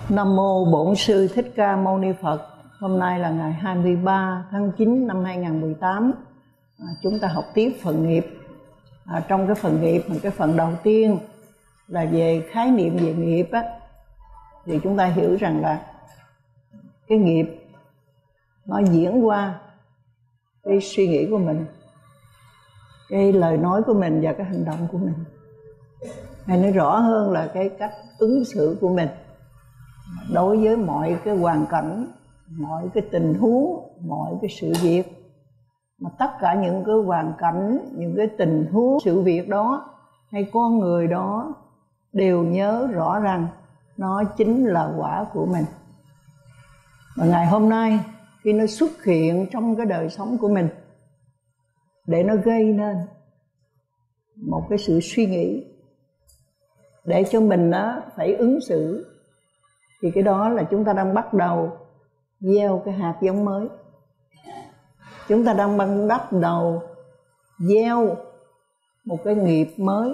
Nam mô Bổn Sư Thích Ca Mâu Ni Phật. Hôm nay là ngày 23 tháng 9 năm 2018. Chúng ta học tiếp phần nghiệp. Trong cái phần nghiệp, cái phần đầu tiên là về khái niệm về nghiệp á, thì chúng ta hiểu rằng là cái nghiệp nó diễn qua cái suy nghĩ của mình, cái lời nói của mình và cái hành động của mình, hay nói rõ hơn là cái cách ứng xử của mình đối với mọi cái hoàn cảnh, mọi cái tình huống, mọi cái sự việc. Mà tất cả những cái hoàn cảnh, những cái tình huống, sự việc đó hay con người đó đều nhớ rõ rằng nó chính là quả của mình. Và ngày hôm nay khi nó xuất hiện trong cái đời sống của mình để nó gây nên một cái sự suy nghĩ để cho mình đó phải ứng xử, thì cái đó là chúng ta đang bắt đầu gieo cái hạt giống mới. Chúng ta đang bắt đầu gieo một cái nghiệp mới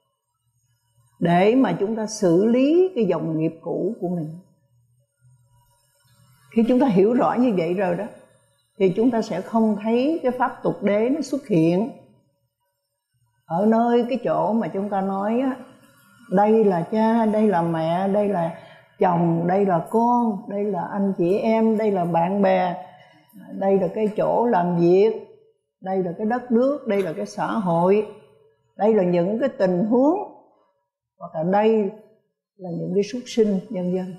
để mà chúng ta xử lý cái dòng nghiệp cũ của mình. Khi chúng ta hiểu rõ như vậy rồi đó, thì chúng ta sẽ không thấy cái pháp tục đế nó xuất hiện ở nơi cái chỗ mà chúng ta nói á, đây là cha, đây là mẹ, đây là chồng, đây là con, đây là anh chị em, đây là bạn bè, đây là cái chỗ làm việc, đây là cái đất nước, đây là cái xã hội, đây là những cái tình huống, hoặc là đây là những cái súc sinh, vân vân.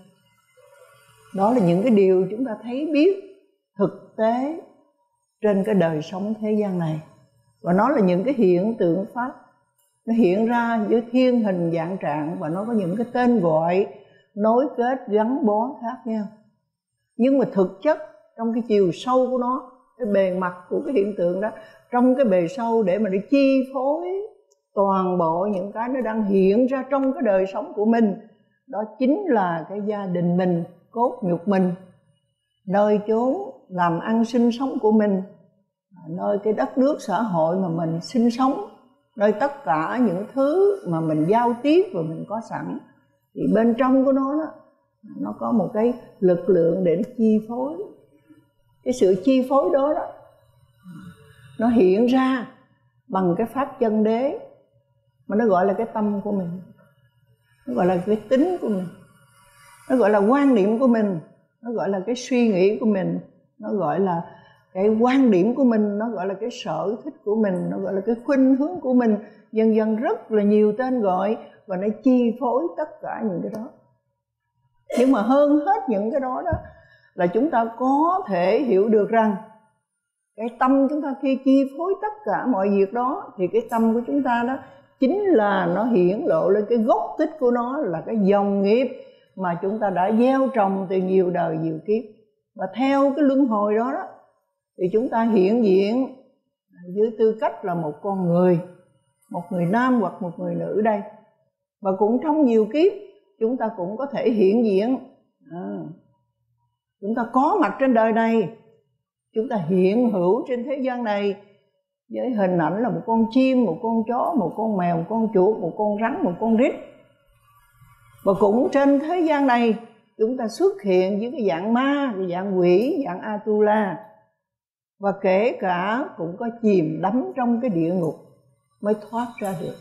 Đó là những cái điều chúng ta thấy biết thực tế trên cái đời sống thế gian này. Và nó là những cái hiện tượng pháp, nó hiện ra với thiên hình dạng trạng, và nó có những cái tên gọi nối kết gắn bó khác nhau. Nhưng mà thực chất trong cái chiều sâu của nó, cái bề mặt của cái hiện tượng đó, trong cái bề sâu để mà nó chi phối toàn bộ những cái nó đang hiện ra trong cái đời sống của mình, đó chính là cái gia đình mình, cốt nhục mình, nơi chốn làm ăn sinh sống của mình, nơi cái đất nước xã hội mà mình sinh sống, nơi tất cả những thứ mà mình giao tiếp và mình có sẵn. Thì bên trong của nó đó, nó có một cái lực lượng để nó chi phối. Cái sự chi phối đó đó, nó hiện ra bằng cái pháp chân đế, mà nó gọi là cái tâm của mình, nó gọi là cái tính của mình, nó gọi là quan niệm của mình, nó gọi là cái suy nghĩ của mình, nó gọi là cái quan điểm của mình, nó gọi là cái sở thích của mình, nó gọi là cái khuynh hướng của mình, dần dần rất là nhiều tên gọi, và nó chi phối tất cả những cái đó. Nhưng mà hơn hết những cái đó đó là chúng ta có thể hiểu được rằng cái tâm chúng ta khi chi phối tất cả mọi việc đó, thì cái tâm của chúng ta đó chính là nó hiển lộ lên cái gốc tích của nó, là cái dòng nghiệp mà chúng ta đã gieo trồng từ nhiều đời nhiều kiếp. Và theo cái luân hồi đó đó, thì chúng ta hiện diện dưới tư cách là một con người, một người nam hoặc một người nữ đây. Và cũng trong nhiều kiếp chúng ta cũng có thể hiện diện, chúng ta có mặt trên đời này, chúng ta hiện hữu trên thế gian này với hình ảnh là một con chim, một con chó, một con mèo, một con chuột, một con rắn, một con rít. Và cũng trên thế gian này chúng ta xuất hiện với cái dạng ma, cái dạng quỷ, dạng Atula. Và kể cả cũng có chìm đắm trong cái địa ngục mới thoát ra được.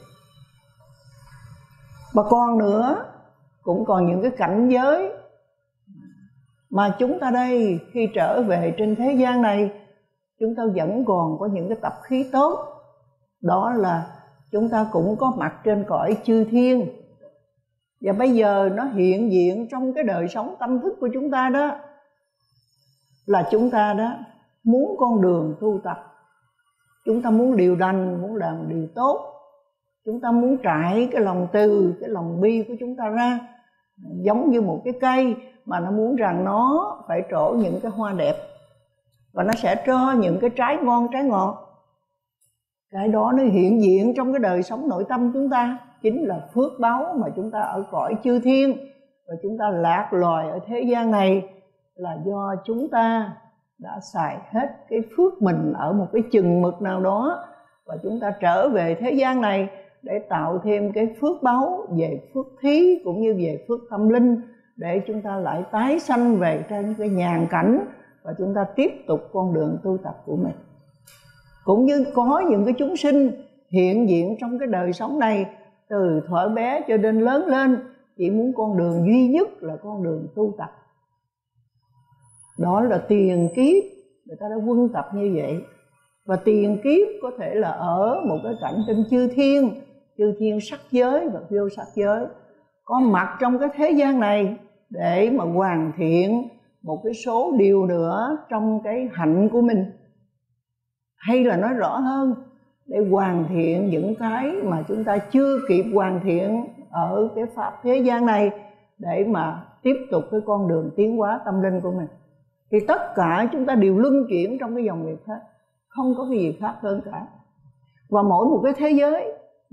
Và còn nữa, cũng còn những cái cảnh giới mà chúng ta đây khi trở về trên thế gian này, chúng ta vẫn còn có những cái tập khí tốt. Đó là chúng ta cũng có mặt trên cõi chư thiên. Và bây giờ nó hiện diện trong cái đời sống tâm thức của chúng ta đó, là chúng ta đó muốn con đường tu tập, chúng ta muốn điều lành, muốn làm điều tốt, chúng ta muốn trải cái lòng từ, cái lòng bi của chúng ta ra, giống như một cái cây mà nó muốn rằng nó phải trổ những cái hoa đẹp, và nó sẽ cho những cái trái ngon, trái ngọt. Cái đó nó hiện diện trong cái đời sống nội tâm chúng ta, chính là phước báu mà chúng ta ở cõi chư thiên, và chúng ta lạc loài ở thế gian này là do chúng ta đã xài hết cái phước mình ở một cái chừng mực nào đó, và chúng ta trở về thế gian này để tạo thêm cái phước báu về phước thí cũng như về phước tâm linh, để chúng ta lại tái sanh về trên cái nhàn cảnh và chúng ta tiếp tục con đường tu tập của mình. Cũng như có những cái chúng sinh hiện diện trong cái đời sống này, từ thuở bé cho đến lớn lên, chỉ muốn con đường duy nhất là con đường tu tập. Đó là tiền kiếp người ta đã quân tập như vậy. Và tiền kiếp có thể là ở một cái cảnh trên chư thiên sắc giới và vô sắc giới, có mặt trong cái thế gian này để mà hoàn thiện một cái số điều nữa trong cái hạnh của mình. Hay là nói rõ hơn, để hoàn thiện những cái mà chúng ta chưa kịp hoàn thiện ở cái pháp thế gian này, để mà tiếp tục cái con đường tiến hóa tâm linh của mình. Thì tất cả chúng ta đều luân chuyển trong cái dòng nghiệp khác, không có cái gì khác hơn cả. Và mỗi một cái thế giới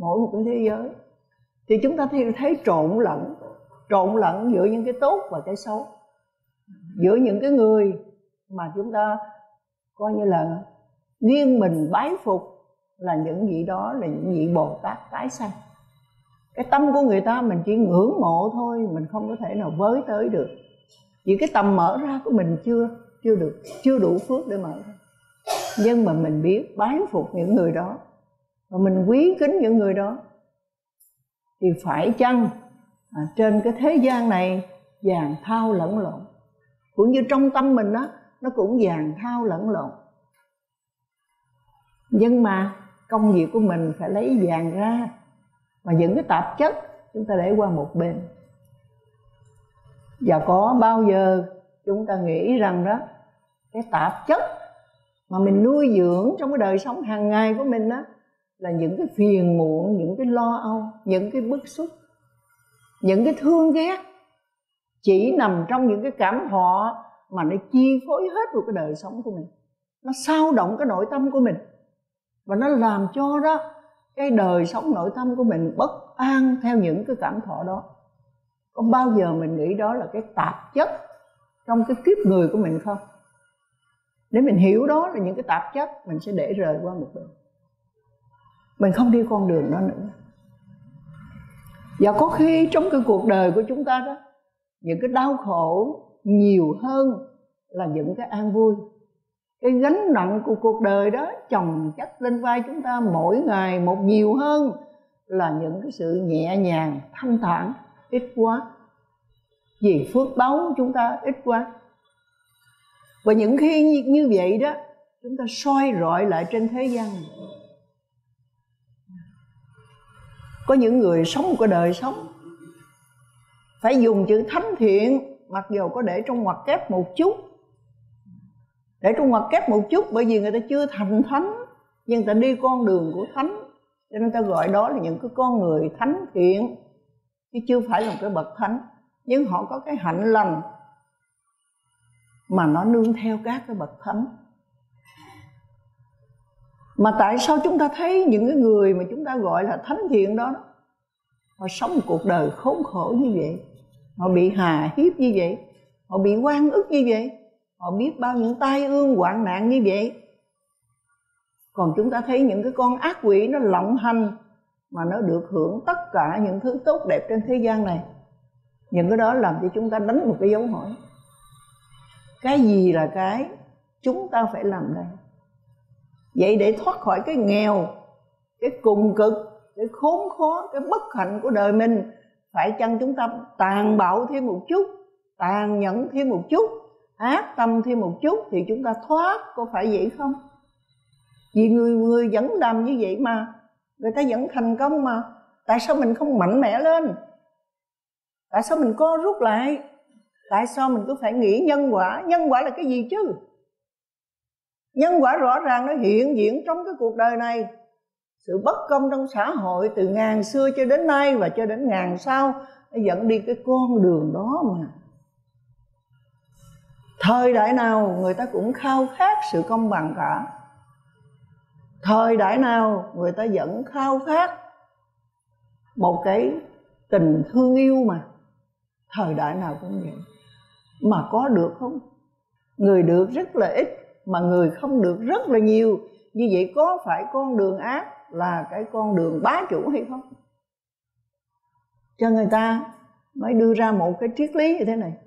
thì chúng ta thấy trộn lẫn giữa những cái tốt và cái xấu, giữa những cái người mà chúng ta coi như là nghiêng mình bái phục là những vị đó là những vị Bồ Tát tái sanh. Cái tâm của người ta mình chỉ ngưỡng mộ thôi, mình không có thể nào với tới được, vì cái tầm mở ra của mình chưa đủ phước để mở ra. Nhưng mà mình biết bái phục những người đó và mình quý kính những người đó, thì phải chăng trên cái thế gian này vàng thao lẫn lộn, cũng như trong tâm mình đó, nó cũng vàng thao lẫn lộn. Nhưng mà công việc của mình phải lấy vàng ra, mà những cái tạp chất chúng ta để qua một bên. Và có bao giờ chúng ta nghĩ rằng đó, cái tạp chất mà mình nuôi dưỡng trong cái đời sống hàng ngày của mình đó, là những cái phiền muộn, những cái lo âu, những cái bức xúc, những cái thương ghét, chỉ nằm trong những cái cảm thọ mà nó chi phối hết một cái đời sống của mình. Nó xao động cái nội tâm của mình, và nó làm cho đó cái đời sống nội tâm của mình bất an theo những cái cảm thọ đó. Có bao giờ mình nghĩ đó là cái tạp chất trong cái kiếp người của mình không? Để mình hiểu đó là những cái tạp chất, mình sẽ để rời qua một bên, mình không đi con đường đó nữa. Và có khi trong cái cuộc đời của chúng ta đó, những cái đau khổ nhiều hơn là những cái an vui. Cái gánh nặng của cuộc đời đó chồng chất lên vai chúng ta mỗi ngày một nhiều hơn là những cái sự nhẹ nhàng, thanh thản, ít quá. Vì phước báu chúng ta ít quá. Và những khi như vậy đó, chúng ta soi rọi lại trên thế gian này. Có những người sống một cái đời sống phải dùng chữ thánh thiện, mặc dù có để trong ngoặc kép một chút. Để trong ngoặc kép một chút bởi vì người ta chưa thành thánh, nhưng người ta đi con đường của thánh, cho nên người ta gọi đó là những cái con người thánh thiện, chứ chưa phải là một cái bậc thánh. Nhưng họ có cái hạnh lành mà nó nương theo các cái bậc thánh. Mà tại sao chúng ta thấy những cái người mà chúng ta gọi là thánh thiện đó, họ sống một cuộc đời khốn khổ như vậy, họ bị hà hiếp như vậy, họ bị oan ức như vậy, họ biết bao những tai ương hoạn nạn như vậy. Còn chúng ta thấy những cái con ác quỷ nó lộng hành mà nó được hưởng tất cả những thứ tốt đẹp trên thế gian này. Những cái đó làm cho chúng ta đánh một cái dấu hỏi. Cái gì là cái chúng ta phải làm đây? Vậy để thoát khỏi cái nghèo, cái cùng cực, cái khốn khó, cái bất hạnh của đời mình, phải chăng chúng ta tàn bạo thêm một chút, tàn nhẫn thêm một chút, ác tâm thêm một chút thì chúng ta thoát, có phải vậy không? Vì người vẫn làm như vậy mà, người ta vẫn thành công mà. Tại sao mình không mạnh mẽ lên? Tại sao mình co rút lại? Tại sao mình cứ phải nghĩ nhân quả? Nhân quả là cái gì chứ? Nhân quả rõ ràng nó hiện diện trong cái cuộc đời này. Sự bất công trong xã hội từ ngàn xưa cho đến nay và cho đến ngàn sau, nó dẫn đi cái con đường đó mà. Thời đại nào người ta cũng khao khát sự công bằng cả. Thời đại nào người ta vẫn khao khát một cái tình thương yêu mà. Thời đại nào cũng vậy. Mà có được không? Người được rất là ít, mà người không được rất là nhiều. Như vậy có phải con đường ác là cái con đường bá chủ hay không? Cho người ta mới đưa ra một cái triết lý như thế này,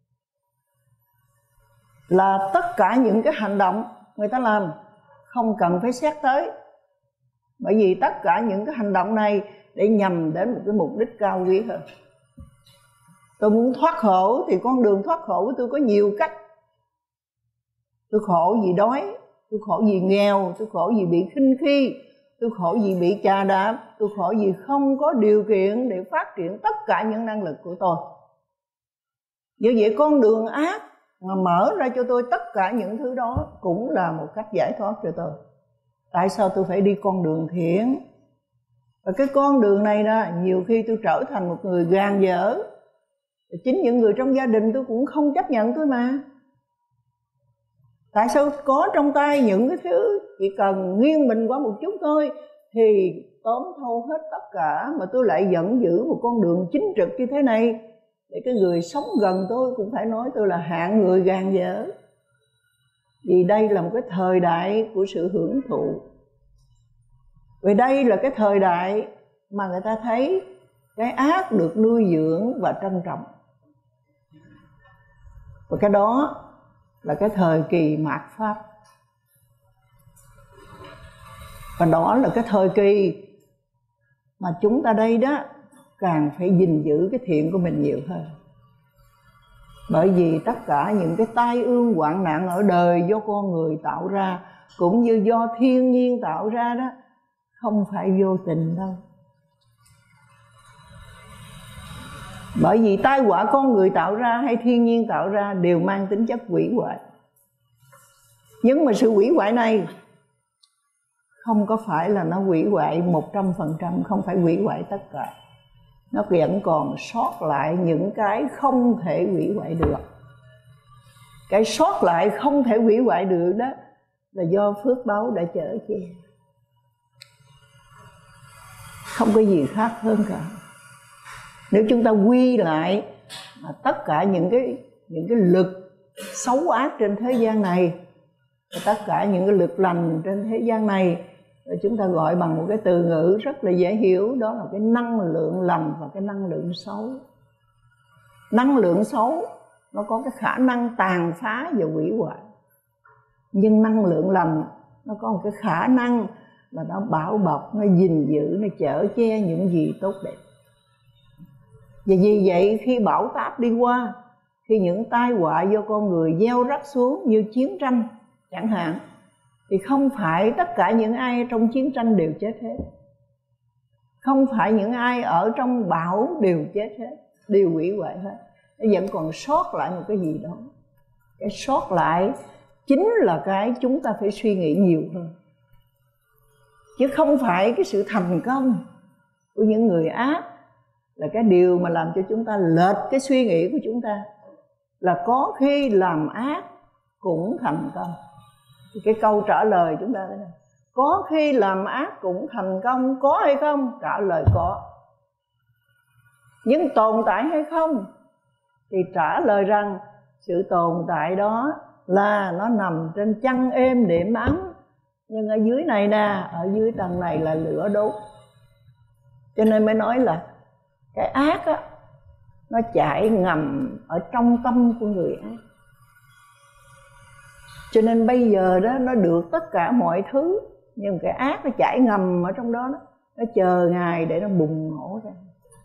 là tất cả những cái hành động người ta làm không cần phải xét tới, bởi vì tất cả những cái hành động này để nhằm đến một cái mục đích cao quý hơn. Tôi muốn thoát khổ thì con đường thoát khổ của tôi có nhiều cách. Tôi khổ vì đói, tôi khổ vì nghèo, tôi khổ vì bị khinh khi, tôi khổ vì bị chà đạp, tôi khổ vì không có điều kiện để phát triển tất cả những năng lực của tôi. Như vậy con đường ác mà mở ra cho tôi tất cả những thứ đó cũng là một cách giải thoát cho tôi. Tại sao tôi phải đi con đường thiện? Và cái con đường này đó, nhiều khi tôi trở thành một người gàn dở. Chính những người trong gia đình tôi cũng không chấp nhận tôi mà. Tại sao có trong tay những cái thứ chỉ cần nghiêng mình qua một chút thôi thì tóm thâu hết tất cả, mà tôi lại vẫn giữ một con đường chính trực như thế này, để cái người sống gần tôi cũng phải nói tôi là hạng người gàn dở. Vì đây là một cái thời đại của sự hưởng thụ. Vì đây là cái thời đại mà người ta thấy cái ác được nuôi dưỡng và trân trọng. Và cái đó là cái thời kỳ mạt Pháp. Và đó là cái thời kỳ mà chúng ta đây đó càng phải gìn giữ cái thiện của mình nhiều hơn. Bởi vì tất cả những cái tai ương hoạn nạn ở đời do con người tạo ra, cũng như do thiên nhiên tạo ra đó, không phải vô tình đâu. Bởi vì tai họa con người tạo ra hay thiên nhiên tạo ra đều mang tính chất hủy hoại. Nhưng mà sự hủy hoại này không có phải là nó hủy hoại 100%, không phải hủy hoại tất cả. Nó vẫn còn sót lại những cái không thể hủy hoại được. Cái sót lại không thể hủy hoại được đó là do phước báu đã chở che. Không có gì khác hơn cả. Nếu chúng ta quy lại tất cả những cái lực xấu ác trên thế gian này, tất cả những cái lực lành trên thế gian này, chúng ta gọi bằng một cái từ ngữ rất là dễ hiểu, đó là cái năng lượng lành và cái năng lượng xấu. Năng lượng xấu nó có cái khả năng tàn phá và hủy hoại, nhưng năng lượng lành nó có một cái khả năng là nó bảo bọc, nó gìn giữ, nó chở che những gì tốt đẹp. Và vì vậy khi bão táp đi qua, khi những tai họa do con người gieo rắc xuống như chiến tranh chẳng hạn, thì không phải tất cả những ai trong chiến tranh đều chết hết. Không phải những ai ở trong bão đều chết hết, đều hủy hoại hết. Nó vẫn còn sót lại một cái gì đó. Cái sót lại chính là cái chúng ta phải suy nghĩ nhiều hơn. Chứ không phải cái sự thành công của những người ác là cái điều mà làm cho chúng ta lệch cái suy nghĩ của chúng ta, là có khi làm ác cũng thành công. Thì cái câu trả lời chúng ta thế này: có khi làm ác cũng thành công, có hay không? Trả lời có. Nhưng tồn tại hay không? Thì trả lời rằng sự tồn tại đó là nó nằm trên chăn êm đệm ấm, nhưng ở dưới này nè, ở dưới tầng này là lửa đốt. Cho nên mới nói là cái ác á, nó chạy ngầm ở trong tâm của người ác. Cho nên bây giờ đó nó được tất cả mọi thứ, nhưng cái ác nó chạy ngầm ở trong đó, nó chờ ngày để nó bùng nổ ra.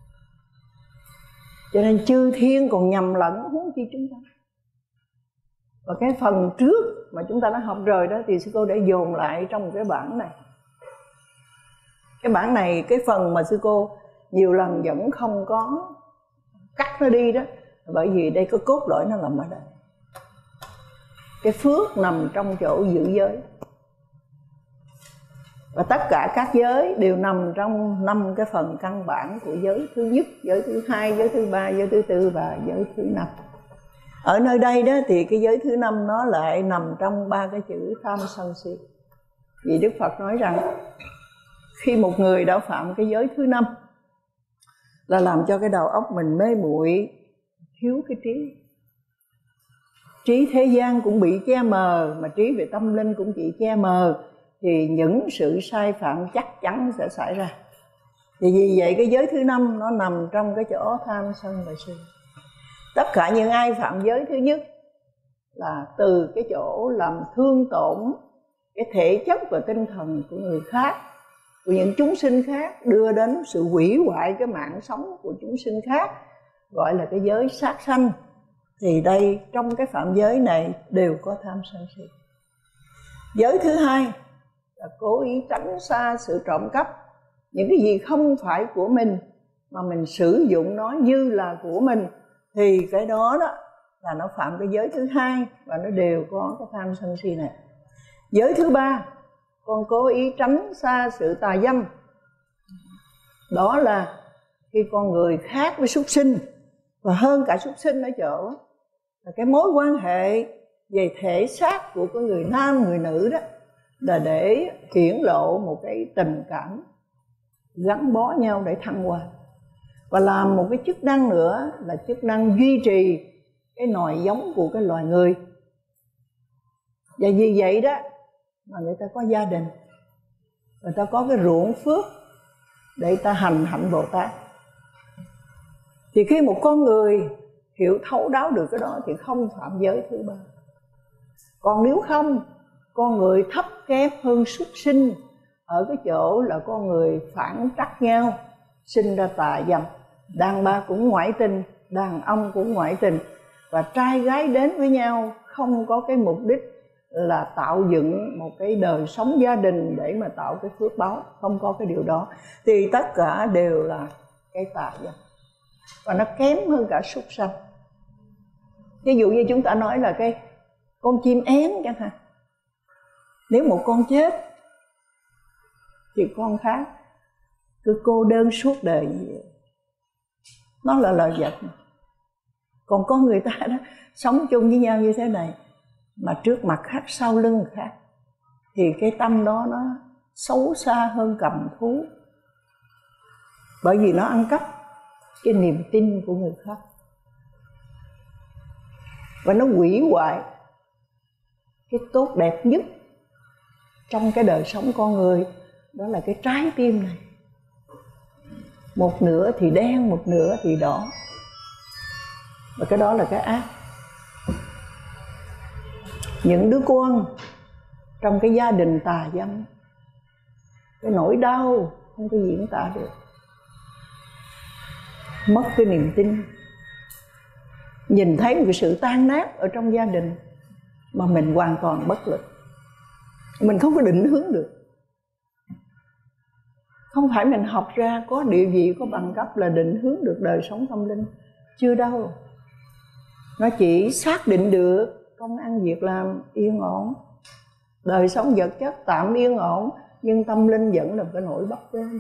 Cho nên chư thiên còn nhầm lẫn, huống chi chúng ta. Và cái phần trước mà chúng ta đã học rồi đó thì sư cô để dồn lại trong một cái bản này. Cái bản này, cái phần mà sư cô nhiều lần vẫn không có cắt nó đi đó, bởi vì đây có cốt lõi nó nằm ở đây. Cái phước nằm trong chỗ giữ giới. Và tất cả các giới đều nằm trong 5 cái phần căn bản của giới thứ nhất, giới thứ hai, giới thứ ba, giới thứ tư và giới thứ 5. Ở nơi đây đó thì cái giới thứ 5 nó lại nằm trong 3 cái chữ tham sân si. Vì Đức Phật nói rằng khi một người đã phạm cái giới thứ 5 là làm cho cái đầu óc mình mê muội, thiếu cái trí. Trí thế gian cũng bị che mờ, mà trí về tâm linh cũng bị che mờ, thì những sự sai phạm chắc chắn sẽ xảy ra. Thì vì vậy cái giới thứ 5 nó nằm trong cái chỗ tham sân và si. Tất cả những ai phạm giới thứ nhất là từ cái chỗ làm thương tổn cái thể chất và tinh thần của người khác, của những chúng sinh khác, đưa đến sự hủy hoại cái mạng sống của chúng sinh khác, gọi là cái giới sát sanh. Thì đây, trong cái phạm giới này đều có tham sân si. Giới thứ hai là cố ý tránh xa sự trộm cắp. Những cái gì không phải của mình mà mình sử dụng nó như là của mình, thì cái đó đó là nó phạm cái giới thứ hai, và nó đều có cái tham sân si này. Giới thứ ba, con cố ý tránh xa sự tà dâm. Đó là khi con người khác với súc sinh, và hơn cả súc sinh ở chỗ là cái mối quan hệ về thể xác của cái người nam người nữ đó, là để hiển lộ một cái tình cảm gắn bó nhau để thăng hoa, và làm một cái chức năng nữa là chức năng duy trì cái nòi giống của cái loài người. Và vì vậy đó mà người ta có gia đình, người ta có cái ruộng phước để người ta hành hạnh Bồ Tát. Thì khi một con người hiểu thấu đáo được cái đó thì không phạm giới thứ ba. Còn nếu không, con người thấp kém hơn súc sinh ở cái chỗ là con người phản trắc nhau, sinh ra tà dâm. Đàn bà cũng ngoại tình, đàn ông cũng ngoại tình, và trai gái đến với nhau không có cái mục đích là tạo dựng một cái đời sống gia đình để mà tạo cái phước báo, không có cái điều đó, thì tất cả đều là cái tà dâm, và nó kém hơn cả súc sanh. Ví dụ như chúng ta nói là cái con chim én chẳng hạn, nếu một con chết thì con khác cứ cô đơn suốt đời như vậy, nó là loài vật. Còn con người ta đó sống chung với nhau như thế này, mà trước mặt khác sau lưng khác, thì cái tâm đó nó xấu xa hơn cầm thú, bởi vì nó ăn cắp cái niềm tin của người khác, và nó hủy hoại cái tốt đẹp nhất trong cái đời sống con người, đó là cái trái tim này. Một nửa thì đen, một nửa thì đỏ, và cái đó là cái ác. Những đứa con trong cái gia đình tà dâm, cái nỗi đau không có diễn tả được, mất cái niềm tin, nhìn thấy một cái sự tan nát ở trong gia đình mà mình hoàn toàn bất lực, mình không có định hướng được. Không phải mình học ra có địa vị, có bằng cấp là định hướng được đời sống tâm linh, chưa đâu. Nó chỉ xác định được công ăn việc làm yên ổn, đời sống vật chất tạm yên ổn, nhưng tâm linh vẫn là cái nỗi bấp bênh.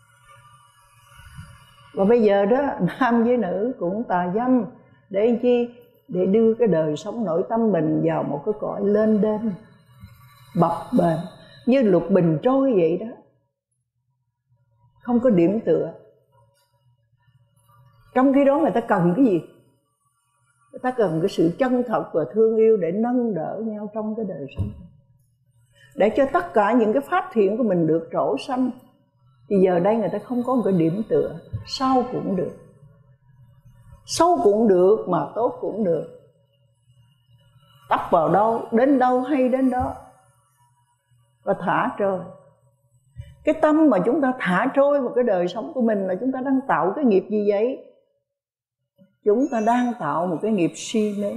Và bây giờ đó, nam với nữ cũng tà dâm, để chi? Để đưa cái đời sống nội tâm mình vào một cái cõi lên đên, bập bềnh, như lục bình trôi vậy đó, không có điểm tựa. Trong khi đó người ta cần cái gì? Người ta cần cái sự chân thật và thương yêu để nâng đỡ nhau trong cái đời sống, để cho tất cả những cái pháp thiện của mình được trổ xanh. Thì giờ đây người ta không có một cái điểm tựa. Sau cũng được, xấu cũng được, mà tốt cũng được, tấp vào đâu, đến đâu hay đến đó, và thả trôi. Cái tâm mà chúng ta thả trôi vào cái đời sống của mình là chúng ta đang tạo cái nghiệp gì vậy? Chúng ta đang tạo một cái nghiệp si mê,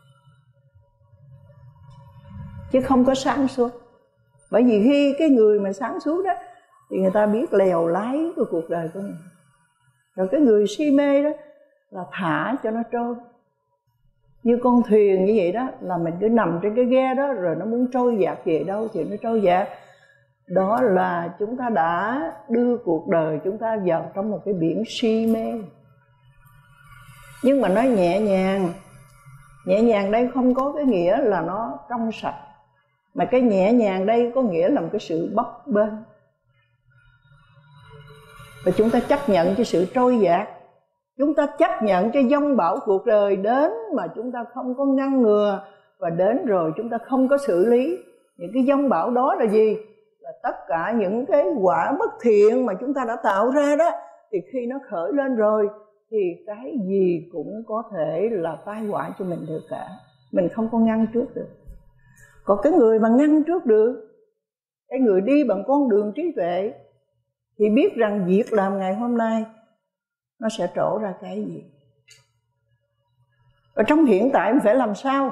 chứ không có sáng suốt. Bởi vì khi cái người mà sáng suốt đó thì người ta biết lèo lái của cuộc đời của mình. Rồi cái người si mê đó là thả cho nó trôi. Như con thuyền như vậy đó, là mình cứ nằm trên cái ghe đó, rồi nó muốn trôi dạt về đâu thì nó trôi dạt. Đó là chúng ta đã đưa cuộc đời chúng ta vào trong một cái biển si mê. Nhưng mà nói nhẹ nhàng, nhẹ nhàng đây không có cái nghĩa là nó trong sạch, mà cái nhẹ nhàng đây có nghĩa là một cái sự bấp bênh. Và chúng ta chấp nhận cái sự trôi dạt, chúng ta chấp nhận cái giông bão cuộc đời đến mà chúng ta không có ngăn ngừa, và đến rồi chúng ta không có xử lý. Những cái giông bão đó là gì? Là tất cả những cái quả bất thiện mà chúng ta đã tạo ra đó, thì khi nó khởi lên rồi thì cái gì cũng có thể là tai họa cho mình được cả. Mình không có ngăn trước được. Còn cái người mà ngăn trước được, cái người đi bằng con đường trí tuệ, thì biết rằng việc làm ngày hôm nay nó sẽ trổ ra cái gì. Và trong hiện tại mình phải làm sao?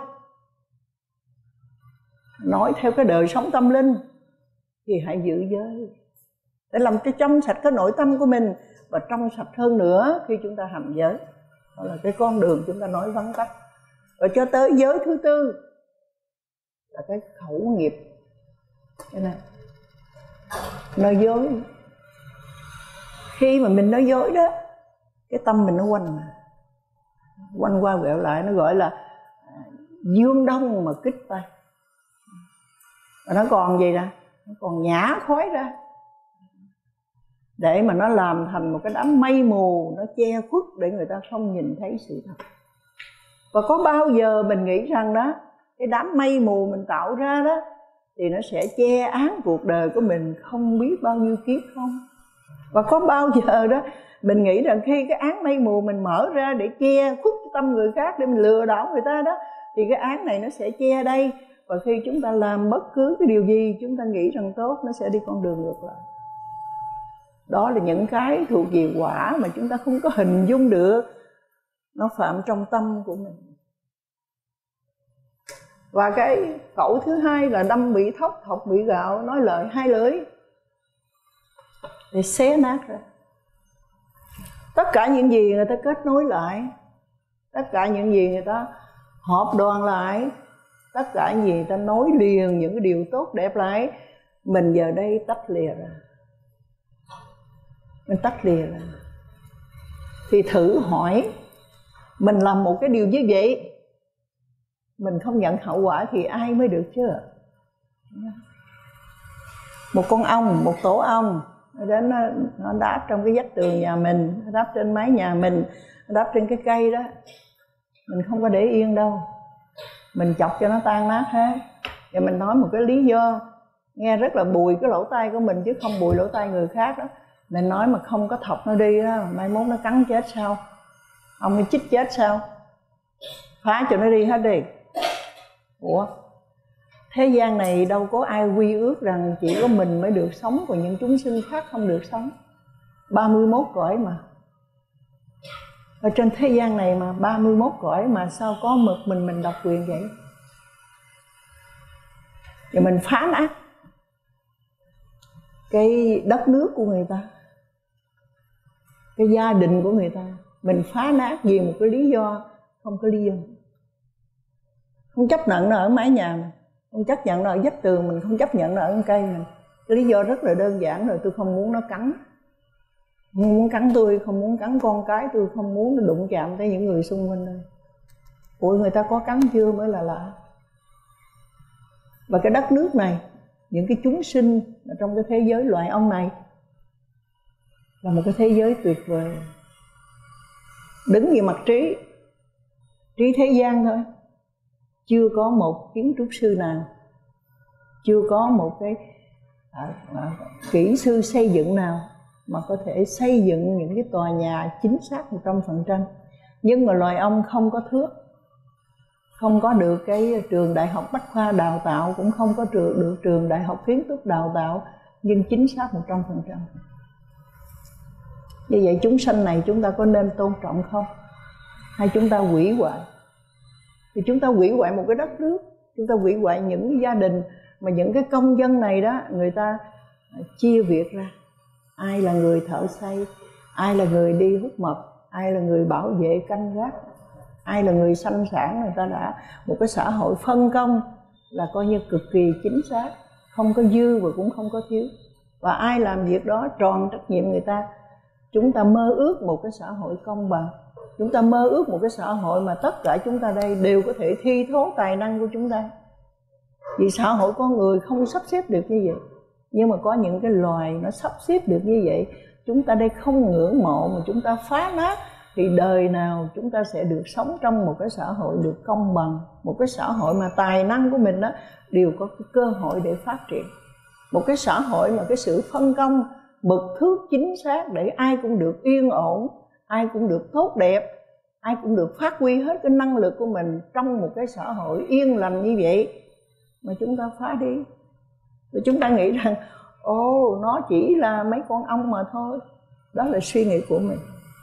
Nói theo cái đời sống tâm linh thì hãy giữ giới để làm cho trong sạch cái nội tâm của mình, và trong sạch hơn nữa khi chúng ta hành giới. Đó là cái con đường chúng ta nói vắn tắt. Và cho tới giới thứ tư là cái khẩu nghiệp. Cái này nói dối. Khi mà mình nói dối đó, cái tâm mình nó quanh qua quẹo lại, nó gọi là dương đông mà kích tây. Và nó còn gì ra? Nó còn nhả khói ra, để mà nó làm thành một cái đám mây mù, nó che khuất để người ta không nhìn thấy sự thật. Và có bao giờ mình nghĩ rằng đó, cái đám mây mù mình tạo ra đó thì nó sẽ che án cuộc đời của mình không biết bao nhiêu kiếp không? Và có bao giờ đó mình nghĩ rằng khi cái án mây mù mình mở ra để che khuất tâm người khác, để mình lừa đảo người ta đó, thì cái án này nó sẽ che đây. Và khi chúng ta làm bất cứ cái điều gì chúng ta nghĩ rằng tốt, nó sẽ đi con đường ngược lại. Đó là những cái thuộc về quả mà chúng ta không có hình dung được, nó phạm trong tâm của mình. Và cái cậu thứ hai là đâm bị thóc, thọc bị gạo, nói lời hai lưỡi để xé nát ra. Tất cả những gì người ta kết nối lại, tất cả những gì người ta họp đoàn lại, tất cả những gì người ta nối liền những cái điều tốt đẹp lại, mình giờ đây tách lìa ra. Mình tách lìa ra. Thì thử hỏi, mình làm một cái điều như vậy, mình không nhận hậu quả thì ai mới được chứ? Một con ong, một tổ ong, nó đến nó đáp trong cái vách tường nhà mình, nó đáp trên mái nhà mình, nó đáp trên cái cây đó. Mình không có để yên đâu, mình chọc cho nó tan nát hết. Và mình nói một cái lý do nghe rất là bùi cái lỗ tai của mình chứ không bùi lỗ tai người khác đó. Mình nói mà không có thọc nó đi đó, mai mốt nó cắn chết sao? Ông mới chích chết sao? Phá cho nó đi hết đi. Ủa? Thế gian này đâu có ai quy ước rằng chỉ có mình mới được sống, còn những chúng sinh khác không được sống. 31 cõi mà. Ở trên thế gian này mà 31 cõi mà sao có một mình độc quyền vậy? Và mình phá nát cái đất nước của người ta, cái gia đình của người ta. Mình phá nát vì một cái lý do không có lý do. Không chấp nhận nó ở mái nhà mình, không chấp nhận nó ở vách tường mình, không chấp nhận nó ở cây mình. Cái lý do rất là đơn giản rồi, tôi không muốn nó cắn. Không muốn cắn tôi, không muốn cắn con cái tôi, không muốn nó đụng chạm tới những người xung quanh đây. Ủa người ta có cắn chưa mới là lạ. Và cái đất nước này, những cái chúng sinh ở trong cái thế giới loài ong này là một cái thế giới tuyệt vời. Đứng về mặt trí thế gian thôi, chưa có một kiến trúc sư nào, chưa có một cái kỹ sư xây dựng nào mà có thể xây dựng những cái tòa nhà chính xác 100%. Nhưng mà loài ong không có thước, không có được cái trường đại học Bách Khoa đào tạo, cũng không có được trường đại học kiến trúc đào tạo, nhưng chính xác 100%. Như vậy chúng sanh này chúng ta có nên tôn trọng không? Hay chúng ta hủy hoại? Thì chúng ta hủy hoại một cái đất nước, chúng ta hủy hoại những cái gia đình mà những cái công dân này đó, người ta chia việc ra. Ai là người thợ xây, ai là người đi hút mật, ai là người bảo vệ canh gác, ai là người sanh sản. Người ta đã một cái xã hội phân công là coi như cực kỳ chính xác, không có dư và cũng không có thiếu. Và ai làm việc đó tròn trách nhiệm người ta. Chúng ta mơ ước một cái xã hội công bằng, chúng ta mơ ước một cái xã hội mà tất cả chúng ta đây đều có thể thi thố tài năng của chúng ta. Vì xã hội con người không sắp xếp được như vậy, nhưng mà có những cái loài nó sắp xếp được như vậy. Chúng ta đây không ngưỡng mộ mà chúng ta phá nát, thì đời nào chúng ta sẽ được sống trong một cái xã hội được công bằng, một cái xã hội mà tài năng của mình đó đều có cái cơ hội để phát triển. một cái xã hội mà cái sự phân công mực thước chính xác để ai cũng được yên ổn, ai cũng được tốt đẹp, ai cũng được phát huy hết cái năng lực của mình trong một cái xã hội yên lành như vậy mà chúng ta phá đi. Rồi chúng ta nghĩ rằng ồ, nó chỉ là mấy con ong mà thôi. Đó là suy nghĩ của mình.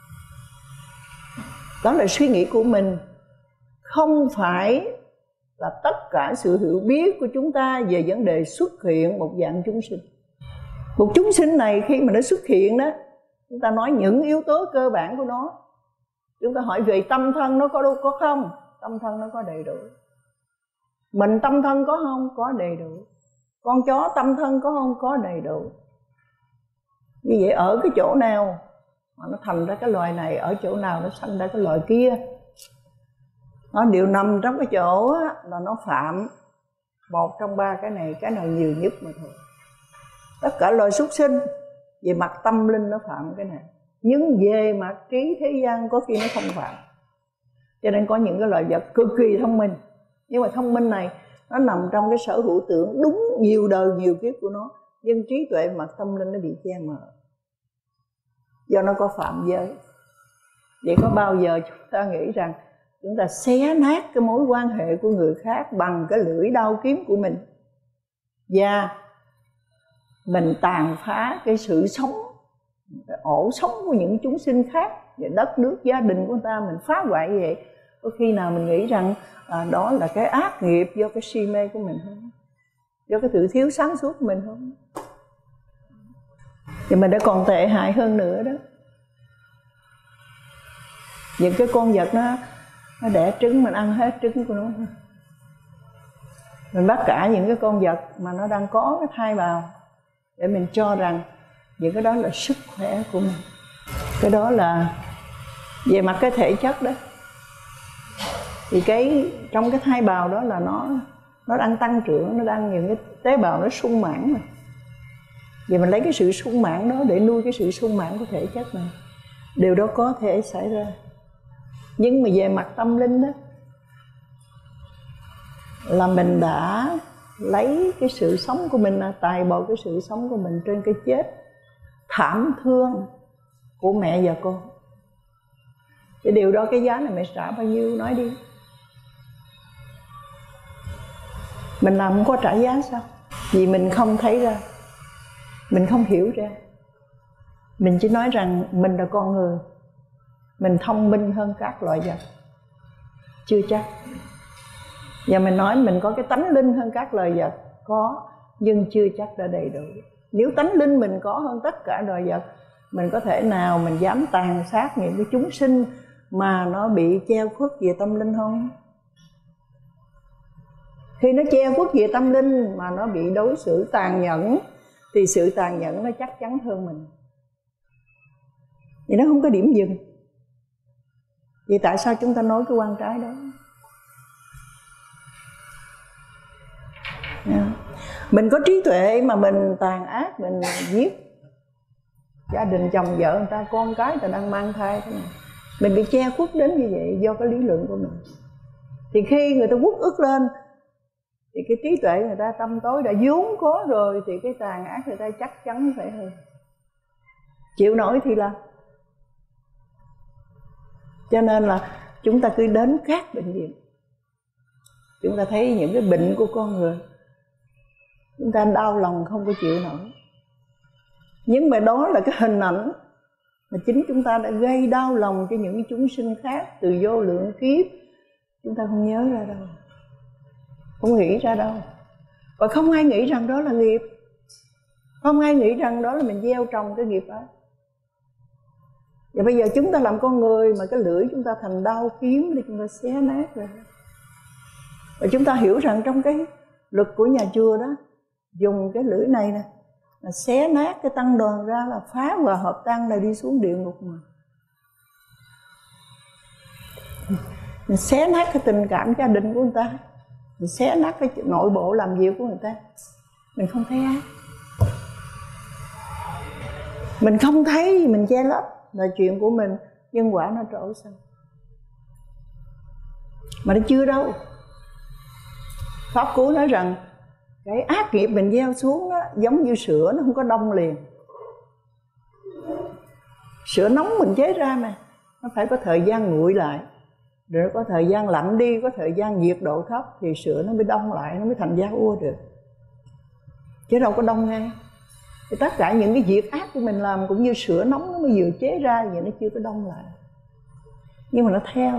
Đó là suy nghĩ của mình, không phải là tất cả sự hiểu biết của chúng ta về vấn đề xuất hiện một dạng chúng sinh. Một chúng sinh này khi mà nó xuất hiện đó, chúng ta nói những yếu tố cơ bản của nó. Chúng ta hỏi về tâm thân nó có không? Tâm thân nó có đầy đủ. Mình tâm thân có không? Có đầy đủ. Con chó tâm thân có không? Có đầy đủ. Như vậy ở cái chỗ nào mà nó thành ra cái loài này, ở chỗ nào nó sanh ra cái loài kia, nó đều nằm trong cái chỗ là nó phạm một trong ba cái nào nhiều nhất mà thôi. Tất cả loài súc sinh về mặt tâm linh nó phạm cái này, nhưng về mặt trí thế gian có khi nó không phạm. Cho nên có những cái loài vật cực kỳ thông minh, nhưng mà thông minh này nó nằm trong cái sở hữu tưởng đúng nhiều đời nhiều kiếp của nó, nhưng trí tuệ mặt tâm linh nó bị che mờ do nó có phạm giới. Vậy có bao giờ chúng ta nghĩ rằng chúng ta xé nát cái mối quan hệ của người khác bằng cái lưỡi đao kiếm của mình, và mình tàn phá cái sự sống, cái ổ sống của những chúng sinh khác, và đất nước gia đình của người ta mình phá hoại như vậy? Có khi nào mình nghĩ rằng đó là cái ác nghiệp do cái si mê của mình không? Do cái sự thiếu sáng suốt của mình không? Thì mình đã còn tệ hại hơn nữa đó. Những cái con vật nó đẻ trứng, mình ăn hết trứng của nó. Mình bắt cả những cái con vật mà nó đang có cái thai bào để mình cho rằng những cái đó là sức khỏe của mình. Cái đó là về mặt cái thể chất đó. Thì trong cái thai bào đó là nó đang tăng trưởng, nó đang những cái tế bào nó sung mãn mà. Vậy mình lấy cái sự sung mãn đó để nuôi cái sự sung mãn của thể chất này. Điều đó có thể xảy ra. Nhưng mà về mặt tâm linh đó, là mình đã lấy cái sự sống của mình, tài bồi cái sự sống của mình trên cái chết thảm thương của mẹ và con. Cái điều đó, cái giá này mẹ trả bao nhiêu nói đi. Mình làm không có trả giá sao? Vì mình không thấy ra, mình không hiểu ra. Mình chỉ nói rằng mình là con người, mình thông minh hơn các loài vật, chưa chắc. Và mình nói mình có cái tánh linh hơn các loài vật, có, nhưng chưa chắc đã đầy đủ. Nếu tánh linh mình có hơn tất cả loài vật, mình có thể nào mình dám tàn sát những cái chúng sinh mà nó bị che khuất về tâm linh không? Khi nó che khuất về tâm linh mà nó bị đối xử tàn nhẫn, thì sự tàn nhẫn nó chắc chắn hơn mình. Vì nó không có điểm dừng. Vì tại sao chúng ta nói cái quan trái đó? Mình có trí tuệ mà mình tàn ác, mình giết gia đình chồng vợ người ta, con cái người ta đang mang thai thế này. Mình bị che khuất đến như vậy do cái lý luận của mình. Thì khi người ta uất ức lên thì cái trí tuệ người ta tâm tối đã vốn có rồi, thì cái tàn ác người ta chắc chắn phải hơn. Chịu nổi thì là. Cho nên là chúng ta cứ đến các bệnh viện, chúng ta thấy những cái bệnh của con người, chúng ta đau lòng không có chịu nổi. Nhưng mà đó là cái hình ảnh mà chính chúng ta đã gây đau lòng cho những chúng sinh khác từ vô lượng kiếp. Chúng ta không nhớ ra đâu, không nghĩ ra đâu. Và không ai nghĩ rằng đó là nghiệp, không ai nghĩ rằng đó là mình gieo trồng cái nghiệp đó. Và bây giờ chúng ta làm con người mà cái lưỡi chúng ta thành đao kiếm để chúng ta xé nát rồi. Và chúng ta hiểu rằng trong cái luật của nhà chùa đó, dùng cái lưỡi này nè là xé nát cái tăng đoàn ra, là phá và hợp tăng là đi xuống địa ngục mà. Mình xé nát cái tình cảm gia đình của người ta, mình xé nát cái nội bộ làm việc của người ta. Mình không thấy ác, mình không thấy, mình che lấp là chuyện của mình, nhân quả nó trổ sao. Mà nó chưa đâu. Pháp Cú nói rằng Cái ác nghiệp mình gieo xuống đó, giống như sữa nó không có đông liền. Sữa nóng mình chế ra mà, nó phải có thời gian nguội lại, rồi có thời gian lạnh đi, có thời gian nhiệt độ thấp thì sữa nó mới đông lại, nó mới thành da ua được. Chứ đâu có đông ngay. Thì tất cả những cái việc ác của mình làm cũng như sữa nóng nó mới vừa chế ra, vậy nó chưa có đông lại. Nhưng mà nó theo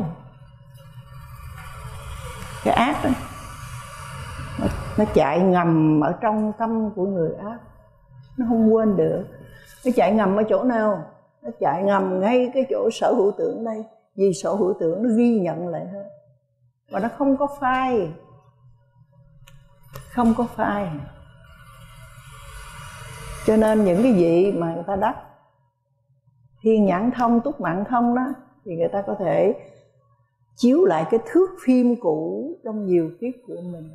cái ác đó, nó chạy ngầm ở trong tâm của người ác, nó không quên được. Nó chạy ngầm ở chỗ nào? Nó chạy ngầm ngay cái chỗ sở hữu tưởng đây. Vì sở hữu tưởng nó ghi nhận lại hết, và nó không có phai. Không có phai. Cho nên những cái vị mà người ta đắc thiên nhãn thông, túc mạng thông đó, thì người ta có thể chiếu lại cái thước phim cũ trong nhiều kiếp của mình.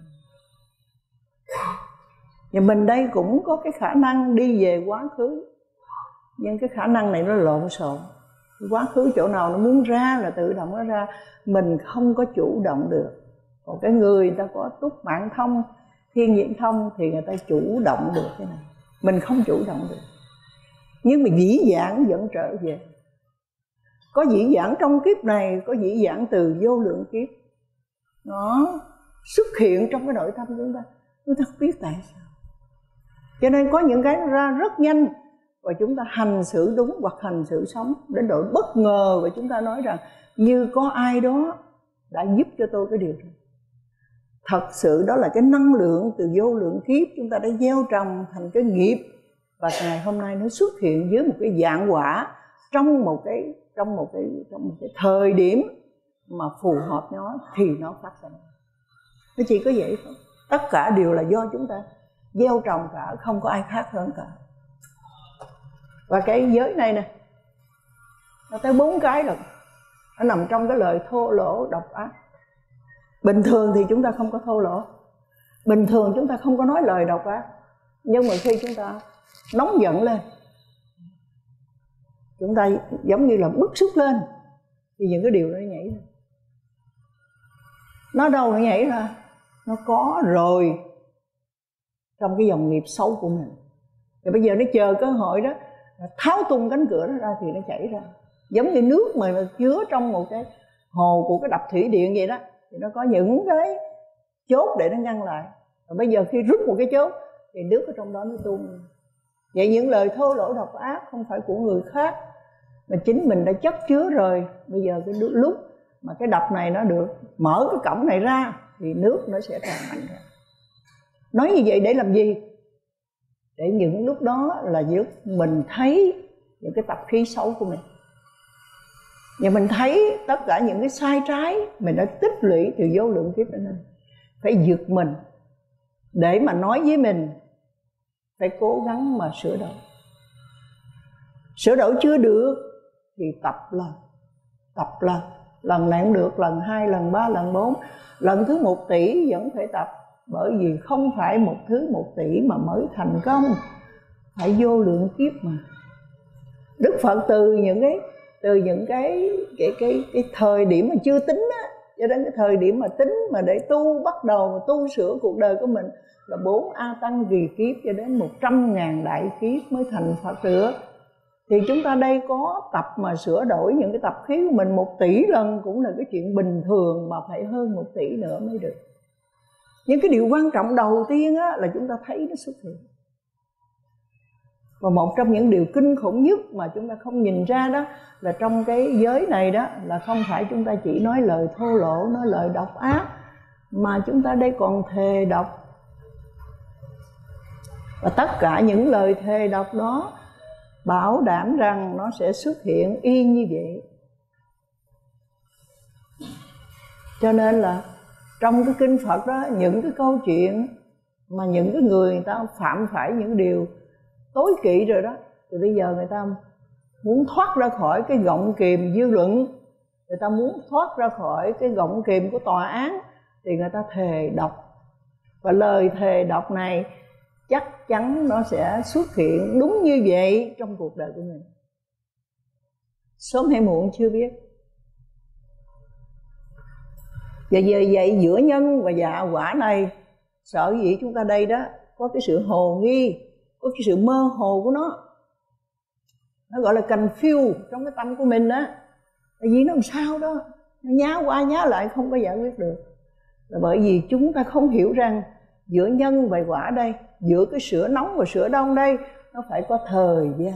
Và mình đây cũng có cái khả năng đi về quá khứ, nhưng cái khả năng này nó lộn xộn. Quá khứ chỗ nào nó muốn ra là tự động nó ra, mình không có chủ động được. Còn cái người ta có túc mạng thông, thiên nhãn thông thì người ta chủ động được cái này. Mình không chủ động được. Nhưng mà dĩ vãng vẫn trở về. Có dĩ vãng trong kiếp này, có dĩ vãng từ vô lượng kiếp. Nó xuất hiện trong cái nội tâm chúng ta không biết tại sao. Cho nên có những cái ra rất nhanh, và chúng ta hành xử đúng hoặc hành xử sống đến độ bất ngờ, và chúng ta nói rằng như có ai đó đã giúp cho tôi cái điều này. Thật sự đó là cái năng lượng từ vô lượng kiếp chúng ta đã gieo trồng thành cái nghiệp, và ngày hôm nay nó xuất hiện dưới một cái dạng quả trong một cái thời điểm mà phù hợp nó thì nó phát sinh. Nó chỉ có vậy thôi. Tất cả đều là do chúng ta gieo trồng cả, không có ai khác hơn cả. Và cái giới này nè, nó tới 4 cái rồi. Nó nằm trong cái lời thô lỗ độc ác. Bình thường thì chúng ta không có thô lỗ, bình thường chúng ta không có nói lời độc ác. Nhưng mà khi chúng ta nóng giận lên, chúng ta giống như là bức xúc lên, thì những cái điều đó nhảy ra. Nó đâu nó nhảy ra? Nó có rồi trong cái dòng nghiệp xấu của mình. Thì bây giờ nó chờ cơ hội đó, tháo tung cánh cửa đó ra thì nó chảy ra. Giống như nước mà chứa trong một cái hồ của cái đập thủy điện vậy đó, thì nó có những cái chốt để nó ngăn lại. Và bây giờ khi rút một cái chốt thì nước ở trong đó nó tuôn. Vậy những lời thô lỗ độc ác không phải của người khác, mà chính mình đã chất chứa rồi. Bây giờ cái lúc mà cái đập này nó được mở cái cổng này ra thì nước nó sẽ tràn mạnh ra. Nói như vậy để làm gì? Để những lúc đó là giúp mình thấy những cái tập khí xấu của mình, và mình thấy tất cả những cái sai trái mình đã tích lũy từ vô lượng kiếp đến nay. Phải giật mình để mà nói với mình, phải cố gắng mà sửa đổi. Sửa đổi chưa được thì tập lần. Lần này cũng được, lần 2, lần 3, lần 4, lần thứ 1 tỷ vẫn phải tập. Bởi vì không phải một thứ 1 tỷ mà mới thành công, phải vô lượng kiếp mà. Đức Phật từ những cái thời điểm mà chưa tính á, cho đến cái thời điểm mà tính mà để tu, bắt đầu tu sửa cuộc đời của mình là 4 A Tăng kỳ kiếp cho đến 100.000 đại kiếp mới thành Phật được. Thì chúng ta đây có tập mà sửa đổi những cái tập khí của mình 1 tỷ lần cũng là cái chuyện bình thường, mà phải hơn 1 tỷ nữa mới được. Nhưng cái điều quan trọng đầu tiên á, là chúng ta thấy nó xuất hiện. Và một trong những điều kinh khủng nhất mà chúng ta không nhìn ra đó là trong cái giới này đó, là không phải chúng ta chỉ nói lời thô lỗ, nói lời độc ác, mà chúng ta đây còn thề độc. Và tất cả những lời thề độc đó bảo đảm rằng nó sẽ xuất hiện y như vậy. Cho nên là trong cái kinh Phật đó, những cái câu chuyện mà những cái người ta phạm phải những điều tối kỵ rồi đó, thì bây giờ người ta muốn thoát ra khỏi cái gọng kìm dư luận, người ta muốn thoát ra khỏi cái gọng kìm của tòa án, thì người ta thề độc. Và lời thề độc này chắc chắn nó sẽ xuất hiện đúng như vậy trong cuộc đời của mình, sớm hay muộn chưa biết. Và giờ vậy giữa nhân và dạ quả này Sở dĩ chúng ta đây đó có cái sự hồ nghi, có cái sự mơ hồ của nó gọi là confuse trong cái tâm của mình đó. Tại vì nó làm sao đó, nó nhá qua nhá lại không có giải quyết được. Là bởi vì chúng ta không hiểu rằng giữa nhân và quả đây, giữa cái sữa nóng và sữa đông đây, nó phải có thời gian.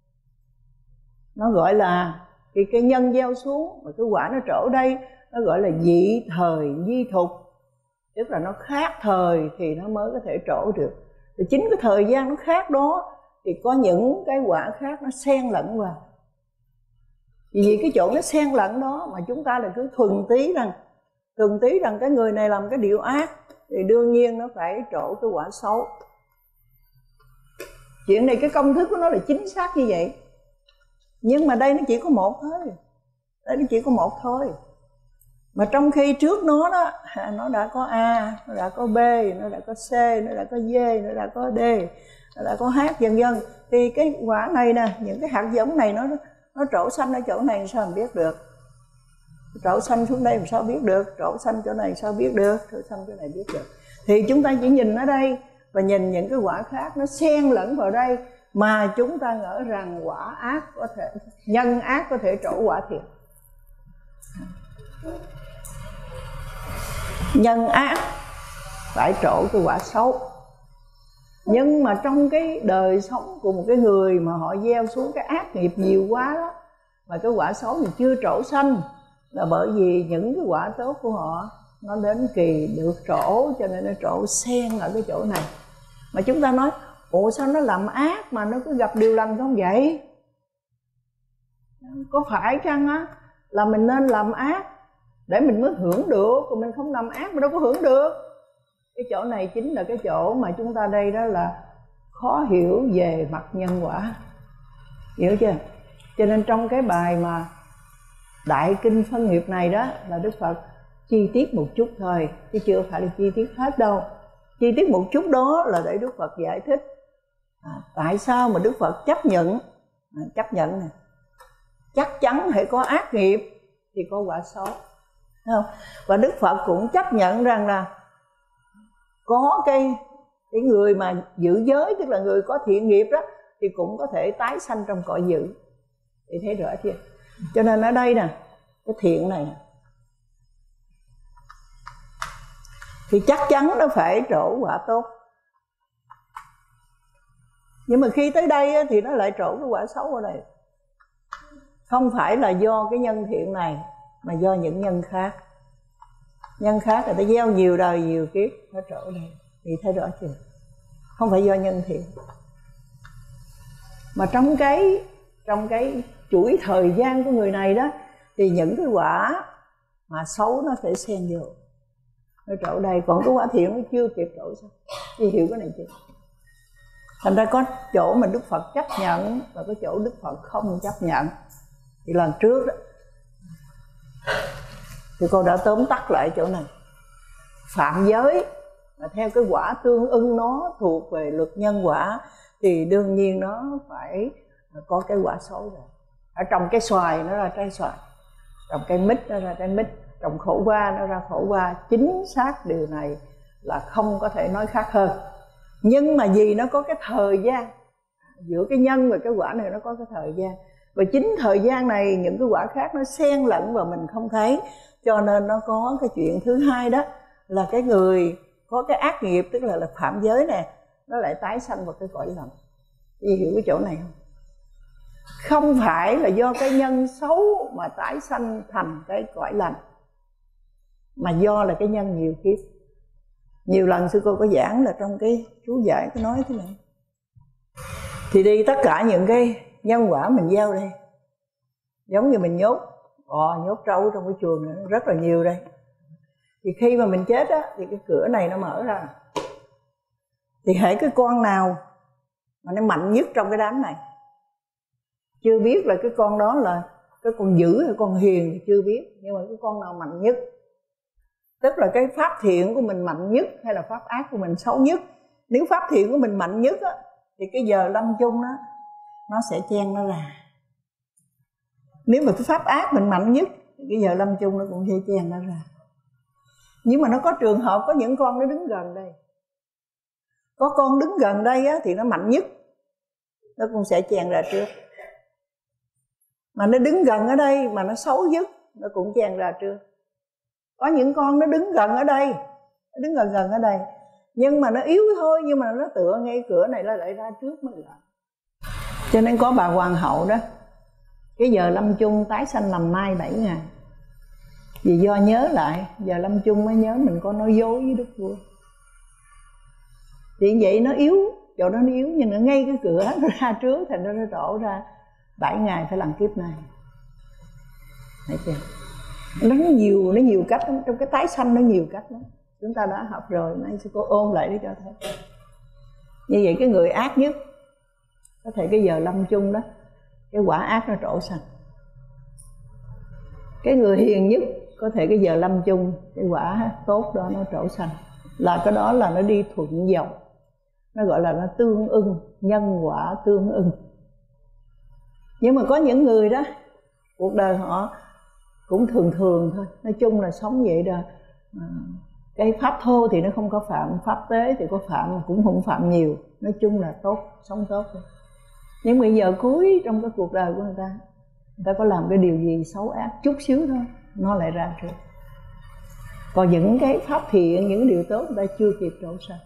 Nó gọi là cái nhân gieo xuống và cái quả nó trổ đây, nó gọi là dị thời nhi thục. Tức là nó khác thời thì nó mới có thể trổ được. Thì chính cái thời gian nó khác đó thì có những cái quả khác nó xen lẫn vào. Vì cái chỗ nó xen lẫn đó mà chúng ta là cứ thuần tí rằng cái người này làm cái điều ác thì đương nhiên nó phải trổ cái quả xấu. Chuyện này cái công thức của nó là chính xác như vậy. Nhưng mà đây nó chỉ có một thôi. Đây nó chỉ có một thôi. Mà trong khi trước nó đó, nó đã có A, nó đã có B, nó đã có C, nó đã có D, nó đã có D, nó đã có H vân vân. Thì cái quả này nè, những cái hạt giống này nó trổ xanh ở chỗ này sao mình biết được? Trổ xanh xuống đây làm sao biết được? Trổ xanh chỗ này sao biết được? Trổ xanh chỗ này biết được. Thì chúng ta chỉ nhìn ở đây và nhìn những cái quả khác nó xen lẫn vào đây mà chúng ta ngỡ rằng quả ác có thể, nhân ác có thể trổ quả thiện. Nhân ác phải trổ cái quả xấu. Nhưng mà trong cái đời sống của một cái người mà họ gieo xuống cái ác nghiệp nhiều quá đó, mà cái quả xấu thì chưa trổ xanh, là bởi vì những cái quả tốt của họ nó đến kỳ được trổ, cho nên nó trổ xen ở cái chỗ này. Mà chúng ta nói, ủa sao nó làm ác mà nó cứ gặp điều lành không vậy? Có phải chăng á là mình nên làm ác để mình mới hưởng được, còn mình không làm ác mà đâu có hưởng được? Cái chỗ này chính là cái chỗ mà chúng ta đây đó là khó hiểu về mặt nhân quả. Hiểu chưa? Cho nên trong cái bài mà Đại Kinh Phân Nghiệp này đó là Đức Phật chi tiết một chút thôi, chứ chưa phải là chi tiết hết đâu. Chi tiết một chút đó là để Đức Phật giải thích tại sao mà Đức Phật chấp nhận nè, chắc chắn phải có ác nghiệp thì có quả xấu, không? Và Đức Phật cũng chấp nhận rằng là có cái người mà giữ giới, tức là người có thiện nghiệp đó, thì cũng có thể tái sanh trong cõi dữ. Thì thấy rõ chưa? Cho nên ở đây nè, cái thiện này nè, thì chắc chắn nó phải trổ quả tốt. Nhưng mà khi tới đây thì nó lại trổ cái quả xấu ở đây. Không phải là do cái nhân thiện này, mà do những nhân khác. Nhân khác người ta gieo nhiều đời nhiều kiếp, nó trổ đây. Thì thấy rõ chưa? Không phải do nhân thiện. Mà trong cái chuỗi thời gian của người này đó, thì những cái quả mà xấu nó phải xen vô, nó trổ đây. Còn cái quả thiện nó chưa kịp trổ sao? Chị hiểu cái này chưa? Thành ra có chỗ mà Đức Phật chấp nhận và có chỗ Đức Phật không chấp nhận. Thì lần trước đó thì cô đã tóm tắt lại chỗ này. Phạm giới mà theo cái quả tương ưng nó thuộc về luật nhân quả thì đương nhiên nó phải có cái quả xấu rồi. Ở trong cái xoài nó ra trái xoài, trồng cây mít nó ra trái mít, trồng khổ qua nó ra khổ qua. Chính xác điều này là không có thể nói khác hơn. Nhưng mà vì nó có cái thời gian, giữa cái nhân và cái quả này nó có cái thời gian, và chính thời gian này những cái quả khác nó xen lẫn vào mình không thấy, cho nên nó có cái chuyện thứ hai đó là cái người có cái ác nghiệp, tức là phạm giới nè, nó lại tái sanh vào cái cõi lành. Chị hiểu cái chỗ này không? Không phải là do cái nhân xấu mà tái sanh thành cái cõi lành, mà do là cái nhân nhiều kiếp. Nhiều lần sư cô có giảng là trong cái chú giải có nói thế này. Thì đi tất cả những cái nhân quả mình gieo đây, giống như mình nhốt trâu trong cái chuồng này, rất là nhiều đây. Thì khi mà mình chết á, thì cái cửa này nó mở ra. Thì hễ cái con nào mà nó mạnh nhất trong cái đám này, chưa biết là cái con đó là cái con dữ hay con hiền thì chưa biết, nhưng mà cái con nào mạnh nhất, tức là cái pháp thiện của mình mạnh nhất hay là pháp ác của mình xấu nhất. Nếu pháp thiện của mình mạnh nhất á, thì cái giờ lâm chung đó nó sẽ chen nó ra. Nếu mà cái pháp ác mình mạnh nhất thì cái giờ lâm chung nó cũng sẽ chen nó ra. Nhưng mà nó có trường hợp có những con nó đứng gần đây, Có con đứng gần đây á, thì nó mạnh nhất, nó cũng sẽ chen ra trước. Mà nó đứng gần ở đây mà nó xấu nhất, nó cũng chen ra trước. Có những con nó đứng gần ở đây, nó đứng gần ở đây, nhưng mà nó yếu thôi, nhưng mà nó tựa ngay cửa này nó lại ra trước mới lại. Cho nên có bà hoàng hậu đó, cái giờ lâm chung tái sanh làm mai 7 ngày. Vì do nhớ lại, giờ lâm chung mới nhớ mình có nói dối với đức vua. Thì vậy nó yếu, chỗ đó nó yếu, nhưng nó ngay cái cửa nó ra trước, thành nó trổ ra 7 ngày phải làm kiếp này. Thấy chưa? Nó nhiều cách lắm. Trong cái tái sanh nó nhiều cách lắm. Chúng ta đã học rồi, nay sư cô ôn lại để cho thấy. Như vậy cái người ác nhất, có thể cái giờ lâm chung đó, cái quả ác nó trổ sanh. Cái người hiền nhất, có thể cái giờ lâm chung, cái quả tốt đó nó trổ sanh. Là cái đó là nó đi thuận dòng. Nó gọi là nó tương ưng, nhân quả tương ưng. Nhưng mà có những người đó, cuộc đời họ cũng thường thường thôi. Nói chung là sống vậy đó. Cái pháp thô thì nó không có phạm, pháp tế thì có phạm mà cũng không phạm nhiều. Nói chung là tốt, sống tốt thôi. Nhưng mà giờ cuối trong cái cuộc đời của người ta có làm cái điều gì xấu ác chút xíu thôi, nó lại ra trước. Còn những cái pháp thiện, những điều tốt người ta chưa kịp trổ sanh.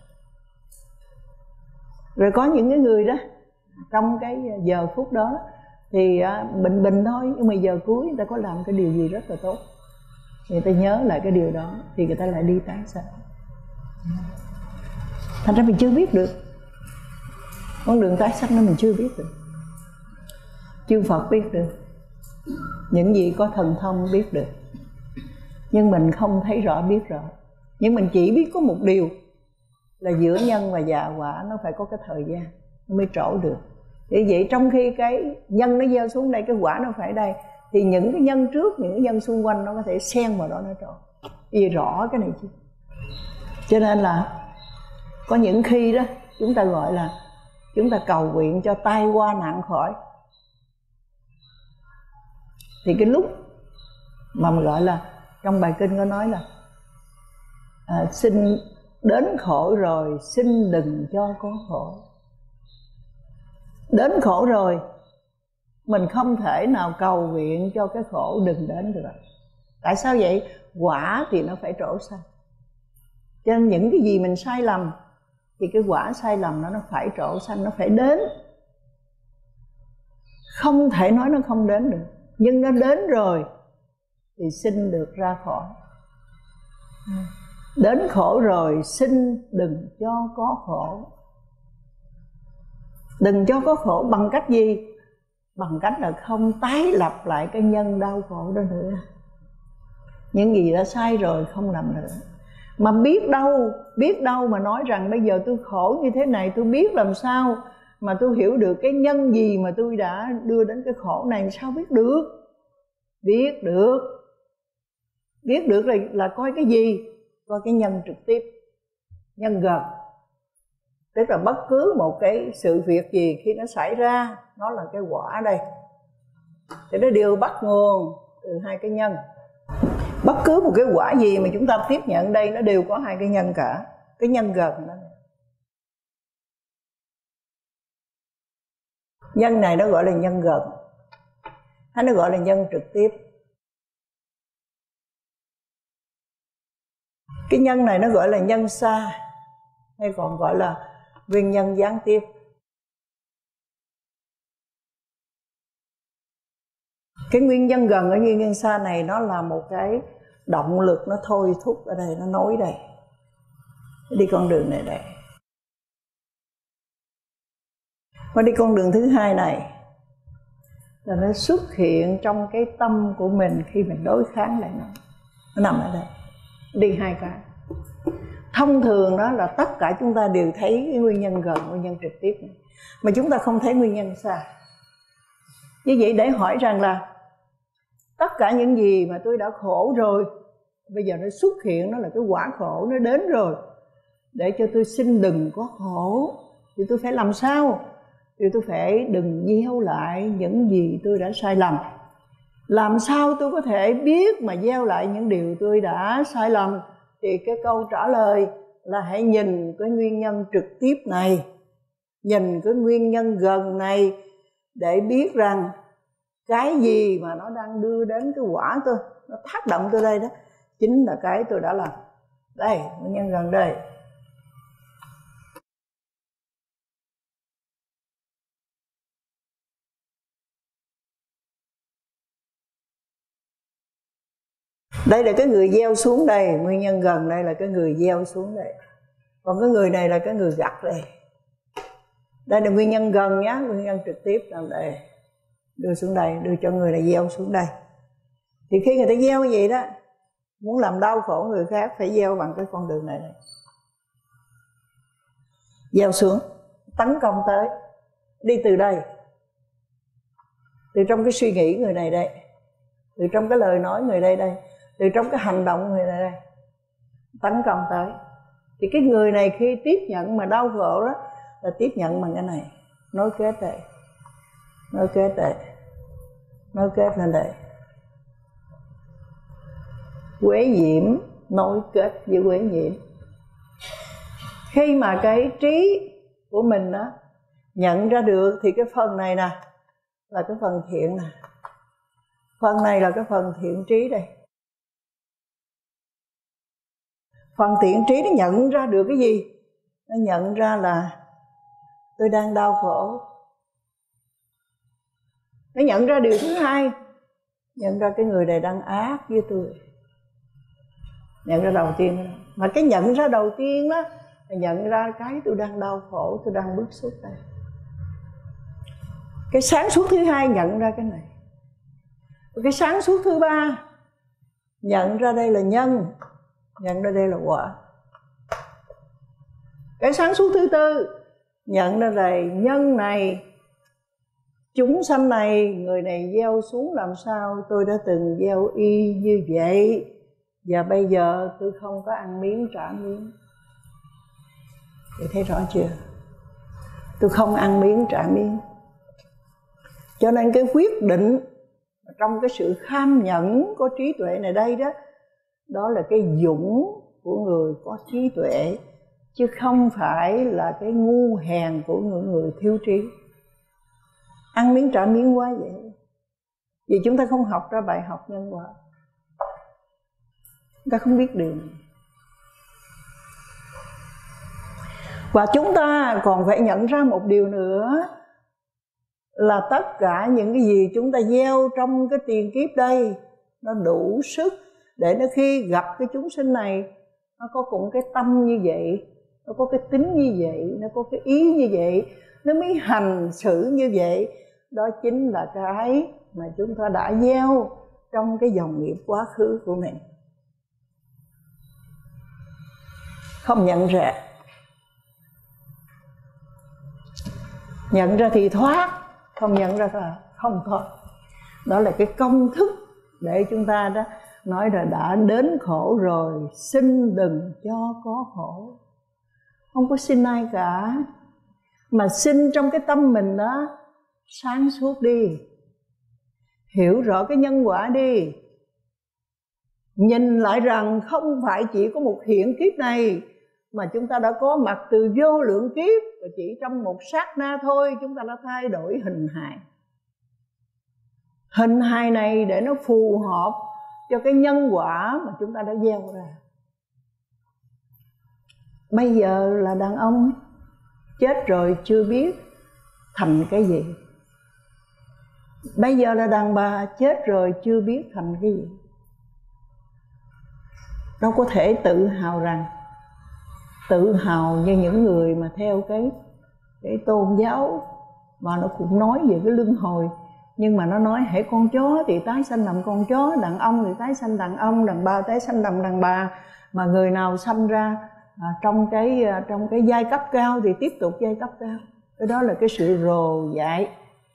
Rồi có những cái người đó, trong cái giờ phút đó thì bình bình thôi, nhưng mà giờ cuối người ta có làm cái điều gì rất là tốt, người ta nhớ lại cái điều đó thì người ta lại đi tái sanh. Thành ra mình chưa biết được con đường tái sanh, nó mình chưa biết được. Chư Phật biết được, những gì có thần thông biết được, nhưng mình không thấy rõ biết rõ. Nhưng mình chỉ biết có một điều là giữa nhân và dạ quả nó phải có cái thời gian nó mới trổ được. Vì vậy trong khi cái nhân nó gieo xuống đây, cái quả nó phải đây, thì những cái nhân trước, những cái nhân xung quanh nó có thể xen vào đó nó trổ. Vì rõ cái này chứ. Cho nên là có những khi đó chúng ta gọi là chúng ta cầu nguyện cho tai qua nạn khỏi. Thì cái lúc mà mình gọi là trong bài kinh có nói là xin đến khổ rồi, xin đừng cho có khổ. Đến khổ rồi, mình không thể nào cầu nguyện cho cái khổ đừng đến được. Tại sao vậy? Quả thì nó phải trổ sanh. Cho nên những cái gì mình sai lầm thì cái quả sai lầm nó phải trổ sanh, nó phải đến. Không thể nói nó không đến được. Nhưng nó đến rồi thì xin được ra khỏi. Đến khổ rồi xin đừng cho có khổ. Đừng cho có khổ bằng cách gì? Bằng cách là không tái lập lại cái nhân đau khổ đó nữa. Những gì đã sai rồi không làm nữa. Mà biết đâu mà nói rằng bây giờ tôi khổ như thế này, tôi biết làm sao mà tôi hiểu được cái nhân gì mà tôi đã đưa đến cái khổ này, sao biết được? Biết được là coi cái gì? Coi cái nhân trực tiếp, nhân gần. Tức là bất cứ một cái sự việc gì khi nó xảy ra, nó là cái quả đây. Thì nó đều bắt nguồn từ hai cái nhân. Bất cứ một cái quả gì mà chúng ta tiếp nhận đây, nó đều có hai cái nhân cả. Cái nhân gần đó. Nhân này nó gọi là nhân gần, hay nó gọi là nhân trực tiếp. Cái nhân này nó gọi là nhân xa, hay còn gọi là nguyên nhân gián tiếp. Cái nguyên nhân gần ở nguyên nhân xa này nó là một cái động lực, nó thôi thúc ở đây, nó nối đây, đi con đường này đây. Và đi con đường thứ hai này là nó xuất hiện trong cái tâm của mình khi mình đối kháng lại nó nằm ở đây. Đi hai cái. Thông thường đó là tất cả chúng ta đều thấy cái nguyên nhân gần, nguyên nhân trực tiếp này, mà chúng ta không thấy nguyên nhân xa. Như vậy để hỏi rằng là tất cả những gì mà tôi đã khổ rồi, bây giờ nó xuất hiện, nó là cái quả khổ, nó đến rồi. Để cho tôi xin đừng có khổ thì tôi phải làm sao? Thì tôi phải đừng gieo lại những gì tôi đã sai lầm. Làm sao tôi có thể biết mà gieo lại những điều tôi đã sai lầm? Thì cái câu trả lời là hãy nhìn cái nguyên nhân trực tiếp này, nhìn cái nguyên nhân gần này để biết rằng cái gì mà nó đang đưa đến cái quả tôi, nó tác động tôi đây đó, chính là cái tôi đã làm. Đây, nguyên nhân gần đây. Đây là cái người gieo xuống đây, nguyên nhân gần đây là cái người gieo xuống đây. Còn cái người này là cái người gặt đây. Đây là nguyên nhân gần nhá, nguyên nhân trực tiếp làm đây. Đưa xuống đây, đưa cho người này gieo xuống đây. Thì khi người ta gieo như vậy đó, muốn làm đau khổ người khác phải gieo bằng cái con đường này. Gieo xuống, tấn công tới. Đi từ đây, từ trong cái suy nghĩ người này đây, từ trong cái lời nói người đây đây, từ trong cái hành động người này đây, tấn công tới. Thì cái người này khi tiếp nhận mà đau khổ đó là tiếp nhận bằng cái này, nối kết đây, nối kết đây, nối kết lên đây. Quế nhiễm nối kết với quế nhiễm. Khi mà cái trí của mình đó nhận ra được thì cái phần này nè là cái phần thiện nè, phần này là cái phần thiện trí đây. Phần thiện trí nó nhận ra được cái gì? Nó nhận ra là tôi đang đau khổ. Nó nhận ra điều thứ hai, nhận ra cái người này đang ác với tôi. Nhận ra đầu tiên đó. Mà cái nhận ra đầu tiên đó là nhận ra cái tôi đang đau khổ, tôi đang bức xúc đây. Cái sáng suốt thứ hai nhận ra cái này. Cái sáng suốt thứ ba nhận ra đây là nhân, nhận ra đây là quả. Cái sáng suốt thứ tư nhận ra là nhân này, chúng sanh này, người này gieo xuống làm sao tôi đã từng gieo y như vậy, và bây giờ tôi không có ăn miếng trả miếng. Chị thấy rõ chưa? Tôi không ăn miếng trả miếng. Cho nên cái quyết định trong cái sự kham nhẫn có trí tuệ này đây đó, đó là cái dũng của người có trí tuệ, chứ không phải là cái ngu hèn của người thiếu trí. Ăn miếng trả miếng quá vậy. Vì chúng ta không học ra bài học nhân quả, chúng ta không biết điều này. Và chúng ta còn phải nhận ra một điều nữa, là tất cả những cái gì chúng ta gieo trong cái tiền kiếp đây, nó đủ sức để nó khi gặp cái chúng sinh này, nó có cùng cái tâm như vậy, nó có cái tính như vậy, nó có cái ý như vậy, nó mới hành xử như vậy. Đó chính là cái mà chúng ta đã gieo trong cái dòng nghiệp quá khứ của mình. Không nhận ra, nhận ra thì thoát, không nhận ra là không thoát. Đó là cái công thức để chúng ta đó nói là đã đến khổ rồi, xin đừng cho có khổ. Không có xin ai cả, mà xin trong cái tâm mình đó sáng suốt đi, hiểu rõ cái nhân quả đi, nhìn lại rằng không phải chỉ có một hiện kiếp này, mà chúng ta đã có mặt từ vô lượng kiếp, và chỉ trong một sát na thôi chúng ta đã thay đổi hình hài. Hình hài này để nó phù hợp cho cái nhân quả mà chúng ta đã gieo ra. Bây giờ là đàn ông chết rồi chưa biết thành cái gì. Bây giờ là đàn bà chết rồi chưa biết thành cái gì. Đâu có thể tự hào rằng, tự hào như những người mà theo cái tôn giáo mà nó cũng nói về cái luân hồi, nhưng mà nó nói hễ con chó thì tái sanh làm con chó, đàn ông thì tái sanh đàn ông, đàn bà tái sanh làm đàn bà, mà người nào sanh ra trong cái giai cấp cao thì tiếp tục giai cấp cao. Cái đó là cái sự rồ dại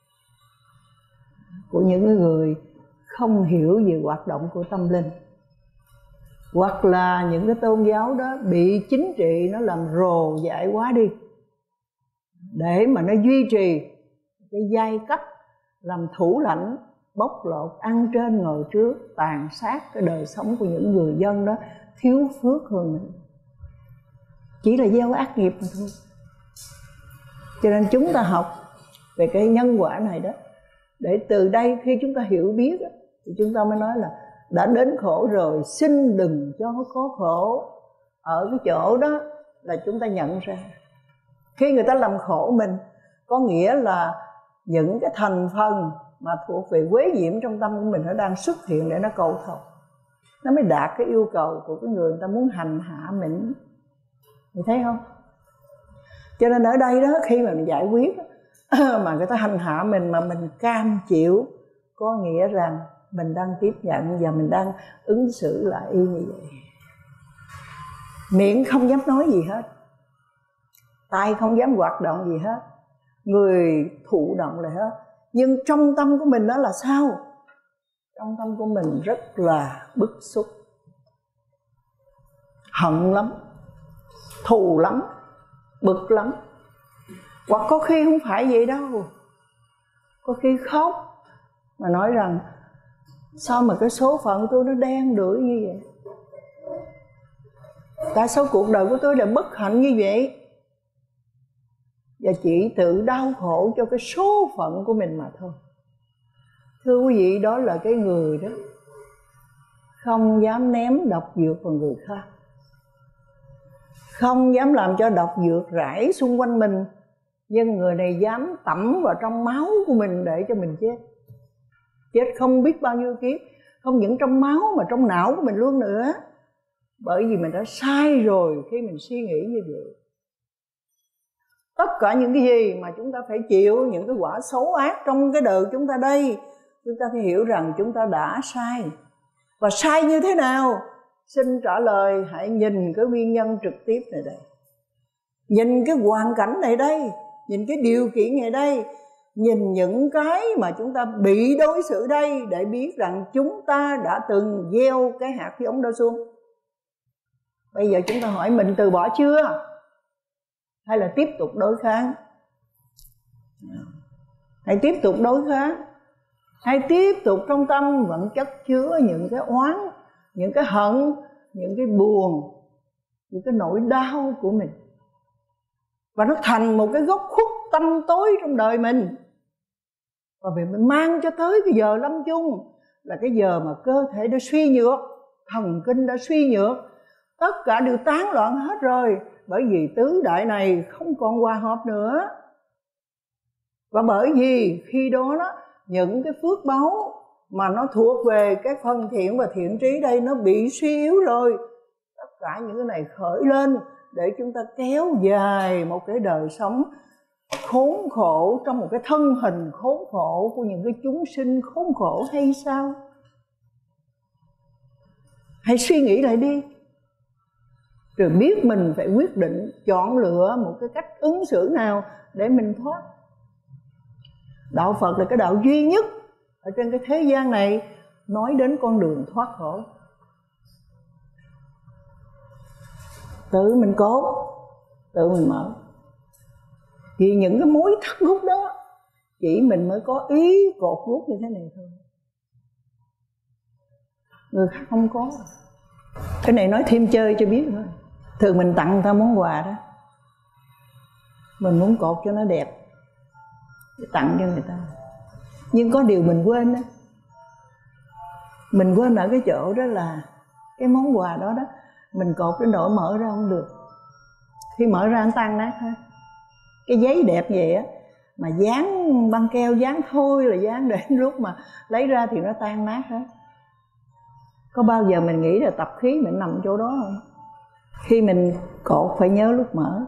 của những người không hiểu về hoạt động của tâm linh, hoặc là những cái tôn giáo đó bị chính trị nó làm rồ dại quá đi, để mà nó duy trì cái giai cấp làm thủ lãnh, bóc lột, ăn trên ngồi trước, tàn sát cái đời sống của những người dân đó thiếu phước hơn mình. chỉ là gieo ác nghiệp mà thôi. Cho nên chúng ta học về cái nhân quả này đó, để từ đây khi chúng ta hiểu biết đó, thì chúng ta mới nói là đã đến khổ rồi, xin đừng cho có khổ. Ở cái chỗ đó là chúng ta nhận ra, khi người ta làm khổ mình, có nghĩa là những cái thành phần mà thuộc về quế nhiễm trong tâm của mình nó đang xuất hiện để nó cầu thầu, nó mới đạt cái yêu cầu của cái người ta muốn hành hạ mình. Mình thấy không? Cho nên ở đây đó, khi mà mình giải quyết mà người ta hành hạ mình mà mình cam chịu, có nghĩa rằng mình đang tiếp nhận và mình đang ứng xử lại y như vậy. Miệng không dám nói gì hết, tay không dám hoạt động gì hết, người thụ động lại hết. Nhưng trong tâm của mình đó là sao? Trong tâm của mình rất là bức xúc, hận lắm, thù lắm, bực lắm. Hoặc có khi không phải vậy đâu, có khi khóc mà nói rằng sao mà cái số phận tôi nó đen đủi như vậy, tại sao cuộc đời của tôi lại bất hạnh như vậy. Và chỉ tự đau khổ cho cái số phận của mình mà thôi. Thưa quý vị, đó là cái người đó không dám ném độc dược vào người khác, không dám làm cho độc dược rải xung quanh mình, nhưng người này dám tẩm vào trong máu của mình để cho mình chết. Chết không biết bao nhiêu kiếp, không những trong máu mà trong não của mình luôn nữa. Bởi vì mình đã sai rồi khi mình suy nghĩ như vậy. Tất cả những cái gì mà chúng ta phải chịu, những cái quả xấu ác trong cái đời chúng ta đây, chúng ta phải hiểu rằng chúng ta đã sai. Và sai như thế nào? Xin trả lời, hãy nhìn cái nguyên nhân trực tiếp này đây, nhìn cái hoàn cảnh này đây, nhìn cái điều kiện này đây, nhìn những cái mà chúng ta bị đối xử đây, để biết rằng chúng ta đã từng gieo cái hạt giống đó xuống. Bây giờ chúng ta hỏi mình từ bỏ chưa? Hay là tiếp tục đối kháng? Hãy tiếp tục đối kháng, hay tiếp tục trong tâm vẫn chất chứa những cái oán, những cái hận, những cái buồn, những cái nỗi đau của mình, và nó thành một cái góc khuất tâm tối trong đời mình. Và vì mình mang cho tới cái giờ lâm chung, là cái giờ mà cơ thể đã suy nhược, thần kinh đã suy nhược, tất cả đều tán loạn hết rồi. Bởi vì tứ đại này không còn hòa hợp nữa. Và bởi vì khi đó những cái phước báu mà nó thuộc về cái phần thiện và thiện trí đây nó bị suy yếu rồi. Tất cả những cái này khởi lên để chúng ta kéo dài một cái đời sống khốn khổ, trong một cái thân hình khốn khổ của những cái chúng sinh khốn khổ hay sao? Hãy suy nghĩ lại đi, rồi biết mình phải quyết định chọn lựa một cái cách ứng xử nào để mình thoát. Đạo Phật là cái đạo duy nhất ở trên cái thế gian này nói đến con đường thoát khổ. Tự mình cốt, tự mình mở. Vì những cái mối thắt gút đó chỉ mình mới có ý cột gút như thế này thôi, người khác không có. Cái này nói thêm chơi cho biết thôi. Thường mình tặng người ta món quà đó, mình muốn cột cho nó đẹp để tặng cho người ta. Nhưng có điều mình quên đó, mình quên ở cái chỗ đó là cái món quà đó mình cột đến nỗi mở ra không được. Khi mở ra nó tan nát hết. Cái giấy đẹp vậy á, mà dán băng keo dán thôi là dán, đến lúc mà lấy ra thì nó tan nát hết. Có bao giờ mình nghĩ là tập khí mình nằm chỗ đó không? Khi mình cột phải nhớ lúc mở.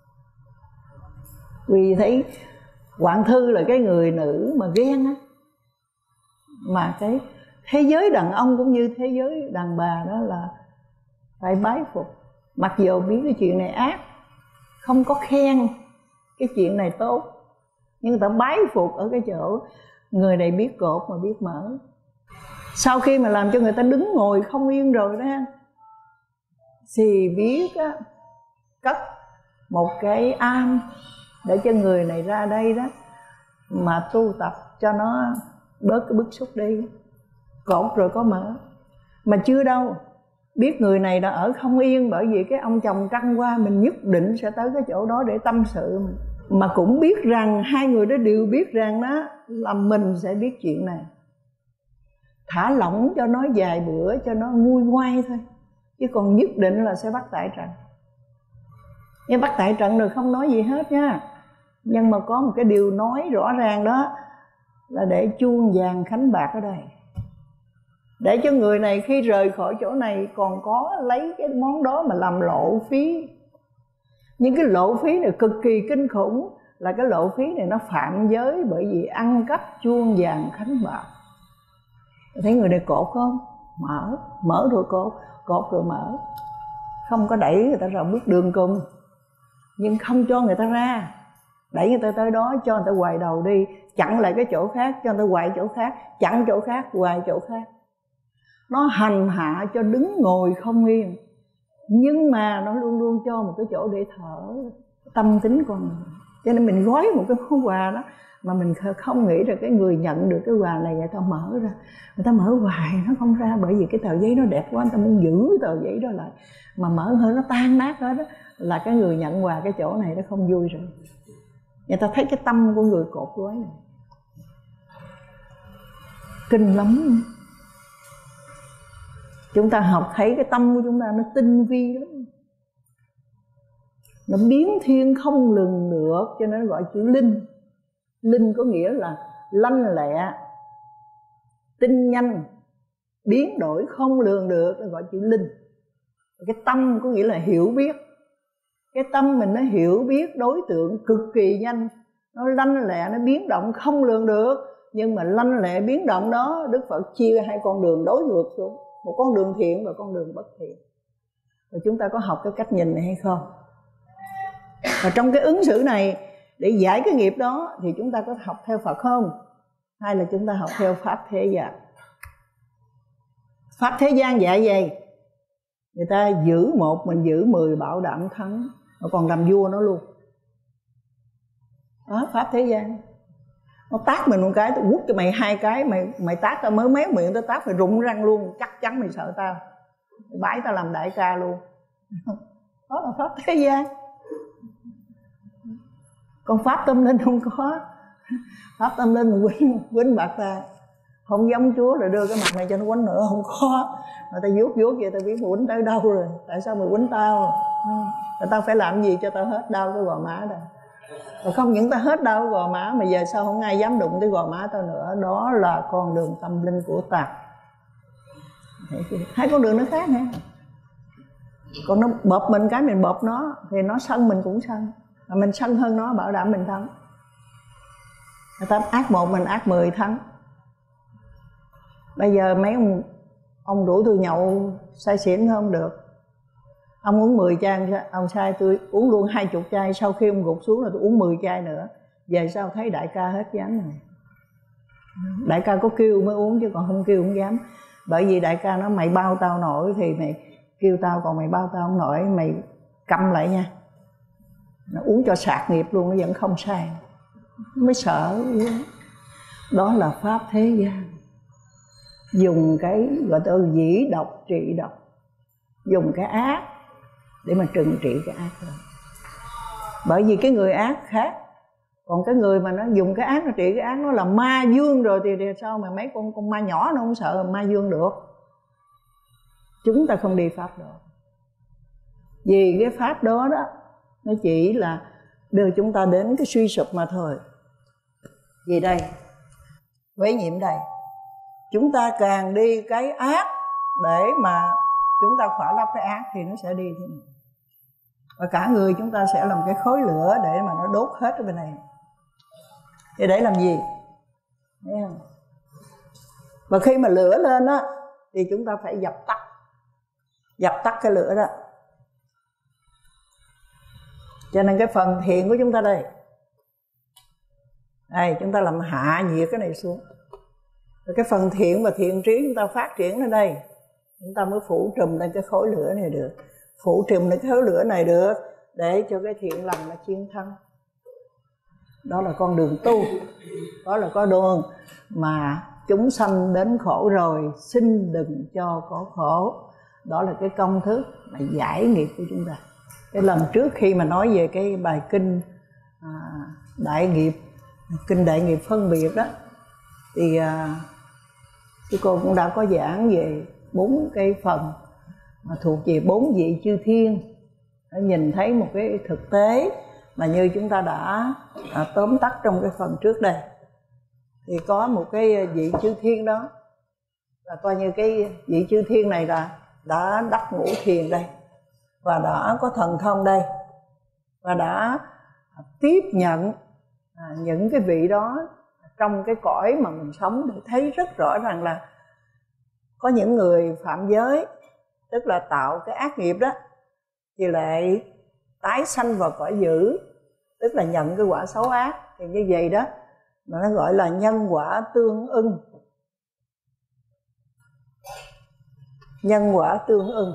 Vì thấy Quảng Thư là cái người nữ mà ghen á, mà cái thế giới đàn ông cũng như thế giới đàn bà đó là phải bái phục. Mặc dù biết cái chuyện này ác, không có khen cái chuyện này tốt, nhưng người ta bái phục ở cái chỗ người này biết cột mà biết mở. Sau khi mà làm cho người ta đứng ngồi không yên rồi đó, thì biết á, cất một cái am để cho người này ra đây đó mà tu tập cho nó bớt cái bức xúc đi. Cột rồi có mở. Mà chưa đâu, biết người này đã ở không yên bởi vì cái ông chồng trăng qua, mình nhất định sẽ tới cái chỗ đó để tâm sự. Mà cũng biết rằng hai người đó đều biết rằng đó là mình sẽ biết chuyện này. Thả lỏng cho nó vài bữa cho nó nguôi ngoai thôi, chứ còn nhất định là sẽ bắt tại trận. Nhưng bắt tại trận rồi không nói gì hết nha. Nhưng mà có một cái điều nói rõ ràng đó là để chuông vàng khánh bạc ở đây, để cho người này khi rời khỏi chỗ này còn có lấy cái món đó mà làm lộ phí. Nhưng cái lộ phí này cực kỳ kinh khủng, là cái lộ phí này nó phạm giới bởi vì ăn cắp chuông vàng khánh bạc. Thấy người này cột không? Mở rồi cột rồi mở. Không có đẩy người ta ra bước đường cùng, nhưng không cho người ta ra, đẩy người ta tới đó, cho người ta quay đầu đi, chặn lại cái chỗ khác, cho người ta quay chỗ khác, chặn chỗ khác, quay chỗ khác. Nó hành hạ cho đứng ngồi không yên, nhưng mà nó luôn luôn cho một cái chỗ để thở tâm tính con người. Cho nên mình gói một cái món quà đó mà mình không nghĩ là cái người nhận được cái quà này người ta mở ra. Người ta mở hoài nó không ra, bởi vì cái tờ giấy nó đẹp quá, người ta muốn giữ tờ giấy đó lại. Mà mở hơi nó tan nát hết đó, là cái người nhận quà cái chỗ này nó không vui rồi. Người ta thấy cái tâm của người cột gói này kinh lắm. Chúng ta học thấy cái tâm của chúng ta nó tinh vi lắm, nó biến thiên không lường được, cho nên nó gọi chữ linh. Linh có nghĩa là lanh lẹ, tinh nhanh, biến đổi không lường được, nó gọi chữ linh. Cái tâm có nghĩa là hiểu biết. Cái tâm mình nó hiểu biết đối tượng cực kỳ nhanh, nó lanh lẹ, nó biến động không lường được. Nhưng mà lanh lẹ biến động đó, Đức Phật chia hai con đường đối ngược xuống, một con đường thiện và con đường bất thiện. Rồi chúng ta có học cái cách nhìn này hay không? Và trong cái ứng xử này để giải cái nghiệp đó thì chúng ta có học theo Phật không? Hay là chúng ta học theo Pháp thế gian? Pháp thế gian dạy gì? Người ta giữ một, mình giữ 10 bảo đảm thắng, mà còn làm vua nó luôn. Đó, Pháp thế gian. Nó tát mình một cái, tôi quất cho mày 2 cái, mày tát tao mới méo miệng, tao tát mày rụng răng luôn, chắc chắn mày sợ tao, bãi tao làm đại ca luôn. Đó là Pháp thế gian. Còn Pháp tâm linh không có. Pháp tâm linh quýnh bạc ta, không giống Chúa rồi đưa cái mặt này cho nó quýnh nữa, không có. Mà ta vuốt vậy ta biết mày quýnh tới đâu rồi, tại sao mày quýnh tao? Rồi tao phải làm gì cho tao hết đau cái gò má đây? Rồi không những ta hết đau gò má mà giờ sao không ai dám đụng tới gò má tao nữa. Đó là con đường tâm linh của ta. Hai con đường nó khác nha. Còn nó bợp mình cái mình bợp nó, thì nó sân mình cũng sân, mà mình sân hơn nó bảo đảm mình thắng. Người ta ác 1 mình ác 10 thắng. Bây giờ mấy ông rủ tôi nhậu say xỉn không được. Ông uống 10 chai, ông sai tôi uống luôn 20 chai. Sau khi ông gục xuống là tôi uống 10 chai nữa. Về sau thấy đại ca hết dám này. Đại ca có kêu mới uống chứ còn không kêu không dám. Bởi vì đại ca nói mày bao tao nổi thì mày kêu tao, còn mày bao tao không nổi mày câm lại nha. Nó uống cho sạc nghiệp luôn, nó vẫn không sai. Mới sợ. Đó là Pháp thế gian. Dùng cái gọi là dĩ độc trị độc, dùng cái ác để mà trừng trị cái ác đó. Bởi vì cái người ác khác, còn cái người mà nó dùng cái ác nó trị cái ác, nó là ma dương rồi thì sao mà mấy con ma nhỏ nó không sợ ma dương được. Chúng ta không đi Pháp đó. Vì cái Pháp đó đó nó chỉ là đưa chúng ta đến cái suy sụp mà thôi. Vì đây, với nhiệm đây, chúng ta càng đi cái ác để mà chúng ta khỏa lấp cái ác thì nó sẽ đi thế này. Và cả người chúng ta sẽ làm cái khối lửa để mà nó đốt hết ở bên này. Thì để làm gì? Thấy không? Và khi mà lửa lên á thì chúng ta phải dập tắt cái lửa đó. Cho nên cái phần thiện của chúng ta đây, chúng ta làm hạ nhiệt cái này xuống. Rồi cái phần thiện và thiện trí chúng ta phát triển lên đây, chúng ta mới phủ trùm lên cái khối lửa này được. Phủ trùm lên cái khối lửa này được để cho cái thiện lành nó chiến thắng. Đó là con đường tu. Đó là con đường mà chúng sanh đến khổ rồi xin đừng cho có khổ. Đó là cái công thức mà giải nghiệp của chúng ta. Cái lần trước khi mà nói về cái bài kinh đại nghiệp, kinh đại nghiệp phân biệt đó, thì sư cô cũng đã có giảng về 4 cái phần mà thuộc về 4 vị chư thiên, để nhìn thấy một cái thực tế mà như chúng ta đã tóm tắt trong cái phần trước đây. Thì có một cái vị chư thiên đó là coi như cái vị chư thiên này là đã đắc ngũ thiền đây, và đã có thần thông đây, và đã tiếp nhận những cái vị đó trong cái cõi mà mình sống, để thấy rất rõ ràng là có những người phạm giới, tức là tạo cái ác nghiệp đó, thì lại tái sanh vào cõi dữ, tức là nhận cái quả xấu ác. Thì như vậy đó mà nó gọi là nhân quả tương ưng. Nhân quả tương ưng.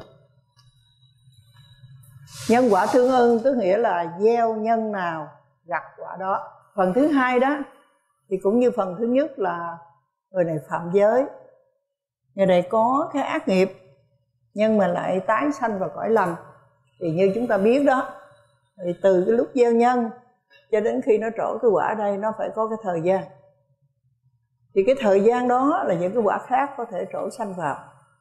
Nhân quả tương ưng tức nghĩa là gieo nhân nào gặt quả đó. Phần thứ hai đó thì cũng như phần thứ nhất là người này phạm giới, người này có cái ác nghiệp nhưng mà lại tái sanh vào cõi lành. Thì như chúng ta biết đó, thì từ cái lúc gieo nhân cho đến khi nó trổ cái quả đây, nó phải có cái thời gian. Thì cái thời gian đó là những cái quả khác có thể trổ sanh vào.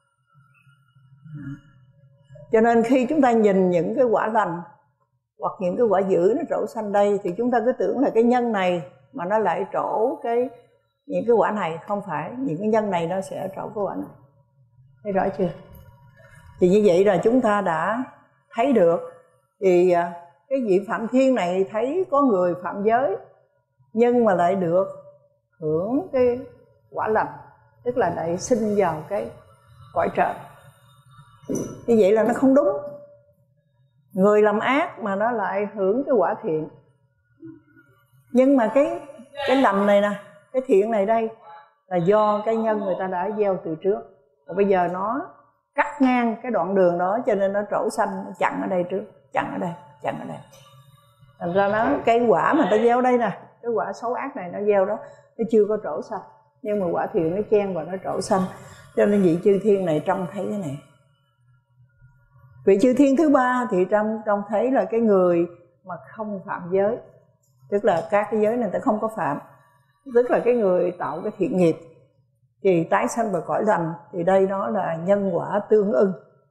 Cho nên khi chúng ta nhìn những cái quả lành hoặc những cái quả dữ nó trổ sanh đây, thì chúng ta cứ tưởng là cái nhân này mà nó lại trổ những cái quả này. Không phải, những cái nhân này nó sẽ trổ cái quả này. Thấy rõ chưa? Thì như vậy là chúng ta đã thấy được. Thì cái vị Phạm Thiên này thấy có người phạm giới nhưng mà lại được hưởng cái quả lành, tức là lại sinh vào cái cõi trời. Như vậy là nó không đúng. Người làm ác mà nó lại hưởng cái quả thiện. Nhưng mà cái lành này nè, cái thiện này đây là do cái nhân người ta đã gieo từ trước. Và bây giờ nó cắt ngang cái đoạn đường đó, cho nên nó trổ sanh, nó chặn ở đây trước, chặn ở đây, chặn ở đây. Thành ra nó cái quả mà ta gieo đây nè, cái quả xấu ác này nó gieo đó, nó chưa có trổ sanh, nhưng mà quả thiện nó chen và nó trổ sanh. Cho nên vị chư thiên này trông thấy cái này. Vị chư thiên thứ ba thì trông thấy là cái người mà không phạm giới, tức là các cái giới này ta không có phạm, tức là cái người tạo cái thiện nghiệp thì tái sanh vào cõi lành. Thì đây nó là nhân quả tương ưng.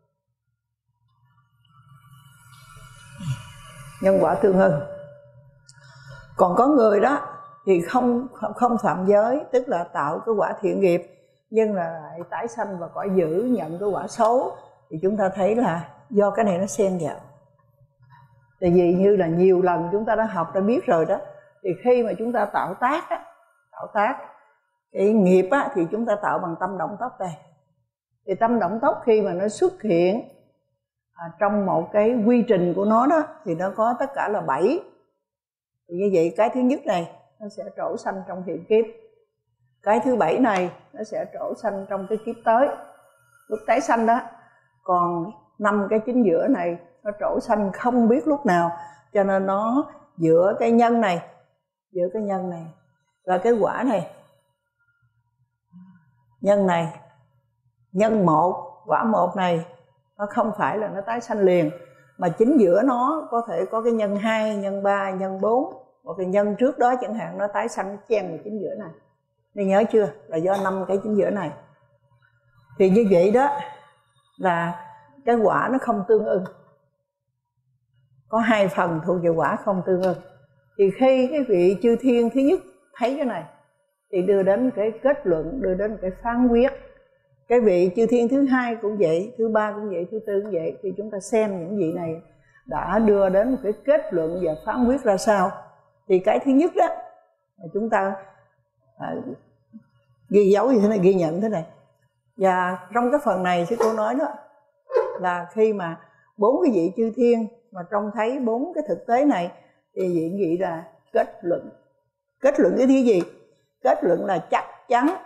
Nhân quả tương ưng. Còn có người đó thì không phạm giới, tức là tạo cái quả thiện nghiệp nhưng là lại tái sanh vào cõi dữ, nhận cái quả xấu. Thì chúng ta thấy là do cái này nó xen vào. Tại vì như là nhiều lần chúng ta đã học, đã biết rồi đó, thì khi mà chúng ta tạo tác cái nghiệp á, thì chúng ta tạo bằng tâm động tốc đây. Thì tâm động tốc khi mà nó xuất hiện trong một cái quy trình của nó đó, thì nó có tất cả là 7. Thì như vậy cái thứ nhất này nó sẽ trổ sanh trong hiện kiếp, cái thứ 7 này nó sẽ trổ sanh trong cái kiếp tới, lúc tái sanh đó. Còn 5 cái chính giữa này nó trổ sanh không biết lúc nào, cho nên nó giữa cái nhân này và cái quả này, nhân này, nhân 1, quả 1 này nó không phải là nó tái sanh liền, mà chính giữa nó có thể có cái nhân 2, nhân 3, nhân 4, một cái nhân trước đó chẳng hạn, nó tái sanh chen vào chính giữa này. Nên nhớ chưa, là do 5 cái chính giữa này. Thì như vậy đó là cái quả nó không tương ưng. Có 2 phần thuộc về quả không tương ưng. Thì khi cái vị chư thiên thứ nhất thấy cái này thì đưa đến cái kết luận, đưa đến cái phán quyết. Cái vị chư thiên thứ hai cũng vậy, thứ ba cũng vậy, thứ tư cũng vậy. Thì chúng ta xem những vị này đã đưa đến một cái kết luận và phán quyết ra sao. Thì cái thứ nhất đó là chúng ta ghi dấu như thế này, ghi nhận thế này. Và trong cái phần này sư cô nói đó là khi mà 4 cái vị chư thiên mà trông thấy 4 cái thực tế này thì vị là kết luận. Kết luận cái thứ gì? Kết luận là chắc chắn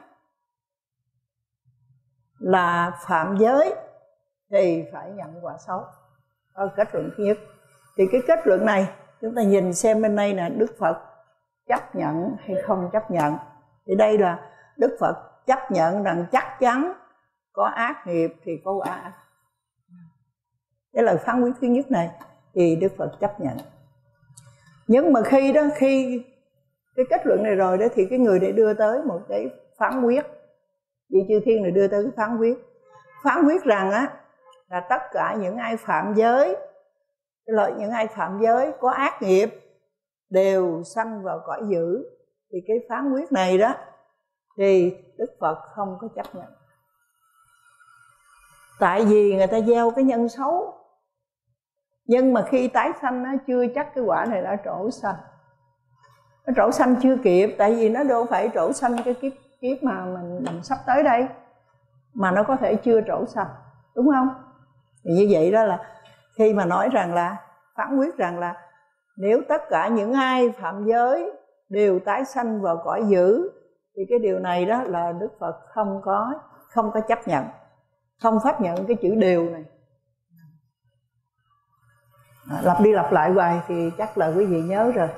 là phạm giới thì phải nhận quả xấu. Đó là kết luận thứ nhất. Thì cái kết luận này chúng ta nhìn xem bên đây là Đức Phật chấp nhận hay không chấp nhận. Thì đây là Đức Phật chấp nhận rằng chắc chắn có ác nghiệp thì có quả ác. cái lời phán quyết thứ nhất này thì Đức Phật chấp nhận. Nhưng mà khi cái kết luận này rồi đó thì cái người này đưa tới một cái phán quyết, vị chư thiên này đưa tới cái phán quyết rằng á là tất cả những ai phạm giới, những ai phạm giới có ác nghiệp đều sanh vào cõi dữ. Thì cái phán quyết này đó thì Đức Phật không có chấp nhận. Tại vì người ta gieo cái nhân xấu, nhưng mà khi tái sanh nó chưa chắc cái quả này đã trổ sanh. Nó trổ sanh chưa kịp, tại vì nó đâu phải trổ sanh cái kiếp mà mình sắp tới đây, mà nó có thể chưa trổ sanh, đúng không? Thì như vậy đó là khi mà nói rằng là phán quyết rằng là nếu tất cả những ai phạm giới đều tái sanh vào cõi dữ, thì cái điều này đó là Đức Phật không có chấp nhận, không pháp nhận cái chữ đều này. Lặp đi lặp lại hoài thì chắc là quý vị nhớ rồi.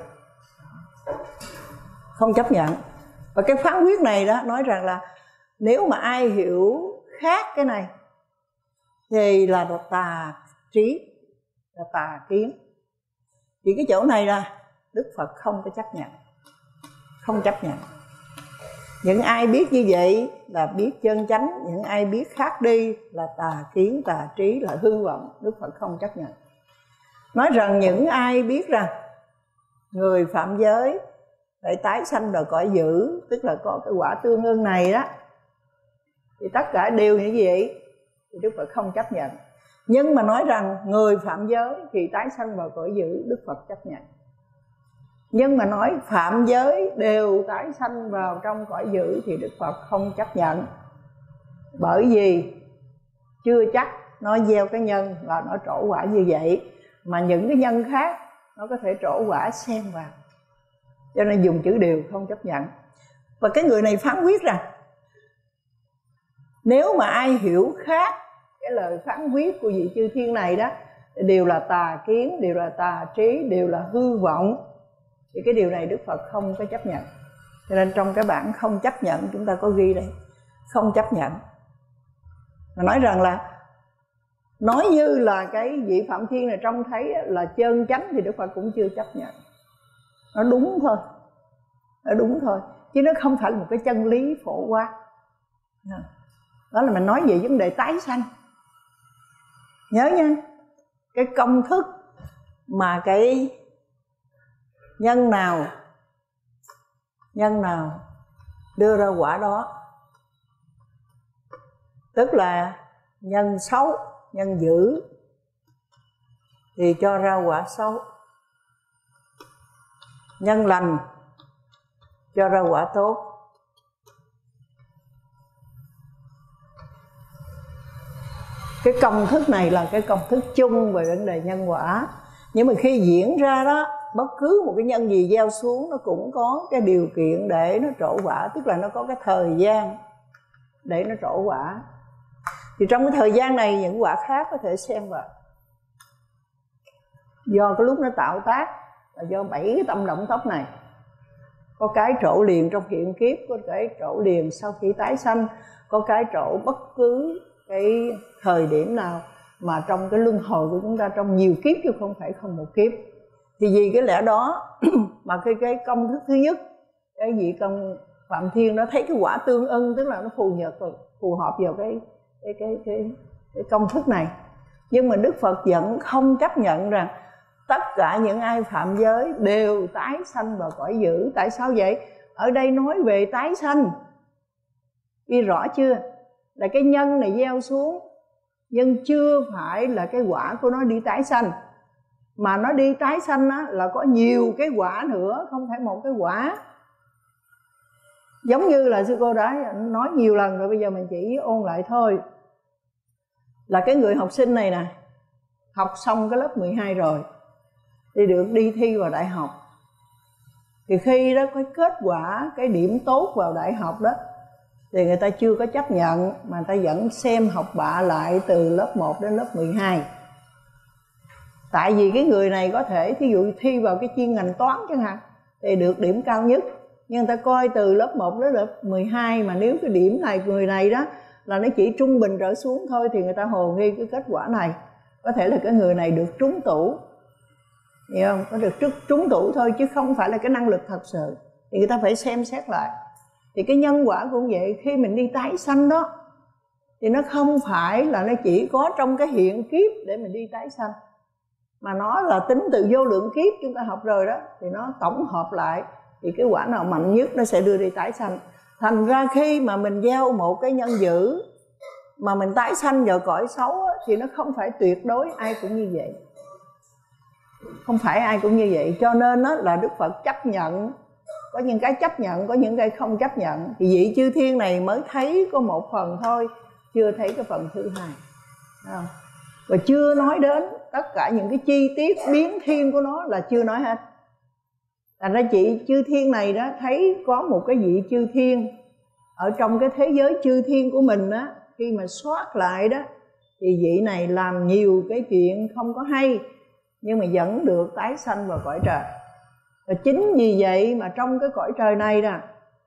Không chấp nhận. Và cái phán quyết này đó nói rằng là nếu mà ai hiểu khác cái này thì là tà trí, là tà kiến. Thì cái chỗ này là Đức Phật không có chấp nhận, không chấp nhận. Những ai biết như vậy là biết chân chánh, những ai biết khác đi là tà kiến, tà trí, là hư vọng. Đức Phật không chấp nhận. Nói rằng những ai biết rằng người phạm giới phải tái sanh vào cõi dữ, tức là có cái quả tương ưng này đó, thì tất cả đều như vậy thì Đức Phật không chấp nhận. Nhưng mà nói rằng người phạm giới thì tái sanh vào cõi dữ, Đức Phật chấp nhận. Nhưng mà nói phạm giới đều tái sanh vào trong cõi dữ thì Đức Phật không chấp nhận. Bởi vì chưa chắc nó gieo cái nhân là nó trổ quả như vậy, mà những cái nhân khác nó có thể trổ quả xen vào, cho nên dùng chữ đều không chấp nhận. Và cái người này phán quyết rằng nếu mà ai hiểu khác cái lời phán quyết của vị chư thiên này đó, đều là tà kiến, đều là tà trí, đều là hư vọng, thì cái điều này Đức Phật không có chấp nhận. Cho nên trong cái bản không chấp nhận chúng ta có ghi đây, không chấp nhận. Mà nói rằng là nói như là cái vị Phạm Thiên này trông thấy là chân chánh thì Đức Phật cũng chưa chấp nhận. Nó đúng thôi, nó đúng thôi, chứ nó không phải là một cái chân lý phổ quát. Đó là mình nói về vấn đề tái sanh. Nhớ nha, cái công thức mà cái nhân nào đưa ra quả đó, tức là nhân xấu, nhân dữ thì cho ra quả xấu, nhân lành cho ra quả tốt. Cái công thức này là cái công thức chung về vấn đề nhân quả. Nhưng mà khi diễn ra đó, bất cứ một cái nhân gì gieo xuống nó cũng có cái điều kiện để nó trổ quả, tức là nó có cái thời gian để nó trổ quả. Thì trong cái thời gian này những quả khác có thể xen vào. Do cái lúc nó tạo tác là do 7 cái tâm động tốc này. Có cái trổ liền trong hiện kiếp, có cái trổ liền sau khi tái sanh, có cái trổ bất cứ cái thời điểm nào mà trong cái luân hồi của chúng ta, trong nhiều kiếp chứ không phải không một kiếp. Thì vì cái lẽ đó mà cái công thức thứ nhất, cái vị công Phạm Thiên đó thấy cái quả tương ưng, tức là nó phù hợp vào cái công thức này. Nhưng mà Đức Phật vẫn không chấp nhận rằng tất cả những ai phạm giới đều tái sanh vào cõi dữ. Tại sao vậy? Ở đây nói về tái sanh, ghi rõ chưa? Là cái nhân này gieo xuống, nhưng chưa phải là cái quả của nó đi tái sanh. Mà nó đi tái sanh á, là có nhiều cái quả nữa, không phải một cái quả. Giống như là sư cô đã nói nhiều lần rồi, bây giờ mình chỉ ôn lại thôi. Là cái người học sinh này nè, học xong cái lớp 12 rồi thì được đi thi vào đại học. Thì khi đó có kết quả, cái điểm tốt vào đại học đó, thì người ta chưa có chấp nhận, mà người ta vẫn xem học bạ lại từ lớp 1 đến lớp 12. Tại vì cái người này có thể thí dụ thi vào cái chuyên ngành toán chẳng hạn thì được điểm cao nhất, nhưng người ta coi từ lớp 1 đến lớp 12 mà nếu cái điểm này người này đó là nó chỉ trung bình trở xuống thôi thì người ta hồ nghi cái kết quả này. Có thể là cái người này được trúng tủ, hiểu không? Có được trúng tủ thôi chứ không phải là cái năng lực thật sự. Thì người ta phải xem xét lại. Thì cái nhân quả cũng vậy, khi mình đi tái sanh đó thì nó không phải là nó chỉ có trong cái hiện kiếp để mình đi tái sanh, mà nó là tính từ vô lượng kiếp chúng ta học rồi đó. Thì nó tổng hợp lại thì cái quả nào mạnh nhất nó sẽ đưa đi tái sanh. Thành ra khi mà mình gieo một cái nhân dữ mà mình tái sanh vào cõi xấu á, thì nó không phải tuyệt đối ai cũng như vậy. Không phải ai cũng như vậy. Cho nên á, là Đức Phật chấp nhận. Có những cái chấp nhận, có những cái không chấp nhận. Thì vị chư thiên này mới thấy có một phần thôi, chưa thấy cái phần thứ hai. Không? Và chưa nói đến tất cả những cái chi tiết biến thiên của nó là chưa nói hết. Thành ra chị chư thiên này đó thấy có một cái vị chư thiên ở trong cái thế giới chư thiên của mình á, khi mà soát lại đó thì vị này làm nhiều cái chuyện không có hay, nhưng mà vẫn được tái sanh vào cõi trời. Và chính vì vậy mà trong cái cõi trời này nè,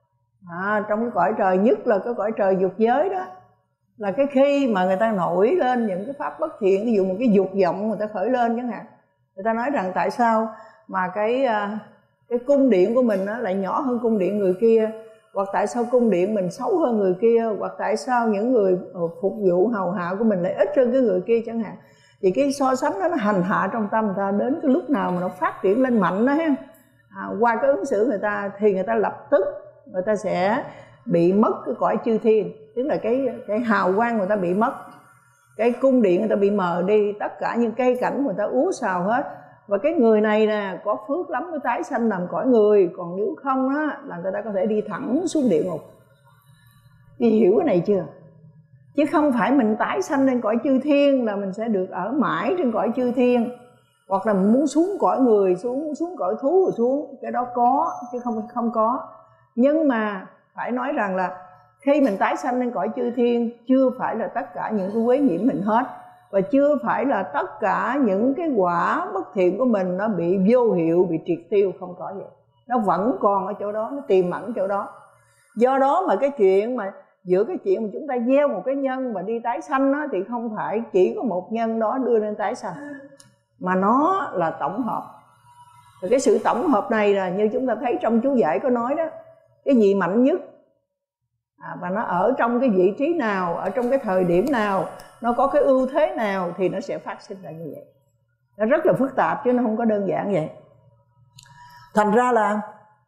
trong cái cõi trời, nhất là cái cõi trời dục giới đó, là cái khi mà người ta nổi lên những cái pháp bất thiện, ví dụ một cái dục vọng người ta khởi lên chẳng hạn, người ta nói rằng tại sao mà cái cung điện của mình á lại nhỏ hơn cung điện người kia, hoặc tại sao cung điện mình xấu hơn người kia, hoặc tại sao những người phục vụ hầu hạ của mình lại ít hơn cái người kia chẳng hạn. Thì cái so sánh đó nó hành hạ trong tâm người ta, đến cái lúc nào mà nó phát triển lên mạnh đó ha, qua cái ứng xử người ta thì người ta lập tức người ta sẽ bị mất cái cõi chư thiên, tức là cái hào quang người ta bị mất, cái cung điện người ta bị mờ đi, tất cả những cây cảnh người ta úa xào hết. Và cái người này nè có phước lắm mới tái sanh làm cõi người, còn nếu không á là người ta có thể đi thẳng xuống địa ngục. Chị hiểu cái này chưa? Chứ không phải mình tái sanh lên cõi chư thiên là mình sẽ được ở mãi trên cõi chư thiên, hoặc là mình muốn xuống cõi người, xuống cõi thú rồi xuống, cái đó có chứ không có. Nhưng mà phải nói rằng là khi mình tái sanh lên cõi chư thiên, chưa phải là tất cả những cái quế nhiễm mình hết, và chưa phải là tất cả những cái quả bất thiện của mình nó bị vô hiệu, bị triệt tiêu, không có vậy. Nó vẫn còn ở chỗ đó, nó tiềm ẩn chỗ đó. Do đó mà cái chuyện mà giữa cái chuyện mà chúng ta gieo một cái nhân mà đi tái sanh á, thì không phải chỉ có một nhân đó đưa lên tái sanh, mà nó là tổng hợp. Và cái sự tổng hợp này là như chúng ta thấy trong chú giải có nói đó, cái gì mạnh nhất và nó ở trong cái vị trí nào, ở trong cái thời điểm nào, nó có cái ưu thế nào thì nó sẽ phát sinh ra như vậy. Nó rất là phức tạp chứ nó không có đơn giản vậy. Thành ra là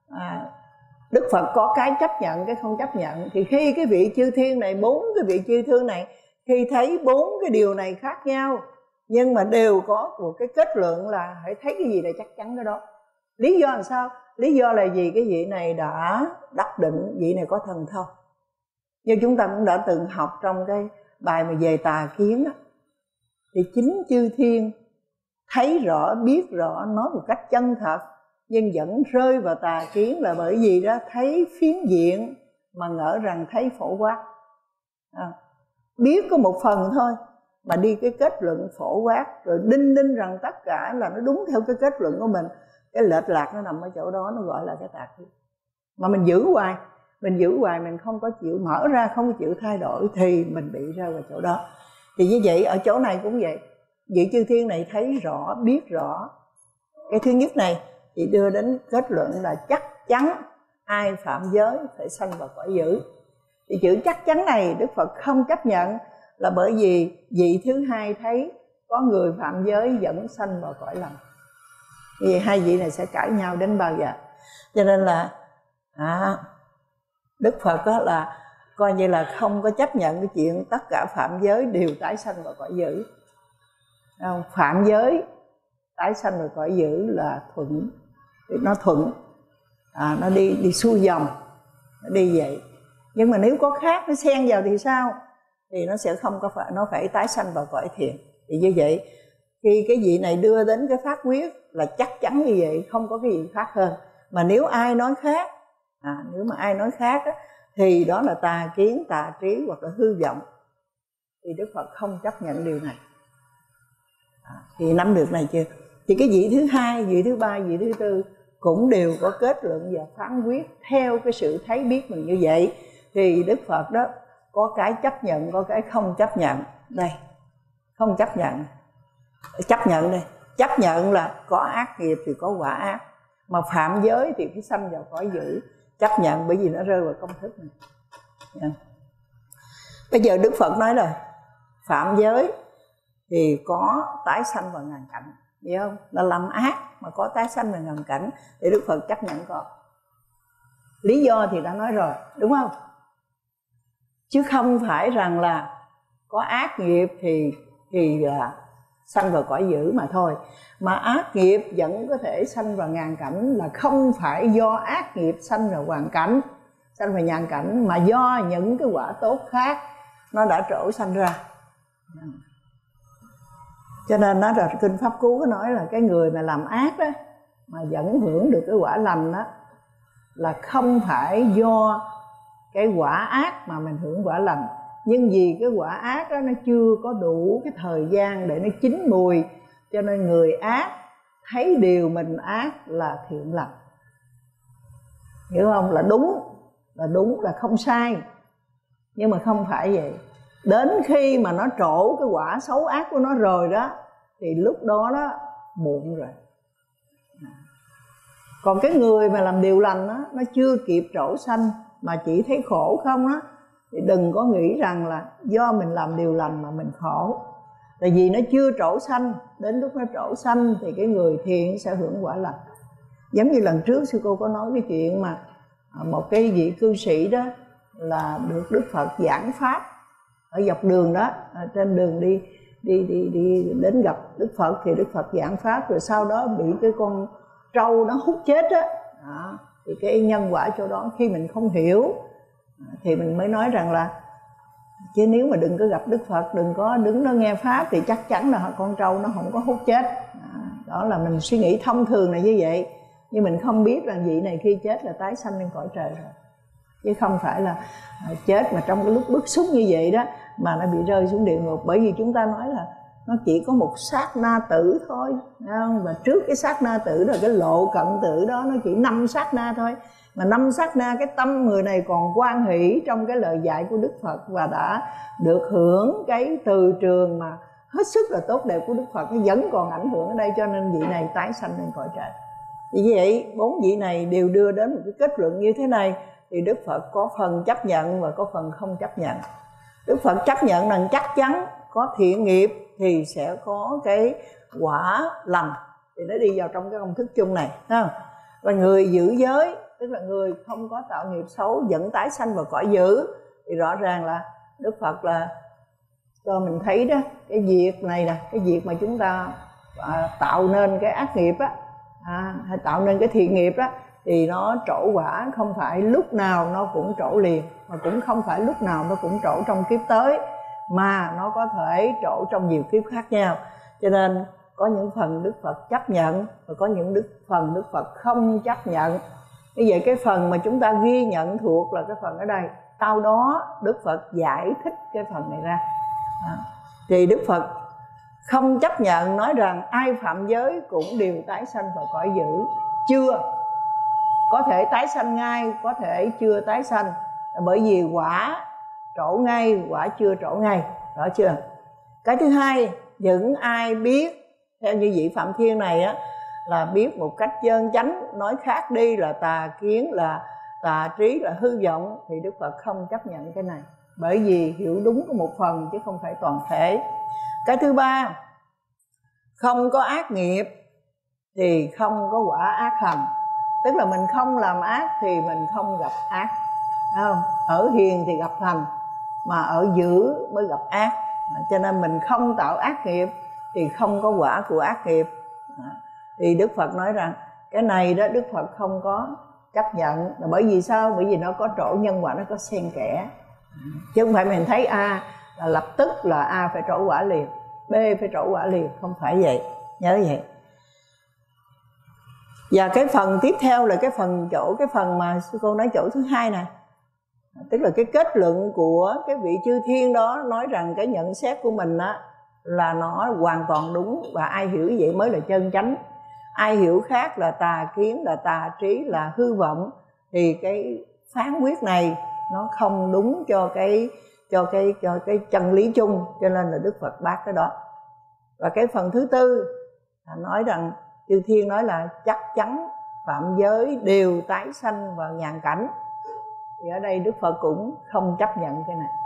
Đức Phật có cái chấp nhận, cái không chấp nhận. Thì khi cái vị chư thiên này, 4 cái vị chư thiên này, khi thấy 4 cái điều này khác nhau, nhưng mà đều có một cái kết luận là hãy thấy cái gì là chắc chắn cái đó. Lý do làm sao? Lý do là vì cái vị này đã đắc định, vị này có thần thông. Như chúng ta cũng đã từng học trong cái bài mà về tà kiến đó, thì chính chư thiên thấy rõ, biết rõ, nói một cách chân thật, nhưng vẫn rơi vào tà kiến là bởi vì đó thấy phiến diện mà ngỡ rằng thấy phổ quát. Biết có một phần thôi mà đi cái kết luận phổ quát, rồi đinh rằng tất cả là nó đúng theo cái kết luận của mình. Cái lệch lạc nó nằm ở chỗ đó, nó gọi là cái tà kiến. Mà mình giữ hoài, mình không có chịu mở ra, không có chịu thay đổi thì mình bị rơi vào chỗ đó. Thì như vậy ở chỗ này cũng vậy, vị chư thiên này thấy rõ, biết rõ. Cái thứ nhất này thì đưa đến kết luận là chắc chắn ai phạm giới phải sanh vào cõi dữ. Thì chữ chắc chắn này Đức Phật không chấp nhận, là bởi vì vị thứ hai thấy có người phạm giới vẫn sanh vào cõi lành. Vì hai vị này sẽ cãi nhau đến bao giờ. Cho nên là Đức Phật đó là coi như là không có chấp nhận cái chuyện tất cả phạm giới đều tái sanh vào cõi dữ. Phạm giới tái sanh vào cõi dữ là thuận, nó thuận, nó đi xuôi dòng, nó đi vậy. Nhưng mà nếu có khác nó xen vào thì sao? Thì nó sẽ không có phải, nó phải tái sanh vào cõi thiện. Thì như vậy khi cái vị này đưa đến cái phát quyết là chắc chắn như vậy, không có cái gì khác hơn. Mà nếu ai nói khác, nếu mà ai nói khác á, thì đó là tà kiến, tà trí hoặc là hư vọng. Thì Đức Phật không chấp nhận điều này. Thì nắm được này chưa? Thì cái vị thứ hai, vị thứ ba, vị thứ tư cũng đều có kết luận và phán quyết theo cái sự thấy biết mình như vậy. Thì Đức Phật đó có cái chấp nhận, có cái không chấp nhận. Đây, không chấp nhận. Chấp nhận đây, chấp nhận là có ác nghiệp thì có quả ác, mà phạm giới thì phải sanh vào cõi dữ. Chấp nhận bởi vì nó rơi vào công thức này. Bây giờ Đức Phật nói là phạm giới thì có tái sanh vào ngàn cảnh, hiểu không? Là làm ác mà có tái sanh vào ngàn cảnh thì Đức Phật chấp nhận có. Lý do thì đã nói rồi, đúng không? Chứ không phải rằng là có ác nghiệp thì là sanh vào cõi dữ mà thôi. Mà ác nghiệp vẫn có thể sanh vào ngàn cảnh, là không phải do ác nghiệp sanh vào hoàn cảnh, sanh vào ngàn cảnh, mà do những cái quả tốt khác nó đã trổ sanh ra. Cho nên nó là Kinh Pháp Cú có nói là cái người mà làm ác đó mà vẫn hưởng được cái quả lành đó, là không phải do cái quả ác mà mình hưởng quả lành, nhưng vì cái quả ác đó nó chưa có đủ cái thời gian để nó chín mùi, cho nên người ác thấy điều mình ác là thiện lành. Hiểu không? Là đúng, là không sai. Nhưng mà không phải vậy. Đến khi mà nó trổ cái quả xấu ác của nó rồi đó, thì lúc đó đó muộn rồi. Còn cái người mà làm điều lành đó, nó chưa kịp trổ sanh mà chỉ thấy khổ không á, thì đừng có nghĩ rằng là do mình làm điều lành mà mình khổ. Tại vì nó chưa trổ sanh, đến lúc nó trổ sanh thì cái người thiện sẽ hưởng quả lành. Giống như lần trước sư cô có nói cái chuyện mà một cái vị cư sĩ đó là được Đức Phật giảng pháp ở dọc đường đó, trên đường đi đến gặp Đức Phật, thì Đức Phật giảng pháp, rồi sau đó bị cái con trâu nó hút chết á. Thì cái nhân quả chỗ đó khi mình không hiểu thì mình mới nói rằng là, chứ nếu mà đừng có gặp Đức Phật, đừng có đứng đó nghe pháp thì chắc chắn là con trâu nó không có hút chết. Đó là mình suy nghĩ thông thường là như vậy, nhưng mình không biết rằng vị này khi chết là tái sanh lên cõi trời rồi, chứ không phải là chết mà trong cái lúc bức xúc như vậy đó mà nó bị rơi xuống địa ngục. Bởi vì chúng ta nói là nó chỉ có một sát na tử thôi, thấy không? Và trước cái sát na tử là cái lộ cận tử đó, nó chỉ 5 sát na thôi. Mà 5 sát na cái tâm người này còn hoan hỷ trong cái lời dạy của Đức Phật, và đã được hưởng cái từ trường mà hết sức là tốt đẹp của Đức Phật, nó vẫn còn ảnh hưởng ở đây, cho nên vị này tái sanh lên cõi trời. Vì vậy 4 vị này đều đưa đến một cái kết luận như thế này, thì Đức Phật có phần chấp nhận và có phần không chấp nhận. Đức Phật chấp nhận rằng chắc chắn có thiện nghiệp thì sẽ có cái quả lành, thì nó đi vào trong cái công thức chung này, thấy không? Và người giữ giới, tức là người không có tạo nghiệp xấu vẫn tái sanh vào cõi dữ, thì rõ ràng là Đức Phật là cho mình thấy đó, cái việc này nè, cái việc mà chúng ta tạo nên cái ác nghiệp á, hay tạo nên cái thiện nghiệp á, thì nó trổ quả không phải lúc nào nó cũng trổ liền, mà cũng không phải lúc nào nó cũng trổ trong kiếp tới, mà nó có thể trổ trong nhiều kiếp khác nhau. Cho nên có những phần Đức Phật chấp nhận, và có những phần Đức Phật không chấp nhận. Như vậy cái phần mà chúng ta ghi nhận thuộc là cái phần ở đây. Sau đó Đức Phật giải thích cái phần này ra. Thì Đức Phật không chấp nhận, nói rằng ai phạm giới cũng đều tái sanh vào cõi dữ. Chưa, có thể tái sanh ngay, có thể chưa tái sanh, bởi vì quả trổ ngay, quả chưa trổ ngay, rõ chưa? Cái thứ hai, những ai biết theo như vị Phạm Thiên này á, là biết một cách chân chánh, nói khác đi là tà kiến, là tà trí, là hư vọng, thì Đức Phật không chấp nhận cái này, bởi vì hiểu đúng có một phần chứ không phải toàn thể. Cái thứ ba, không có ác nghiệp thì không có quả ác hành. Tức là mình không làm ác thì mình không gặp ác, không? Ở hiền thì gặp thành, mà ở dữ mới gặp ác. Cho nên mình không tạo ác nghiệp thì không có quả của ác nghiệp. Thì Đức Phật nói rằng cái này đó Đức Phật không có chấp nhận. Là bởi vì sao? Bởi vì nó có trổ nhân quả, nó có xen kẽ. Chứ không phải mình thấy A là lập tức là A phải trổ quả liền, B phải trổ quả liền, không phải vậy, nhớ vậy. Và cái phần tiếp theo là cái phần mà sư cô nói chỗ thứ hai nè, tức là cái kết luận của cái vị chư thiên đó, nói rằng cái nhận xét của mình á là nó hoàn toàn đúng, và ai hiểu vậy mới là chân chánh. Ai hiểu khác là tà kiến, là tà trí, là hư vọng, thì cái phán quyết này nó không đúng cho cái chân lý chung, cho nên là Đức Phật bác cái đó. Và cái phần thứ tư nói rằng chư thiên nói là chắc chắn phạm giới đều tái sanh vào nhàn cảnh. Thì ở đây Đức Phật cũng không chấp nhận cái này,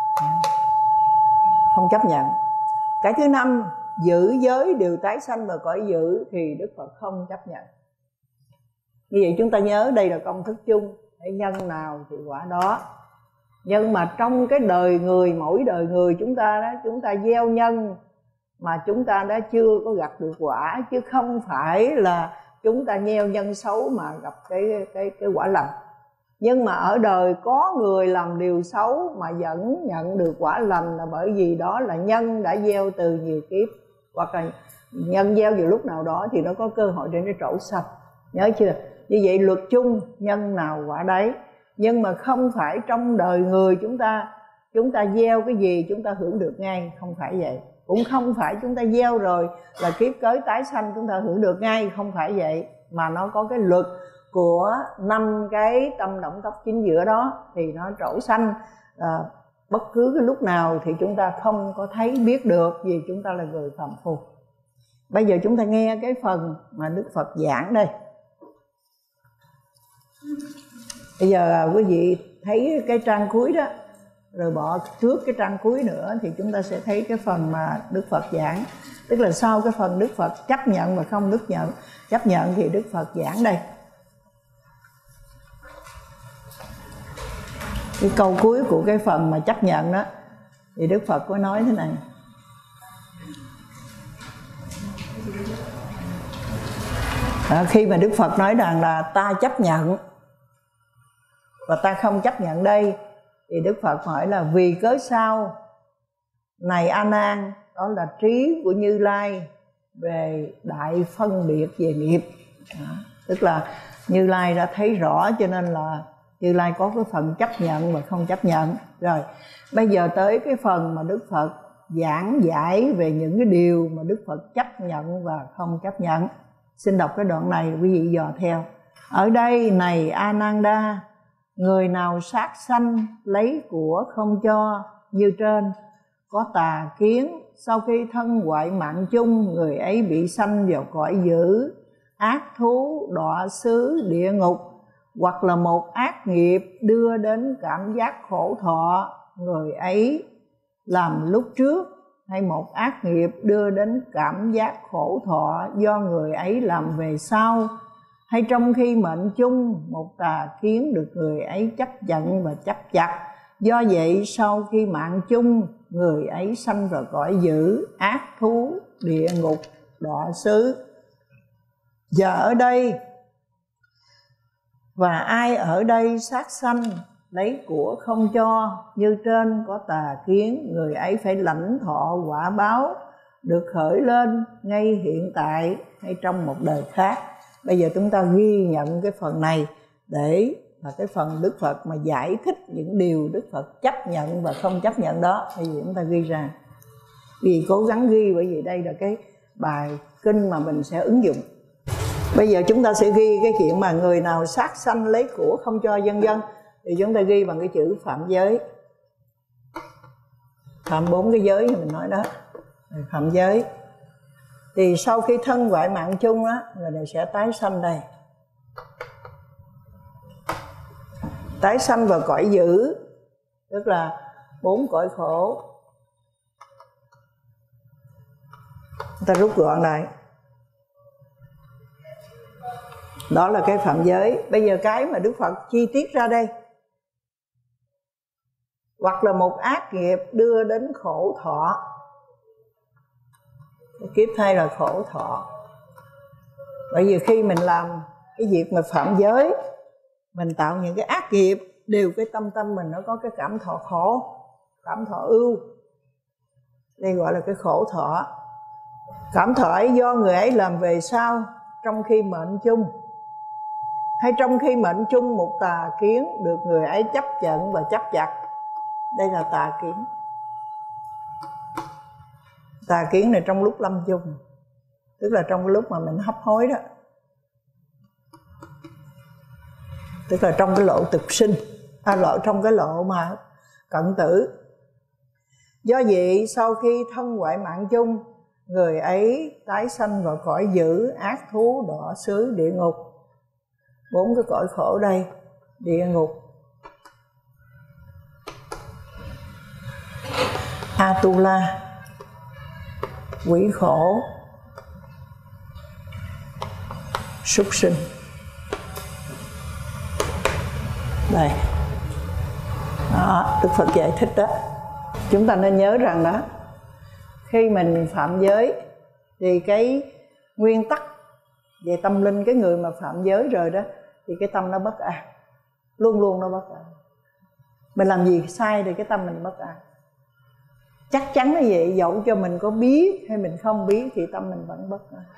không chấp nhận. Cái thứ năm, giữ giới đều tái sanh vào cõi dữ thì Đức Phật không chấp nhận. Như vậy chúng ta nhớ đây là công thức chung, để nhân nào thì quả đó. Nhưng mà trong cái đời người, mỗi đời người chúng ta đó, chúng ta gieo nhân mà chúng ta đã chưa có gặp được quả, chứ không phải là chúng ta gieo nhân xấu mà gặp cái quả lành. Nhưng mà ở đời có người làm điều xấu mà vẫn nhận được quả lành là bởi vì đó là nhân đã gieo từ nhiều kiếp, hoặc là nhân gieo vào lúc nào đó thì nó có cơ hội để nó trổ xanh. Nhớ chưa? Như vậy luật chung nhân nào quả đấy. Nhưng mà không phải trong đời người chúng ta gieo cái gì chúng ta hưởng được ngay, không phải vậy. Cũng không phải chúng ta gieo rồi là kiếp tới tái sanh chúng ta hưởng được ngay, không phải vậy. Mà nó có cái luật của 5 cái tâm động tốc chính giữa đó thì nó trổ xanh bất cứ cái lúc nào thì chúng ta không có thấy biết được, vì chúng ta là người phàm phu. Bây giờ chúng ta nghe cái phần mà Đức Phật giảng đây. Bây giờ quý vị thấy cái trang cuối đó, rồi bỏ trước cái trang cuối nữa thì chúng ta sẽ thấy cái phần mà Đức Phật giảng. Tức là sau cái phần Đức Phật chấp nhận và không chấp nhận thì Đức Phật giảng đây. Cái câu cuối của cái phần mà chấp nhận đó thì Đức Phật có nói thế này. Khi mà Đức Phật nói rằng là ta chấp nhận và ta không chấp nhận đây, thì Đức Phật hỏi là vì cớ sao? Này A Nan, đó là trí của Như Lai về đại phân biệt về nghiệp. Tức là Như Lai đã thấy rõ, cho nên là Như Lai có cái phần chấp nhận và không chấp nhận. Rồi bây giờ tới cái phần mà Đức Phật giảng giải về những cái điều mà Đức Phật chấp nhận và không chấp nhận. Xin đọc cái đoạn này quý vị dò theo. Ở đây này Ananda, người nào sát sanh lấy của không cho như trên, có tà kiến, sau khi thân hoại mạng chung, người ấy bị sanh vào cõi dữ, ác thú, đọa xứ, địa ngục, hoặc là một ác nghiệp đưa đến cảm giác khổ thọ, người ấy làm lúc trước, hay một ác nghiệp đưa đến cảm giác khổ thọ do người ấy làm về sau, hay trong khi mệnh chung một tà kiến được người ấy chấp nhận và chấp chặt, do vậy sau khi mạng chung người ấy sanh vào cõi dữ, ác thú, địa ngục, đọa xứ. Và ở đây, và ai ở đây sát sanh lấy của không cho như trên có tà kiến, người ấy phải lãnh thọ quả báo được khởi lên ngay hiện tại hay trong một đời khác. Bây giờ chúng ta ghi nhận cái phần này để là cái phần Đức Phật mà giải thích những điều Đức Phật chấp nhận và không chấp nhận đó. Bây giờ chúng ta ghi ra, vì cố gắng ghi, bởi vì đây là cái bài kinh mà mình sẽ ứng dụng. Bây giờ chúng ta sẽ ghi cái chuyện mà người nào sát sanh lấy của không cho vân vân, thì chúng ta ghi bằng cái chữ phạm giới. Phạm 4 cái giới như mình nói đó, phạm giới. Thì sau khi thân hoại mạng chung á, người này sẽ tái sanh đây, tái sanh vào cõi dữ, tức là 4 cõi khổ. Chúng ta rút gọn lại, đó là cái phạm giới. Bây giờ cái mà Đức Phật chi tiết ra đây, hoặc là một ác nghiệp đưa đến khổ thọ. Kiếp thay là khổ thọ. Bởi vì khi mình làm cái việc mà phạm giới, mình tạo những cái ác nghiệp, đều cái tâm mình nó có cái cảm thọ khổ, cảm thọ ưu. Đây gọi là cái khổ thọ. Cảm thọ ấy do người ấy làm về sau, trong khi mệnh chung, hay trong khi mệnh chung một tà kiến được người ấy chấp nhận và chấp chặt. Đây là tà kiến. Tà kiến này trong lúc lâm chung, tức là trong lúc mà mình hấp hối đó, tức là trong cái lộ tục sinh, trong cái lộ mà cận tử. Do vậy sau khi thân hoại mạng chung, người ấy tái sanh vào cõi dữ, ác thú, đọa xứ, địa ngục. 4 cái cõi khổ đây: địa ngục, Atula, quỷ khổ, súc sinh. Đây, đó, Đức Phật giải thích đó. Chúng ta nên nhớ rằng đó, khi mình phạm giới thì cái nguyên tắc về tâm linh, cái người mà phạm giới rồi đó thì cái tâm nó bất an, luôn luôn nó bất an. Mình làm gì sai thì cái tâm mình bất an. Chắc chắn là vậy, dẫu cho mình có biết hay mình không biết thì tâm mình vẫn bất an.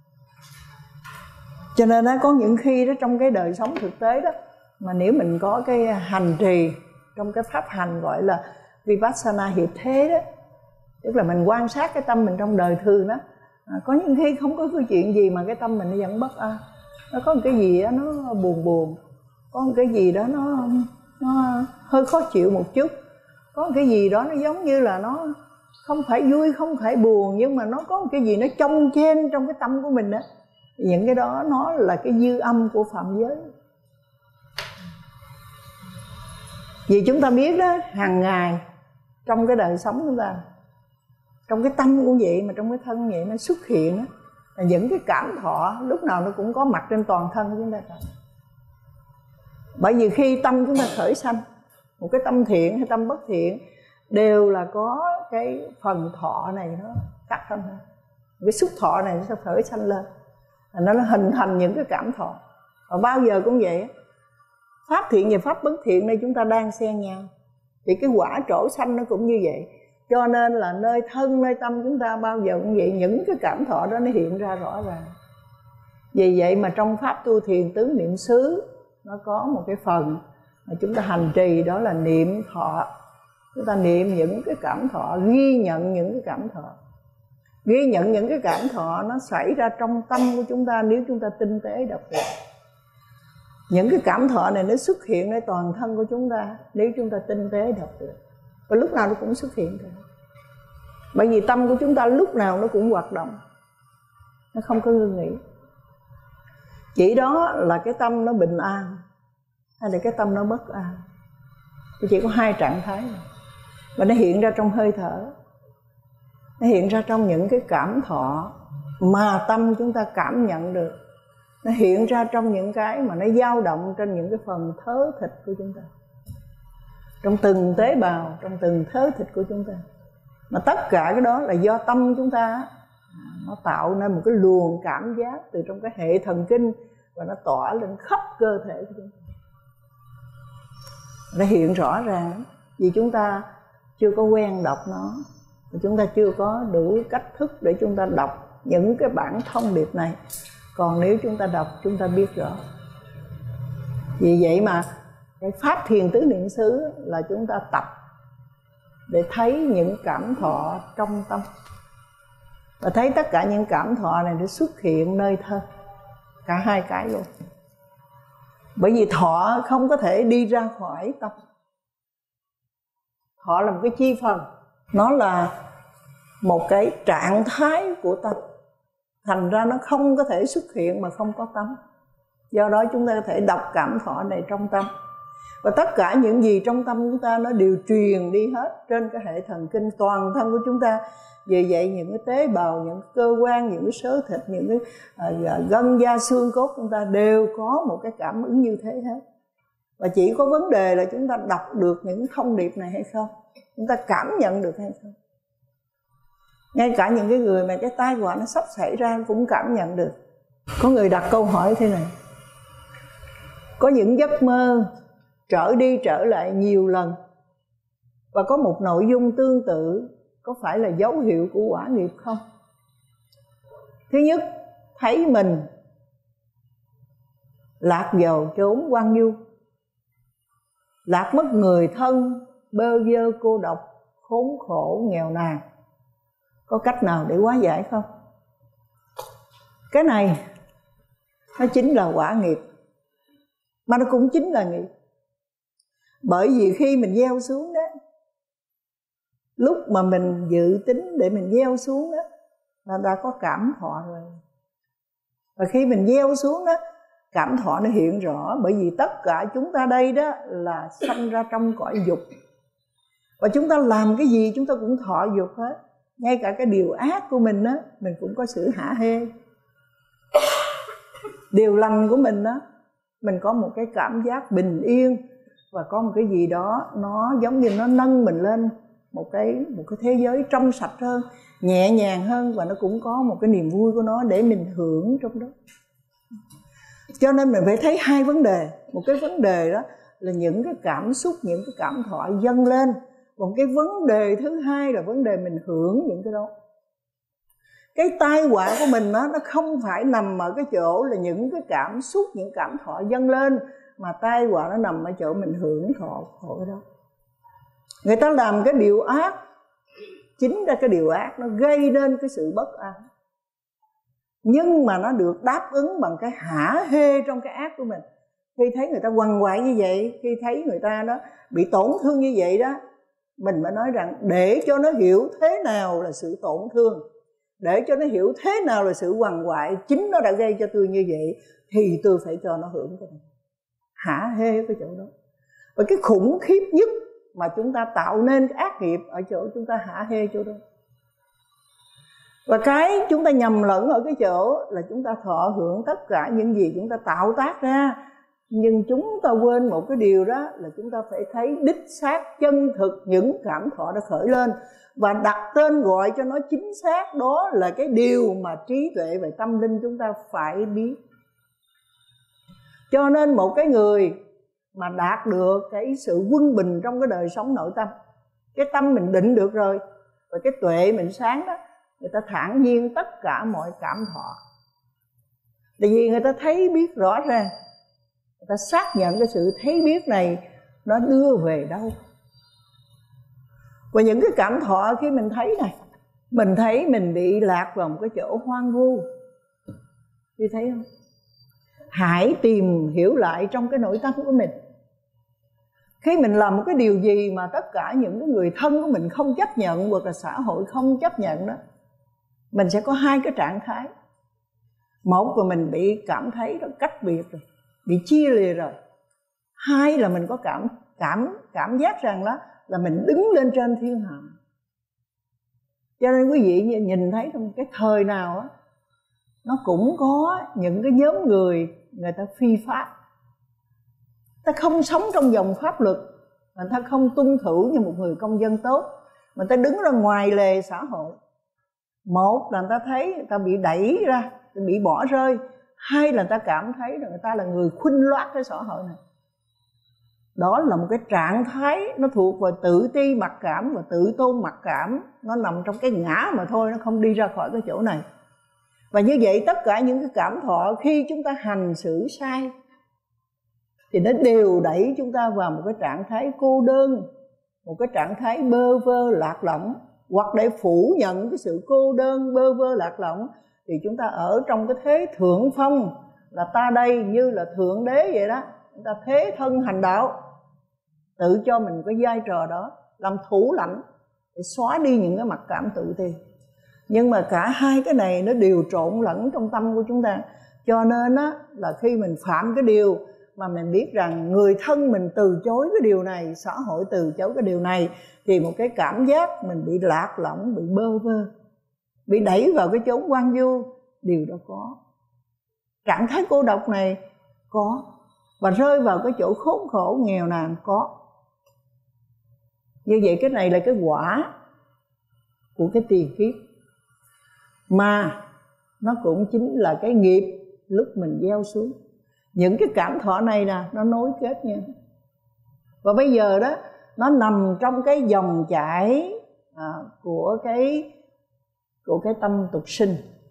Cho nên nó có những khi đó trong cái đời sống thực tế đó, mà nếu mình có cái hành trì trong cái pháp hành gọi là Vipassana hiệp thế đó, tức là mình quan sát cái tâm mình trong đời thường đó, có những khi không có cái chuyện gì mà cái tâm mình nó vẫn bất an. Nó có một cái gì đó nó buồn buồn, có một cái gì đó nó hơi khó chịu một chút, có một cái gì đó nó giống như là nó không phải vui không phải buồn, nhưng mà nó có một cái gì nó chông chen trong cái tâm của mình đó. Những cái đó nó là cái dư âm của phạm giới. Vì chúng ta biết đó, hàng ngày trong cái đời sống chúng ta, trong cái tâm cũng vậy mà trong cái thân cũng vậy, nó xuất hiện đó, là những cái cảm thọ lúc nào nó cũng có mặt trên toàn thân của chúng ta. Bởi vì khi tâm chúng ta khởi sanh, một cái tâm thiện hay tâm bất thiện đều là có cái phần thọ này nó cắt thân ra. Cái xúc thọ này nó sẽ khởi sanh lên, nó hình thành những cái cảm thọ. Và bao giờ cũng vậy, pháp thiện và pháp bất thiện này chúng ta đang xen nhau, thì cái quả trổ sanh nó cũng như vậy. Cho nên là nơi thân, nơi tâm chúng ta bao giờ cũng vậy, những cái cảm thọ đó nó hiện ra rõ ràng. Vì vậy mà trong pháp tu thiền tứ niệm xứ nó có một cái phần mà chúng ta hành trì, đó là niệm thọ. Chúng ta niệm những cái cảm thọ, ghi nhận những cái cảm thọ. Ghi nhận những cái cảm thọ nó xảy ra trong tâm của chúng ta nếu chúng ta tinh tế đọc được. Những cái cảm thọ này nó xuất hiện ở toàn thân của chúng ta nếu chúng ta tinh tế đọc được. Và lúc nào nó cũng xuất hiện cả. Bởi vì tâm của chúng ta lúc nào nó cũng hoạt động, nó không có ngưng nghỉ. Chỉ đó là cái tâm nó bình an hay là cái tâm nó bất an. Chỉ có hai trạng thái này. Và nó hiện ra trong hơi thở, nó hiện ra trong những cái cảm thọ mà tâm chúng ta cảm nhận được, nó hiện ra trong những cái mà nó dao động trên những cái phần thớ thịt của chúng ta, trong từng tế bào, trong từng thớ thịt của chúng ta. Mà tất cả cái đó là do tâm chúng ta nó tạo nên một cái luồng cảm giác từ trong cái hệ thần kinh, và nó tỏa lên khắp cơ thể của chúng ta. Nó hiện rõ ràng lắm. Vì chúng ta chưa có quen đọc nó, chúng ta chưa có đủ cách thức để chúng ta đọc những cái bản thông điệp này. Còn nếu chúng ta đọc, chúng ta biết rõ. Vì vậy mà cái pháp thiền tứ niệm xứ là chúng ta tập để thấy những cảm thọ trong tâm, và thấy tất cả những cảm thọ này nó xuất hiện nơi thân, cả hai cái luôn. Bởi vì thọ không có thể đi ra khỏi tâm. Thọ là một cái chi phần, nó là một cái trạng thái của tâm, thành ra nó không có thể xuất hiện mà không có tâm. Do đó chúng ta có thể đọc cảm thọ này trong tâm, và tất cả những gì trong tâm chúng ta nó đều truyền đi hết trên cái hệ thần kinh toàn thân của chúng ta. Vì vậy những cái tế bào, những cái cơ quan, những cái xớ thịt, những cái gân da xương cốt chúng ta đều có một cái cảm ứng như thế hết. Và chỉ có vấn đề là chúng ta đọc được những thông điệp này hay không, chúng ta cảm nhận được hay không. Ngay cả những cái người mà cái tai họa nó sắp xảy ra cũng cảm nhận được. Có người đặt câu hỏi thế này: có những giấc mơ trở đi trở lại nhiều lần và có một nội dung tương tự, có phải là dấu hiệu của quả nghiệp không? Thứ nhất, thấy mình lạc vào chốn hoang vu, lạc mất người thân, bơ vơ cô độc, khốn khổ nghèo nàn. Có cách nào để hóa giải không? Cái này nó chính là quả nghiệp, mà nó cũng chính là nghiệp. Bởi vì khi mình gieo xuống đó, lúc mà mình dự tính để mình gieo xuống đó, là đã có cảm thọ rồi. Và khi mình gieo xuống đó, cảm thọ nó hiện rõ. Bởi vì tất cả chúng ta đây đó là sanh ra trong cõi dục, và chúng ta làm cái gì chúng ta cũng thọ dục hết. Ngay cả cái điều ác của mình đó, mình cũng có sự hả hê. Điều lành của mình đó, mình có một cái cảm giác bình yên, và có một cái gì đó nó giống như nó nâng mình lên một cái thế giới trong sạch hơn, nhẹ nhàng hơn, và nó cũng có một cái niềm vui của nó để mình hưởng trong đó. Cho nên mình phải thấy hai vấn đề. Một cái vấn đề đó là những cái cảm xúc, những cái cảm thọ dâng lên. Còn cái vấn đề thứ hai là vấn đề mình hưởng những cái đó. Cái tai họa của mình đó, nó không phải nằm ở cái chỗ là những cái cảm xúc, những cảm thọ dâng lên, mà tai họa nó nằm ở chỗ mình hưởng thọ cái đó. Người ta làm cái điều ác, chính ra cái điều ác nó gây nên cái sự bất an, nhưng mà nó được đáp ứng bằng cái hả hê trong cái ác của mình. Khi thấy người ta quằn quại như vậy, khi thấy người ta đó bị tổn thương như vậy đó, mình mới nói rằng để cho nó hiểu thế nào là sự tổn thương, để cho nó hiểu thế nào là sự quằn quại, chính nó đã gây cho tôi như vậy, thì tôi phải cho nó hưởng cái này. Hả hê cái chỗ đó. Và cái khủng khiếp nhất mà chúng ta tạo nên cái ác nghiệp ở chỗ chúng ta hả hê chỗ đó. Và cái chúng ta nhầm lẫn ở cái chỗ là chúng ta thọ hưởng tất cả những gì chúng ta tạo tác ra, nhưng chúng ta quên một cái điều đó là chúng ta phải thấy đích xác chân thực những cảm thọ đã khởi lên, và đặt tên gọi cho nó chính xác. Đó là cái điều mà trí tuệ về tâm linh chúng ta phải biết. Cho nên một cái người mà đạt được cái sự quân bình trong cái đời sống nội tâm, cái tâm mình định được rồi, và cái tuệ mình sáng đó, người ta thản nhiên tất cả mọi cảm thọ. Tại vì người ta thấy biết rõ ràng, người ta xác nhận cái sự thấy biết này nó đưa về đâu. Và những cái cảm thọ khi mình thấy này, mình thấy mình bị lạc vào một cái chỗ hoang vu, thì thấy không? Hãy tìm hiểu lại trong cái nội tâm của mình. Khi mình làm một cái điều gì mà tất cả những cái người thân của mình không chấp nhận, hoặc là xã hội không chấp nhận đó, mình sẽ có hai cái trạng thái. Một là mình bị cảm thấy nó cách biệt rồi, bị chia lìa rồi. Hai là mình có cảm giác rằng đó là mình đứng lên trên thiên hạ. Cho nên quý vị nhìn thấy trong cái thời nào á, nó cũng có những cái nhóm người ta phi pháp, ta không sống trong dòng pháp luật, mà ta không tuân thủ như một người công dân tốt, mà ta đứng ra ngoài lề xã hội. Một là người ta thấy người ta bị đẩy ra, bị bỏ rơi. Hai là người ta cảm thấy là người ta là người khuynh loát cái xã hội này. Đó là một cái trạng thái nó thuộc về tự ti mặc cảm và tự tôn mặc cảm. Nó nằm trong cái ngã mà thôi, nó không đi ra khỏi cái chỗ này. Và như vậy tất cả những cái cảm thọ khi chúng ta hành xử sai thì nó đều đẩy chúng ta vào một cái trạng thái cô đơn, một cái trạng thái bơ vơ lạc lõng. Hoặc để phủ nhận cái sự cô đơn bơ vơ lạc lõng thì chúng ta ở trong cái thế thượng phong, là ta đây như là thượng đế vậy đó. Chúng ta thế thân hành đạo, tự cho mình cái vai trò đó, làm thủ lãnh để xóa đi những cái mặc cảm tự ti. Nhưng mà cả hai cái này nó đều trộn lẫn trong tâm của chúng ta. Cho nên á, là khi mình phạm cái điều mà mình biết rằng người thân mình từ chối cái điều này, xã hội từ chối cái điều này, thì một cái cảm giác mình bị lạc lõng, bị bơ vơ, bị đẩy vào cái chốn hoang vu, điều đó có. Trạng thái cô độc này có, và rơi vào cái chỗ khốn khổ nghèo nàn có. Như vậy cái này là cái quả của cái tiền kiếp, mà nó cũng chính là cái nghiệp lúc mình gieo xuống. Những cái cảm thọ này nè, nó nối kết nhau. Và bây giờ đó, nó nằm trong cái dòng chảy của cái tâm tục sinh.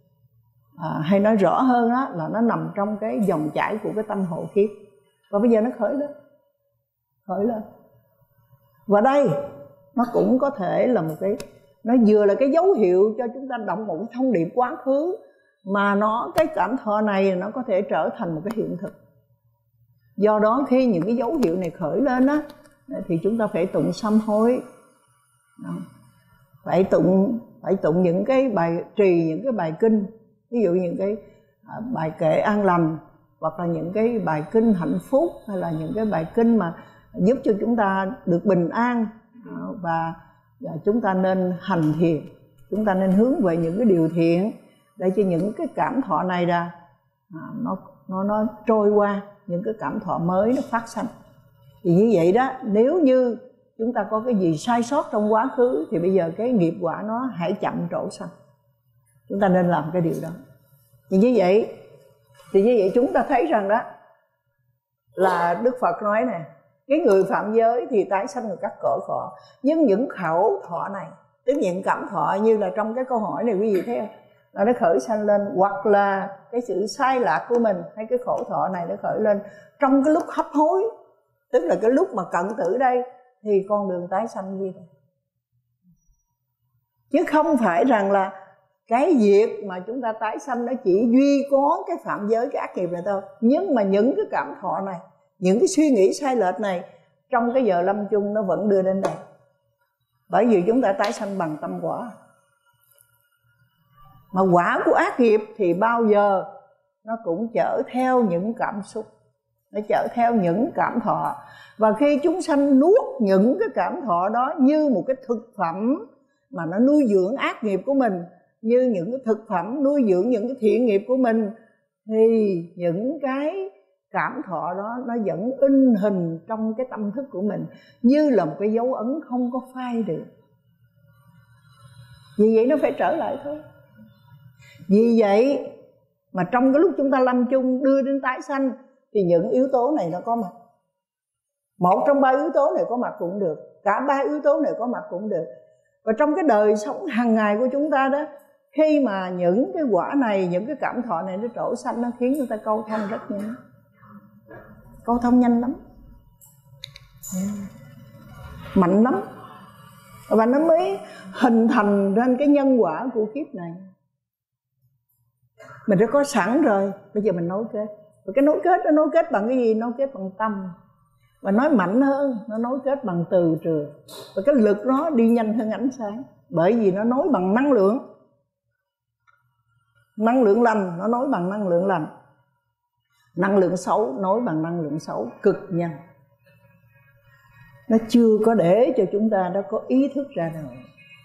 Hay nói rõ hơn đó, là nó nằm trong cái dòng chảy của cái tâm hộ kiếp. Và bây giờ nó khởi lên. Và đây nó cũng có thể là một cái, nó vừa là cái dấu hiệu cho chúng ta đọc một cái thông điệp quá khứ, mà cái cảm thọ này nó có thể trở thành một cái hiện thực. Do đó khi những cái dấu hiệu này khởi lên á, thì chúng ta phải tụng sám hối. phải tụng những cái bài trì, những cái bài kinh, ví dụ những cái bài kệ an lành, hoặc là những cái bài kinh hạnh phúc, hay là những cái bài kinh mà giúp cho chúng ta được bình an. Và chúng ta nên hành thiền, chúng ta nên hướng về những cái điều thiện để cho những cái cảm thọ này ra nó trôi qua, những cái cảm thọ mới nó phát sanh. Thì như vậy đó, nếu như chúng ta có cái gì sai sót trong quá khứ thì bây giờ cái nghiệp quả nó hãy chậm trổ sanh. Chúng ta nên làm cái điều đó. Thì như vậy chúng ta thấy rằng đó là Đức Phật nói nè, cái người phạm giới thì tái sanh ở các cõi khổ, nhưng những khẩu thọ này, tức những cảm thọ như là trong cái câu hỏi này quý vị thấy không, là nó khởi sanh lên, hoặc là cái sự sai lạc của mình hay cái khổ thọ này nó khởi lên trong cái lúc hấp hối, tức là cái lúc mà cận tử đây, thì con đường tái sanh như vậy. Chứ không phải rằng là cái việc mà chúng ta tái sanh nó chỉ duy có cái phạm giới, cái ác nghiệp này thôi. Nhưng mà những cái cảm thọ này, những cái suy nghĩ sai lệch này trong cái giờ lâm chung nó vẫn đưa đến đây. Bởi vì chúng ta tái sanh bằng tâm quả. Mà quả của ác nghiệp thì bao giờ nó cũng chở theo những cảm xúc, nó chở theo những cảm thọ. Và khi chúng sanh nuốt những cái cảm thọ đó như một cái thực phẩm mà nó nuôi dưỡng ác nghiệp của mình, như những cái thực phẩm nuôi dưỡng những cái thiện nghiệp của mình, thì những cái cảm thọ đó nó vẫn in hình trong cái tâm thức của mình như là một cái dấu ấn không có phai được. Vì vậy nó phải trở lại thôi. Vì vậy mà trong cái lúc chúng ta lâm chung đưa đến tái sanh thì những yếu tố này nó có mặt. Một trong ba yếu tố này có mặt cũng được, cả ba yếu tố này có mặt cũng được. Và trong cái đời sống hàng ngày của chúng ta đó, khi mà những cái quả này, những cái cảm thọ này nó trổ sanh, nó khiến chúng ta câu thông rất nhanh, câu thông nhanh lắm, mạnh lắm. Và nó mới hình thành nên cái nhân quả của kiếp này. Mình đã có sẵn rồi, bây giờ mình nối kết. Và cái nối kết nó nối kết bằng cái gì? Nối kết bằng tâm. Và nói mạnh hơn, nó nối kết bằng từ trường. Và cái lực nó đi nhanh hơn ánh sáng, bởi vì nó nối bằng năng lượng. Năng lượng lành nó nối bằng năng lượng lành, năng lượng xấu nối bằng năng lượng xấu, cực nhanh. Nó chưa có để cho chúng ta đã có ý thức ra rồi.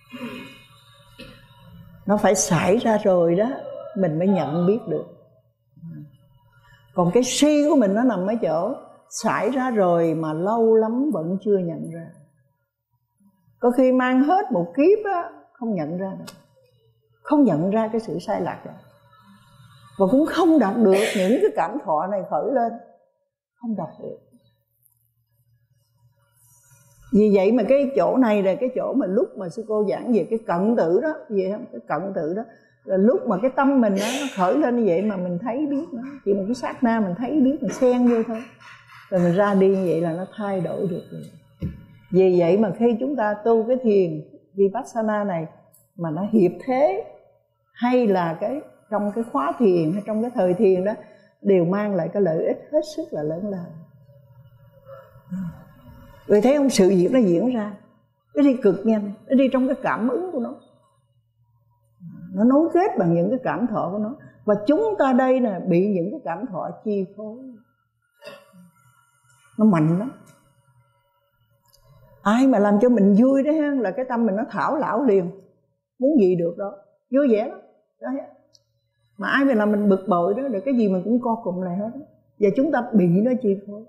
Nó phải xảy ra rồi đó mình mới nhận biết được. Còn cái si của mình nó nằm ở chỗ xảy ra rồi mà lâu lắm vẫn chưa nhận ra. Có khi mang hết một kiếp á, không nhận ra được, không nhận ra cái sự sai lạc đó. Và cũng không đạt được những cái cảm thọ này khởi lên, không đạt được. Vì vậy mà cái chỗ này là cái chỗ mà lúc mà sư cô giảng về cái cận tử đó, vậy không? Cái cận tử đó là lúc mà cái tâm mình đó, nó khởi lên như vậy mà mình thấy biết nó, chỉ một cái sát na mình thấy biết, mình xen vô thôi, rồi mình ra đi như vậy là nó thay đổi được rồi. Vì vậy mà khi chúng ta tu cái thiền Vipassana này mà nó hiệp thế, hay là cái trong cái khóa thiền hay trong cái thời thiền đó, đều mang lại cái lợi ích hết sức là lớn lao. Rồi thấy không, sự việc nó diễn ra, nó đi cực nhanh, nó đi trong cái cảm ứng của nó nối kết bằng những cái cảm thọ của nó. Và chúng ta đây nè, bị những cái cảm thọ chi phối, nó mạnh lắm. Ai mà làm cho mình vui đó ha, là cái tâm mình nó thảo lão liền, muốn gì được đó, vui vẻ lắm đó. Mà ai mà làm mình bực bội đó, được cái gì mình cũng co cụm lại hết. Và chúng ta bị nó chi phối.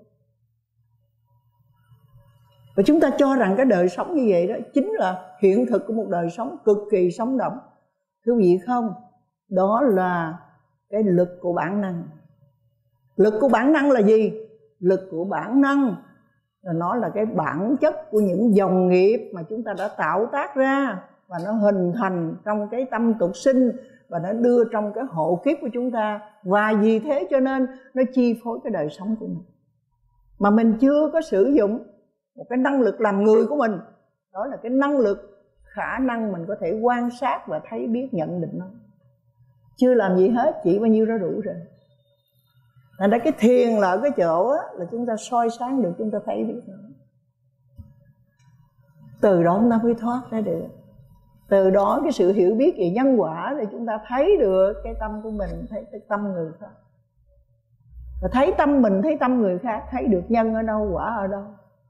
Và chúng ta cho rằng cái đời sống như vậy đó chính là hiện thực của một đời sống cực kỳ sống động. Thưa quý vị không, đó là cái lực của bản năng. Lực của bản năng là gì? Lực của bản năng là nó là cái bản chất của những dòng nghiệp mà chúng ta đã tạo tác ra, và nó hình thành trong cái tâm tục sinh, và nó đưa trong cái hộ kiếp của chúng ta. Và vì thế cho nên nó chi phối cái đời sống của mình, mà mình chưa có sử dụng một cái năng lực làm người của mình. Đó là cái năng lực, khả năng mình có thể quan sát và thấy biết, nhận định nó. Chưa làm gì hết, chỉ bao nhiêu đó đủ rồi. Thành ra cái thiền là ở cái chỗ á, là chúng ta soi sáng được, chúng ta thấy biết nó. Từ đó chúng ta mới thoát ra được. Từ đó cái sự hiểu biết về nhân quả thì chúng ta thấy được cái tâm của mình, thấy cái tâm người khác. Và thấy tâm mình, thấy tâm người khác, thấy được nhân ở đâu, quả ở đâu.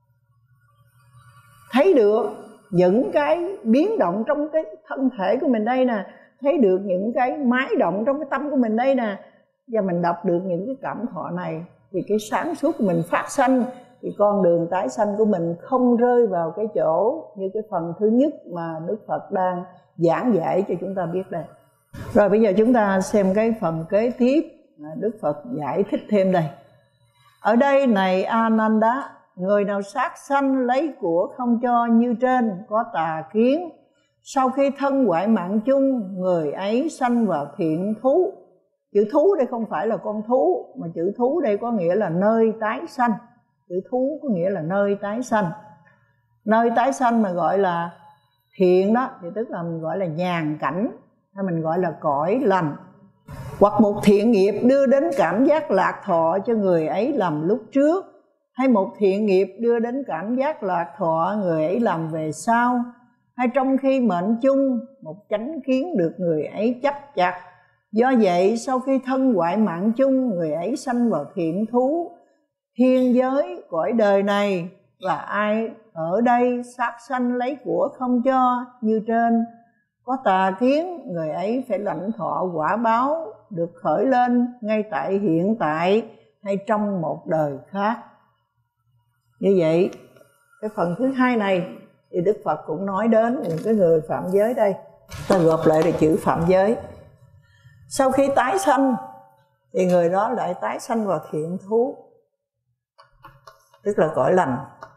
Thấy được những cái biến động trong cái thân thể của mình đây nè, thấy được những cái mái động trong cái tâm của mình đây nè. Và mình đọc được những cái cảm thọ này thì cái sáng suốt của mình phát sanh, thì con đường tái sanh của mình không rơi vào cái chỗ như cái phần thứ nhất mà Đức Phật đang giảng dạy cho chúng ta biết đây. Rồi bây giờ chúng ta xem cái phần kế tiếp Đức Phật giải thích thêm đây. Ở đây này Ananda, người nào sát sanh lấy của không cho như trên có tà kiến, sau khi thân hoại mạng chung, người ấy sanh vào thiện thú. Chữ thú đây không phải là con thú, mà chữ thú đây có nghĩa là nơi tái sanh. Chữ thú có nghĩa là nơi tái sanh. Nơi tái sanh mà gọi là thiện đó thì tức là mình gọi là nhàn cảnh, hay mình gọi là cõi lành. Hoặc một thiện nghiệp đưa đến cảm giác lạc thọ cho người ấy làm lúc trước, hay một thiện nghiệp đưa đến cảm giác lạc thọ người ấy làm về sau, hay trong khi mệnh chung một chánh kiến được người ấy chấp chặt. Do vậy sau khi thân hoại mạng chung, người ấy sanh vào thiện thú, thiên giới, cõi đời này. Và ai ở đây sát sanh lấy của không cho như trên có tà kiến, người ấy phải lãnh thọ quả báo được khởi lên ngay tại hiện tại hay trong một đời khác. Như vậy cái phần thứ hai này thì Đức Phật cũng nói đến những cái người phạm giới đây. Ta gộp lại là chữ phạm giới. Sau khi tái sanh thì người đó lại tái sanh vào thiện thú, tức là cõi lành.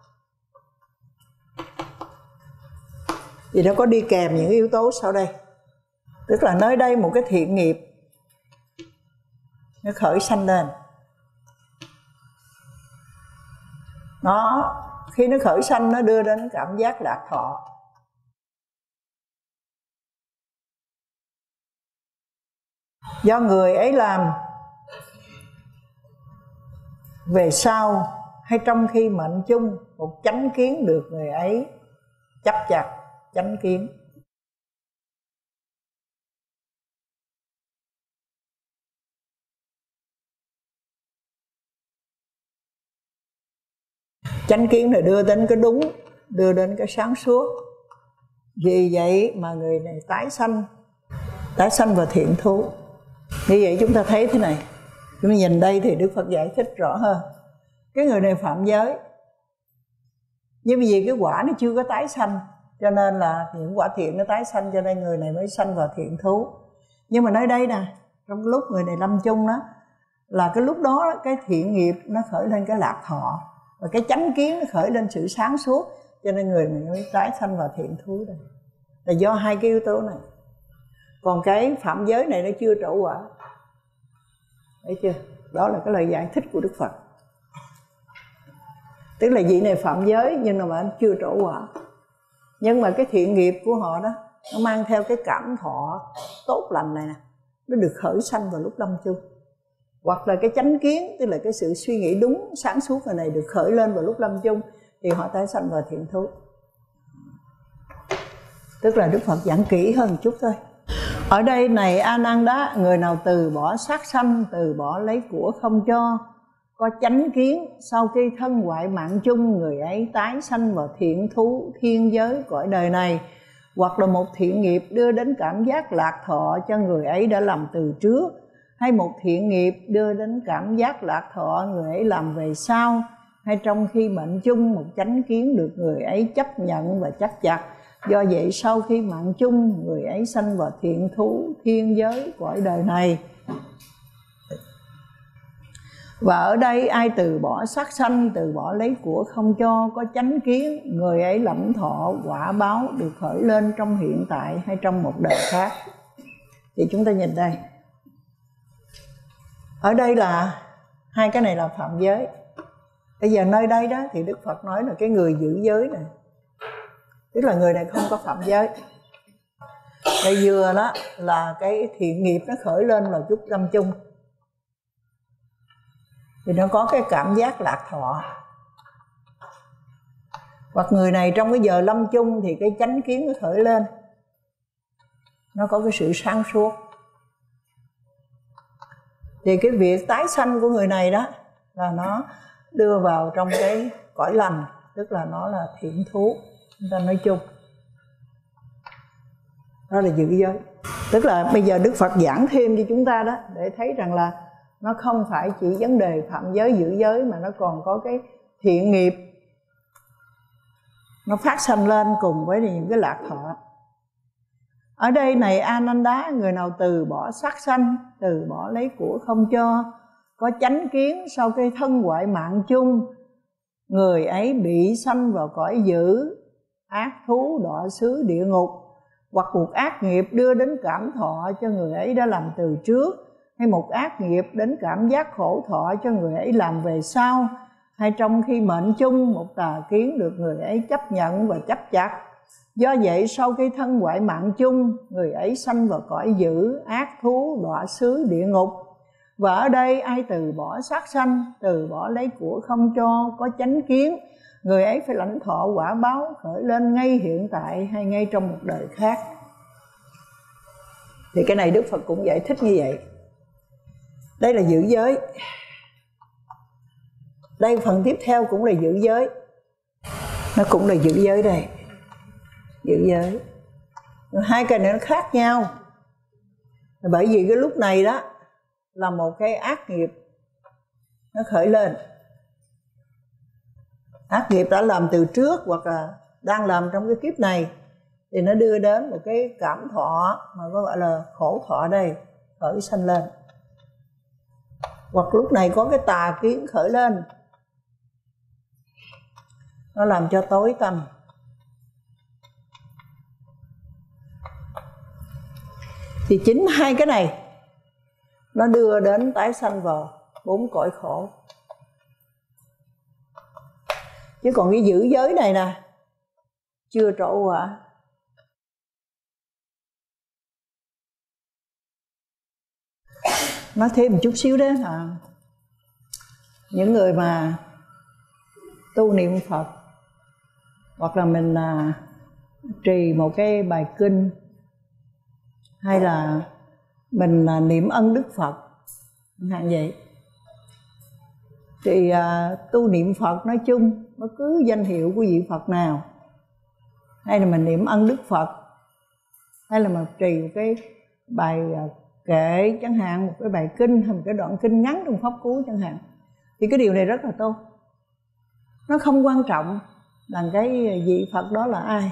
Vì nó có đi kèm những yếu tố sau đây. Tức là nơi đây một cái thiện nghiệp nó khởi sanh lên. Nó khi nó khởi sanh nó đưa đến cảm giác lạc thọ. Do người ấy làm về sau hay trong khi mệnh chung một chánh kiến được người ấy chấp chặt chánh kiến. Chánh kiến là đưa đến cái đúng, đưa đến cái sáng suốt. Vì vậy mà người này tái sanh vào thiện thú. Như vậy chúng ta thấy thế này. Chúng ta nhìn đây thì Đức Phật giải thích rõ hơn. Cái người này phạm giới, nhưng vì cái quả nó chưa có tái sanh, cho nên là những quả thiện nó tái sanh, cho nên người này mới sanh vào thiện thú. Nhưng mà nơi đây nè, trong lúc người này lâm chung đó, là cái lúc đó cái thiện nghiệp nó khởi lên cái lạc thọ, và cái chánh kiến nó khởi lên sự sáng suốt, cho nên người này mới tái sanh vào thiện thú đây. Là do hai cái yếu tố này. Còn cái phạm giới này nó chưa trổ quả. Thấy chưa? Đó là cái lời giải thích của Đức Phật. Tức là vị này phạm giới nhưng mà anh chưa trổ quả. Nhưng mà cái thiện nghiệp của họ đó, nó mang theo cái cảm thọ tốt lành này nè, nó được khởi sanh vào lúc lâm chung. Hoặc là cái chánh kiến, tức là cái sự suy nghĩ đúng sáng suốt này được khởi lên vào lúc lâm chung, thì họ tái sanh vào thiện thú. Tức là Đức Phật giảng kỹ hơn một chút thôi. Ở đây này Ananda, người nào từ bỏ sát sanh, từ bỏ lấy của không cho, có chánh kiến, sau khi thân hoại mạng chung, người ấy tái sanh vào thiện thú, thiên giới, cõi đời này. Hoặc là một thiện nghiệp đưa đến cảm giác lạc thọ cho người ấy đã làm từ trước, hay một thiện nghiệp đưa đến cảm giác lạc thọ người ấy làm về sau, hay trong khi mệnh chung một chánh kiến được người ấy chấp nhận và chấp chặt. Do vậy sau khi mạng chung, người ấy sanh vào thiện thú, thiên giới, cõi đời này. Và ở đây ai từ bỏ sát sanh, từ bỏ lấy của không cho, có chánh kiến, người ấy lãnh thọ quả báo được khởi lên trong hiện tại hay trong một đời khác. Thì chúng ta nhìn đây. Ở đây là hai cái này là phạm giới. Bây giờ nơi đây đó thì Đức Phật nói là cái người giữ giới này, tức là người này không có phạm giới. Đây vừa đó là cái thiện nghiệp nó khởi lên vào chút lâm chung, thì nó có cái cảm giác lạc thọ. Hoặc người này trong cái giờ lâm chung thì cái chánh kiến nó khởi lên, nó có cái sự sáng suốt. Thì cái việc tái sanh của người này đó là nó đưa vào trong cái cõi lành, tức là nó là thiện thú, chúng ta nói chung. Đó là giữ giới. Tức là bây giờ Đức Phật giảng thêm cho chúng ta đó, để thấy rằng là nó không phải chỉ vấn đề phạm giới giữ giới, mà nó còn có cái thiện nghiệp nó phát sanh lên cùng với những cái lạc thọ. Ở đây này Ananda, người nào từ bỏ sát sanh, từ bỏ lấy của không cho, có chánh kiến sau cái thân hoại mạng chung, người ấy bị sanh vào cõi dữ, ác thú, đọa xứ, địa ngục, hoặc một ác nghiệp đưa đến cảm thọ cho người ấy đã làm từ trước, hay một ác nghiệp đến cảm giác khổ thọ cho người ấy làm về sau, hay trong khi mệnh chung một tà kiến được người ấy chấp nhận và chấp chặt. Do vậy sau khi thân hoại mạng chung, người ấy sanh vào cõi dữ, ác thú, đọa xứ, địa ngục. Và ở đây ai từ bỏ sát sanh, từ bỏ lấy của không cho, có chánh kiến, người ấy phải lãnh thọ quả báo khởi lên ngay hiện tại hay ngay trong một đời khác. Thì cái này Đức Phật cũng giải thích như vậy. Đây là giữ giới. Đây phần tiếp theo cũng là giữ giới. Nó cũng là giữ giới đây. Giữ giới. Hai cái này nó khác nhau. Bởi vì cái lúc này đó là một cái ác nghiệp nó khởi lên. Ác nghiệp đã làm từ trước hoặc là đang làm trong cái kiếp này, thì nó đưa đến một cái cảm thọ mà có gọi là khổ thọ đây, khởi sanh lên. Hoặc lúc này có cái tà kiến khởi lên, nó làm cho tối tăm. Thì chính hai cái này nó đưa đến tái sanh vào 4 cõi khổ. Chứ còn cái giữ giới này nè, chưa trổ quả. Nói thêm một chút xíu đó là những người mà tu niệm Phật, hoặc là mình trì một cái bài kinh, hay là mình niệm ân Đức Phật hạn vậy, thì tu niệm Phật nói chung, bất cứ danh hiệu của vị Phật nào, hay là mình niệm ân Đức Phật, hay là mình trì một cái bài kệ chẳng hạn, một cái bài kinh hay một cái đoạn kinh ngắn trong pháp cú chẳng hạn, thì cái điều này rất là tốt. Nó không quan trọng là cái vị Phật đó là ai,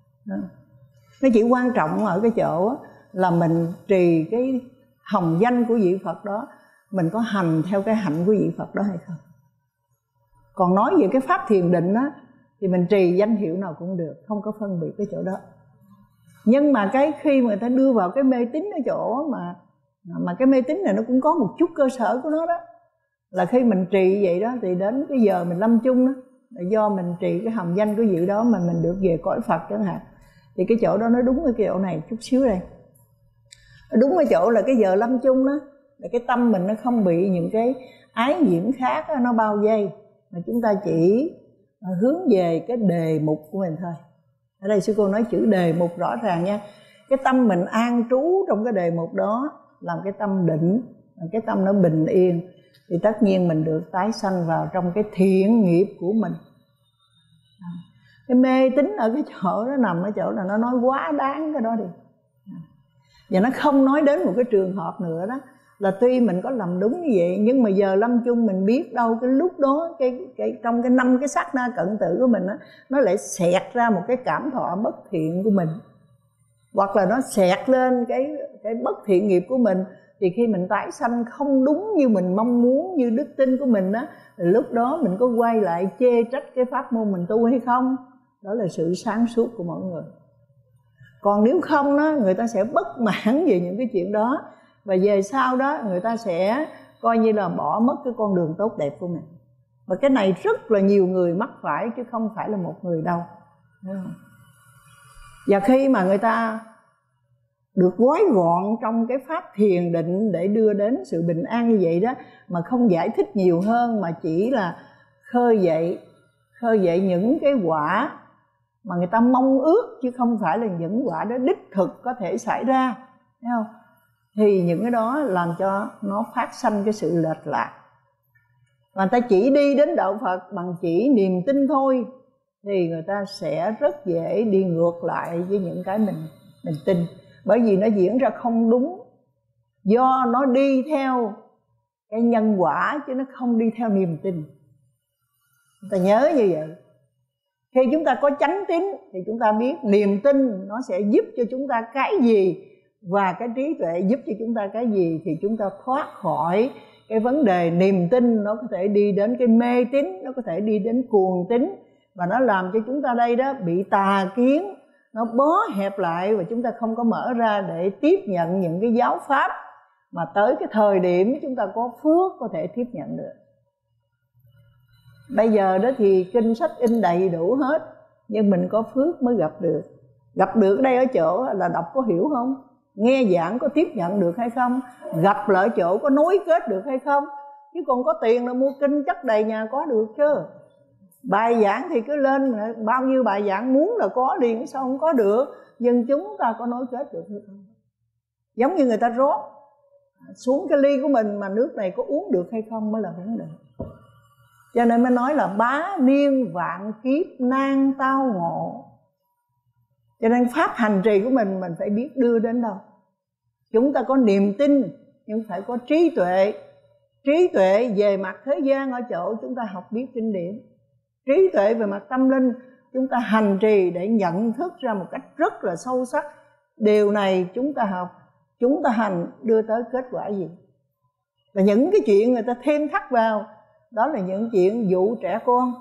nó chỉ quan trọng ở cái chỗ là mình trì cái hồng danh của vị Phật đó, mình có hành theo cái hạnh của vị Phật đó hay không. Còn nói về cái pháp thiền định á, thì mình trì danh hiệu nào cũng được, không có phân biệt cái chỗ đó. Nhưng mà cái khi mà người ta đưa vào cái mê tín ở chỗ mà cái mê tín này nó cũng có một chút cơ sở của nó đó, là khi mình trì vậy đó, thì đến cái giờ mình lâm chung đó, là do mình trì cái hồng danh của vị đó mà mình được về cõi Phật chẳng hạn. Thì cái chỗ đó nó đúng ở cái chỗ này chút xíu đây. Đúng ở chỗ là cái giờ lâm chung đó, là cái tâm mình nó không bị những cái ái nhiễm khác đó, nó bao vây, mà chúng ta chỉ hướng về cái đề mục của mình thôi. Ở đây sư cô nói chữ đề mục rõ ràng nha. Cái tâm mình an trú trong cái đề mục đó, làm cái tâm định, làm cái tâm nó bình yên, thì tất nhiên mình được tái sanh vào trong cái thiện nghiệp của mình. Cái mê tín ở cái chỗ đó nằm ở chỗ là nó nói quá đáng cái đó đi. Và nó không nói đến một cái trường hợp nữa đó, là tuy mình có làm đúng như vậy, nhưng mà giờ lâm chung mình biết đâu cái lúc đó trong cái 5 cái sát na cận tử của mình đó, nó lại xẹt ra một cái cảm thọ bất thiện của mình, hoặc là nó xẹt lên cái bất thiện nghiệp của mình. Thì khi mình tái sanh không đúng như mình mong muốn, như đức tin của mình đó, thì lúc đó mình có quay lại chê trách cái pháp môn mình tu hay không? Đó là sự sáng suốt của mỗi người. Còn nếu không đó, người ta sẽ bất mãn về những cái chuyện đó, và về sau đó người ta sẽ coi như là bỏ mất cái con đường tốt đẹp của mình. Và cái này rất là nhiều người mắc phải, chứ không phải là một người đâu. Và khi mà người ta được gói gọn trong cái pháp thiền định để đưa đến sự bình an như vậy đó, mà không giải thích nhiều hơn, mà chỉ là khơi dậy những cái quả mà người ta mong ước, chứ không phải là những quả đó đích thực có thể xảy ra, thấy không? Thì những cái đó làm cho nó phát sanh cái sự lệch lạc. Và người ta chỉ đi đến đạo Phật bằng chỉ niềm tin thôi, thì người ta sẽ rất dễ đi ngược lại với những cái mình tin. Bởi vì nó diễn ra không đúng, do nó đi theo cái nhân quả chứ nó không đi theo niềm tin. Người ta nhớ như vậy. Khi chúng ta có chánh tín thì chúng ta biết niềm tin nó sẽ giúp cho chúng ta cái gì, và cái trí tuệ giúp cho chúng ta cái gì, thì chúng ta thoát khỏi cái vấn đề niềm tin. Nó có thể đi đến cái mê tín, nó có thể đi đến cuồng tín, và nó làm cho chúng ta đây đó bị tà kiến, nó bó hẹp lại, và chúng ta không có mở ra để tiếp nhận những cái giáo pháp mà tới cái thời điểm chúng ta có phước có thể tiếp nhận được. Bây giờ đó thì kinh sách in đầy đủ hết, nhưng mình có phước mới gặp được. Gặp được ở đây ở chỗ là đọc có hiểu không, nghe giảng có tiếp nhận được hay không, gặp lại ở chỗ có nối kết được hay không. Chứ còn có tiền là mua kinh chất đầy nhà có được chứ. Bài giảng thì cứ lên, bao nhiêu bài giảng muốn là có liền, sao không có được. Nhưng chúng ta có nối kết được hay không? Giống như người ta rót xuống cái ly của mình mà nước này có uống được hay không mới là vấn đề. Cho nên mới nói là bá niên vạn kiếp nan tao ngộ. Cho nên pháp hành trì của mình phải biết đưa đến đâu. Chúng ta có niềm tin nhưng phải có trí tuệ. Trí tuệ về mặt thế gian ở chỗ chúng ta học biết kinh điển. Trí tuệ về mặt tâm linh chúng ta hành trì để nhận thức ra một cách rất là sâu sắc. Điều này chúng ta học, chúng ta hành đưa tới kết quả gì. Và những cái chuyện người ta thêm thắt vào, đó là những chuyện dụ trẻ con.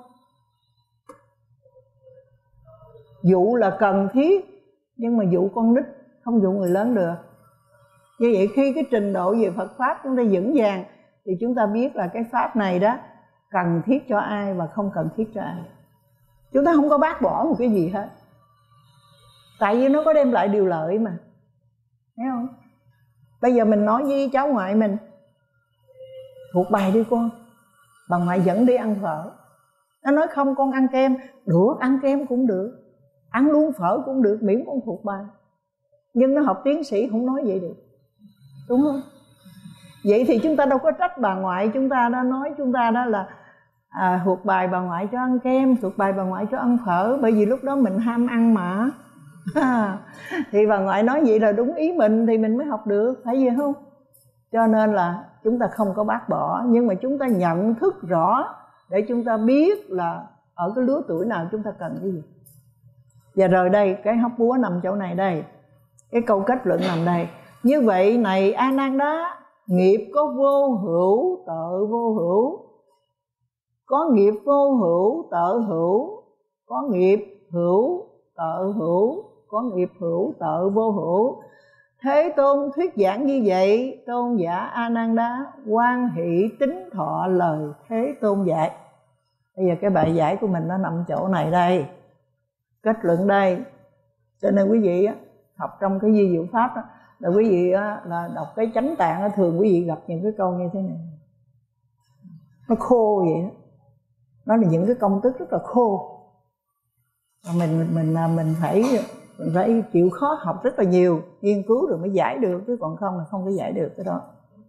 Dụ là cần thiết, nhưng mà dụ con nít không dụ người lớn được. Như vậy khi cái trình độ về Phật Pháp chúng ta vững vàng, thì chúng ta biết là cái Pháp này đó cần thiết cho ai và không cần thiết cho ai. Chúng ta không có bác bỏ một cái gì hết, tại vì nó có đem lại điều lợi mà, thấy không? Bây giờ mình nói với cháu ngoại mình, thuộc bài đi con, bà ngoại dẫn đi ăn phở. Nó nói không, con ăn kem. Được, ăn kem cũng được, ăn luôn phở cũng được, miễn con thuộc bài. Nhưng nó học tiến sĩ không nói vậy được, đúng không? Vậy thì chúng ta đâu có trách bà ngoại chúng ta đã nói chúng ta đó là thuộc bài bà ngoại cho ăn kem, thuộc bài bà ngoại cho ăn phở. Bởi vì lúc đó mình ham ăn mà. Thì bà ngoại nói vậy là đúng ý mình thì mình mới học được, phải vậy không? Cho nên là chúng ta không có bác bỏ, nhưng mà chúng ta nhận thức rõ để chúng ta biết là ở cái lứa tuổi nào chúng ta cần cái gì. Và rồi đây, cái hóc búa nằm chỗ này đây, cái câu kết luận nằm đây. Như vậy này A Nan Đá, nghiệp có vô hữu tự vô hữu, có nghiệp vô hữu tự hữu, có nghiệp hữu tự hữu, có nghiệp hữu tự vô hữu. Thế Tôn thuyết giảng như vậy, tôn giả A Nan Đá hoan hỷ tín thọ lời Thế Tôn dạy. Bây giờ cái bài giải của mình nó nằm chỗ này đây, kết luận đây. Cho nên quý vị học trong cái di diệu pháp đó, là quý vị là đọc cái chánh tạng, thường quý vị gặp những cái câu như thế này, nó khô vậy đó. Nó là những cái công thức rất là khô, và mình phải chịu khó học rất là nhiều, nghiên cứu rồi mới giải được, chứ còn không là không có giải được cái đó.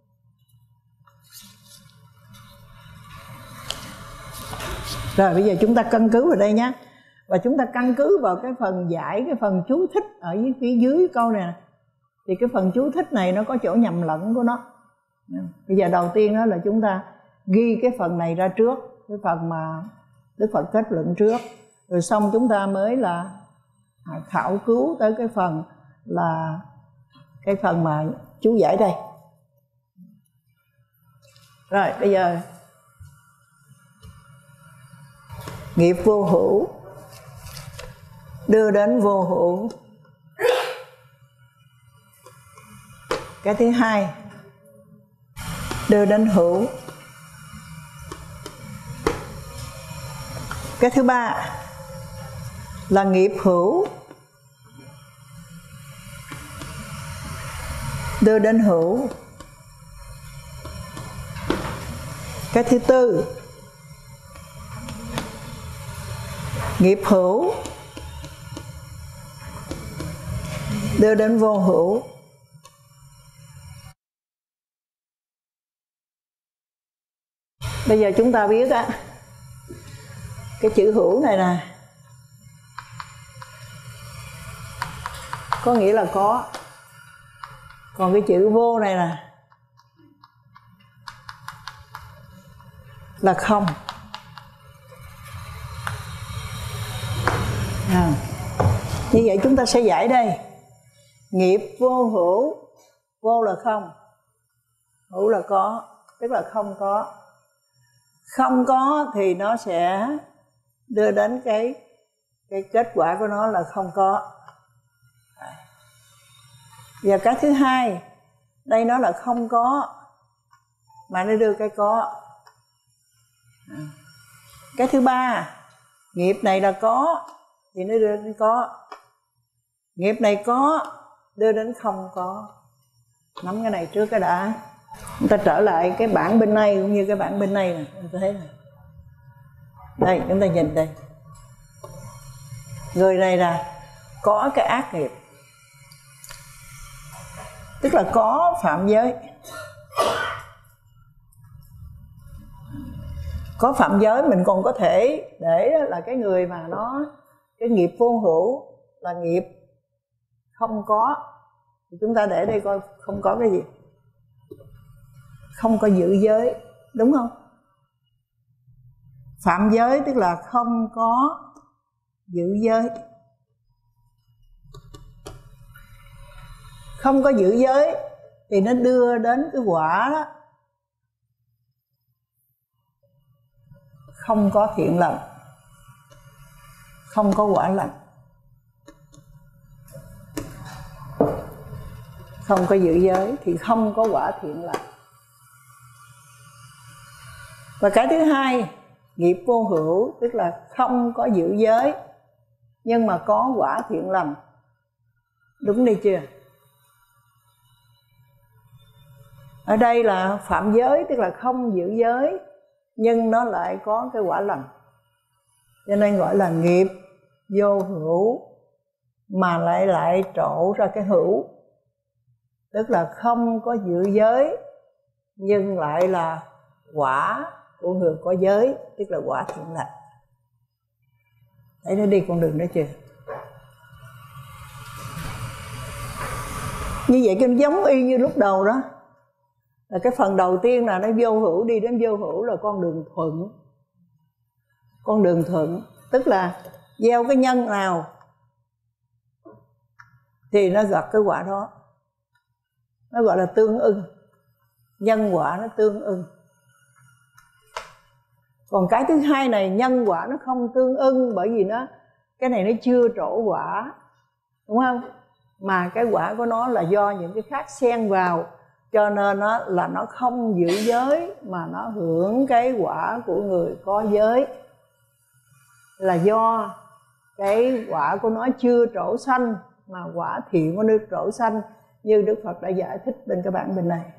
Rồi bây giờ chúng ta căn cứ vào đây nhé, và chúng ta căn cứ vào cái phần giải, cái phần chú thích ở phía dưới câu này. Thì cái phần chú thích này nó có chỗ nhầm lẫn của nó. Bây giờ đầu tiên đó là chúng ta ghi cái phần này ra trước, cái phần mà Đức Phật kết luận trước, rồi xong chúng ta mới là khảo cứu tới cái phần là cái phần mà chú giải đây. Rồi bây giờ nghiệp vô hữu đưa đến vô hữu. Cái thứ hai đưa đến hữu. Cái thứ ba là nghiệp hữu đưa đến hữu. Cái thứ tư nghiệp hữu đưa đến vô hữu. Bây giờ chúng ta biết á, cái chữ hữu này nè có nghĩa là có, còn cái chữ vô này nè là không. Như vậy chúng ta sẽ giải đây. Nghiệp vô hữu, vô là không, hữu là có, tức là không có. Không có thì nó sẽ đưa đến cái kết quả của nó là không có. Và cái thứ hai, đây nó là không có mà nó đưa cái có. Cái thứ ba, nghiệp này là có thì nó đưa đến có, nghiệp này có đưa đến không có. Nắm cái này trước cái đã. Chúng ta trở lại cái bảng bên này cũng như cái bảng bên này nè, chúng ta thấy nè. Đây, chúng ta nhìn đây. Người này là có cái ác nghiệp, tức là có phạm giới. Có phạm giới mình còn có thể để là cái người mà nó, cái nghiệp vô hữu là nghiệp không có. Thì chúng ta để đây coi không có cái gì. Không có giữ giới, đúng không? Phạm giới tức là không có giữ giới. Không có giữ giới thì nó đưa đến cái quả đó không có thiện lành, không có quả lành. Không có giữ giới thì không có quả thiện lành. Và cái thứ hai, nghiệp vô hữu tức là không có giữ giới nhưng mà có quả thiện lành. Đúng đi chưa? Ở đây là phạm giới tức là không giữ giới nhưng nó lại có cái quả lành, cho nên gọi là nghiệp vô hữu mà lại trổ ra cái hữu, tức là không có giữ giới nhưng lại là quả của người có giới, tức là quả thiện lành. Thấy nó đi con đường đó chưa? Như vậy cái giống y như lúc đầu đó, là cái phần đầu tiên là nó vô hữu, đi đến vô hữu là con đường thuận. Con đường thuận tức là gieo cái nhân nào thì nó gặp cái quả đó. Nó gọi là tương ưng. Nhân quả nó tương ưng. Còn cái thứ hai này, nhân quả nó không tương ưng, bởi vì cái này nó chưa trổ quả, đúng không? Mà cái quả của nó là do những cái khác xen vào, cho nên là nó không giữ giới mà nó hưởng cái quả của người có giới. Là do cái quả của nó chưa trổ sanh mà quả thiện của nó trổ sanh, như Đức Phật đã giải thích bên cái bản bên này.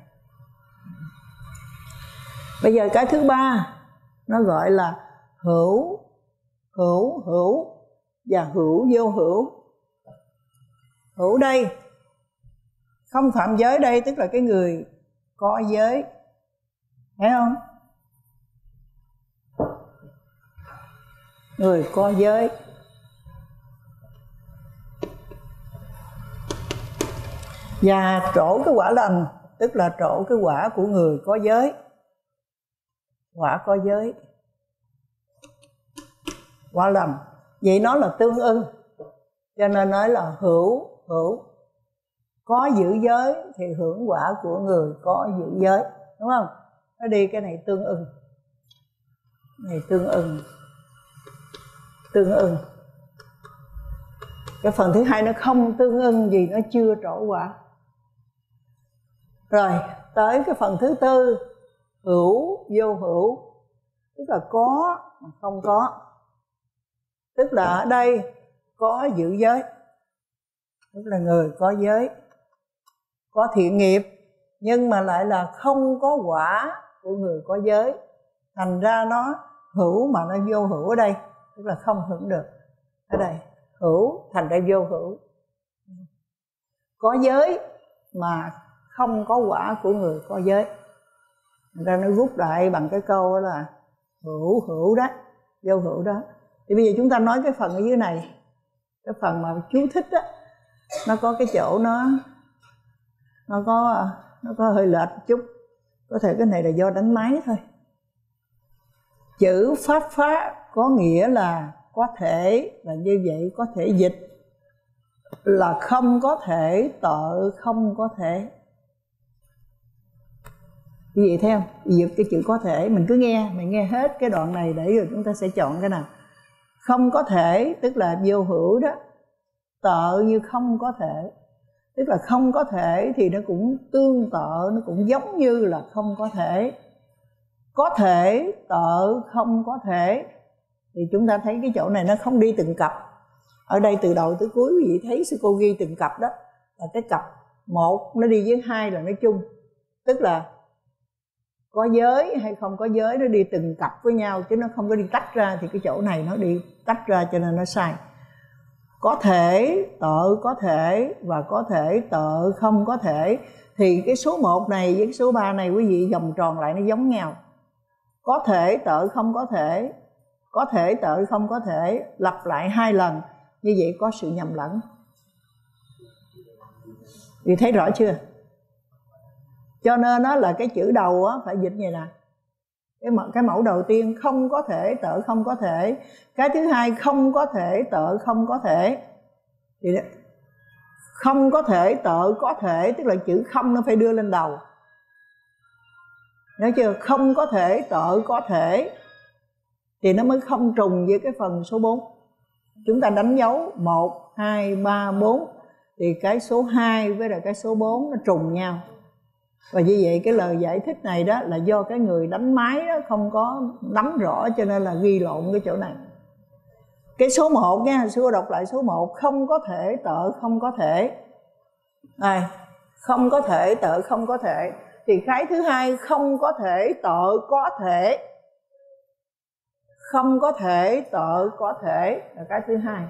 Bây giờ cái thứ ba nó gọi là hữu, hữu, hữu và hữu vô hữu. Hữu đây không phạm giới, đây tức là cái người có giới, thấy không? Người có giới. Và trổ cái quả lành tức là trổ cái quả của người có giới. Quả có giới, quả lành. Vậy nó là tương ưng, cho nên nói là hữu, hữu. Có giữ giới thì hưởng quả của người có giữ giới, đúng không? Nó đi cái này tương ưng. Này tương ưng. Tương ưng. Cái phần thứ hai nó không tương ưng vì nó chưa trổ quả. Rồi tới cái phần thứ tư, hữu vô hữu, tức là có mà không có. Tức là ở đây có giữ giới, tức là người có giới, có thiện nghiệp, nhưng mà lại là không có quả của người có giới. Thành ra nó hữu mà nó vô hữu ở đây, tức là không hưởng được. Ở đây hữu thành ra vô hữu. có giới mà không có quả của người có giới. Người ta nói rút lại bằng cái câu đó là hữu đó, vô hữu đó. Thì bây giờ chúng ta nói cái phần ở dưới này, cái phần mà chú thích á, nó có cái chỗ nó có hơi lệch một chút. Có thể cái này là do đánh máy thôi. Chữ pháp có nghĩa là có thể, là như vậy có thể dịch là không có thể, tợ không có thể. Như vậy thấy không? Dịch cái chữ có thể, mình cứ nghe, mình nghe hết cái đoạn này để rồi chúng ta sẽ chọn cái nào. Không có thể tức là vô hữu đó. Tợ như không có thể, tức là không có thể thì nó cũng tương tự, nó cũng giống như là không có thể. Có thể, tợ không có thể. Thì chúng ta thấy cái chỗ này nó không đi từng cặp. Ở đây từ đầu tới cuối quý vị thấy sư cô ghi từng cặp đó, là cái cặp 1 nó đi với 2 là nói chung. Tức là có giới hay không có giới nó đi từng cặp với nhau, chứ nó không có đi tách ra. Thì cái chỗ này nó đi tách ra cho nên nó sai. Có thể, tợ có thể, và có thể, tợ không có thể. Thì cái số 1 này với cái số 3 này quý vị vòng tròn lại nó giống nhau. Có thể, tợ không có thể. Có thể, tợ không có thể. Lặp lại 2 lần, như vậy có sự nhầm lẫn. Vì thấy rõ chưa? Cho nên đó là cái chữ đầu á, phải dịch như nè. Cái mẫu đầu tiên không có thể, tợ không có thể. Cái thứ hai không có thể, tợ không có thể. Thì không có thể, tợ có thể, tức là chữ không nó phải đưa lên đầu. Nhớ chưa? Không có thể, tợ có thể, thì nó mới không trùng với cái phần số 4. Chúng ta đánh dấu 1, 2, 3, 4. Thì cái số 2 với lại cái số 4 nó trùng nhau. Và như vậy cái lời giải thích này đó là do cái người đánh máy đó không có nắm rõ, cho nên là ghi lộn cái chỗ này. Cái số 1 nha, sư cô đọc lại số 1. Không có thể, tợ không có thể. Không có thể, tợ không có thể. Thì cái thứ hai không có thể, tợ có thể. Không có thể, tợ có thể là cái thứ hai.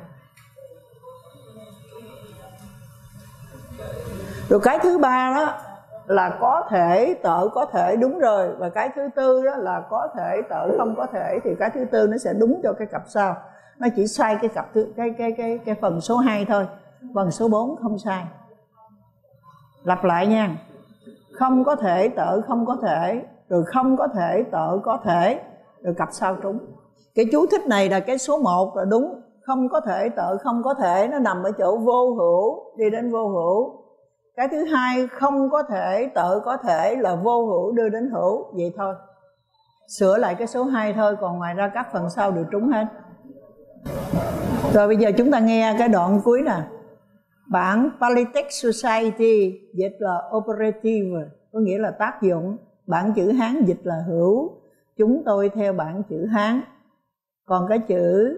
Rồi cái thứ ba đó là có thể, tợ có thể, đúng rồi. Và cái thứ tư đó là có thể, tợ không có thể. Thì cái thứ tư nó sẽ đúng cho cái cặp sau. Nó chỉ sai cái cặp cái phần số 2 thôi. Phần số 4 không sai. Lặp lại nha. Không có thể, tợ không có thể. Rồi không có thể, tợ có thể. Rồi cặp sau trúng. Cái chú thích này là cái số 1 là đúng. Không có thể, tợ không có thể, nó nằm ở chỗ vô hữu, đi đến vô hữu. Cái thứ hai không có thể, tợ có thể là vô hữu đưa đến hữu. Vậy thôi. Sửa lại cái số 2 thôi. Còn ngoài ra các phần sau đều trúng hết. Rồi bây giờ chúng ta nghe cái đoạn cuối nè. Bản Pali Text Society dịch là operative, có nghĩa là tác dụng. Bản chữ Hán dịch là hữu. Chúng tôi theo bản chữ Hán. Còn cái chữ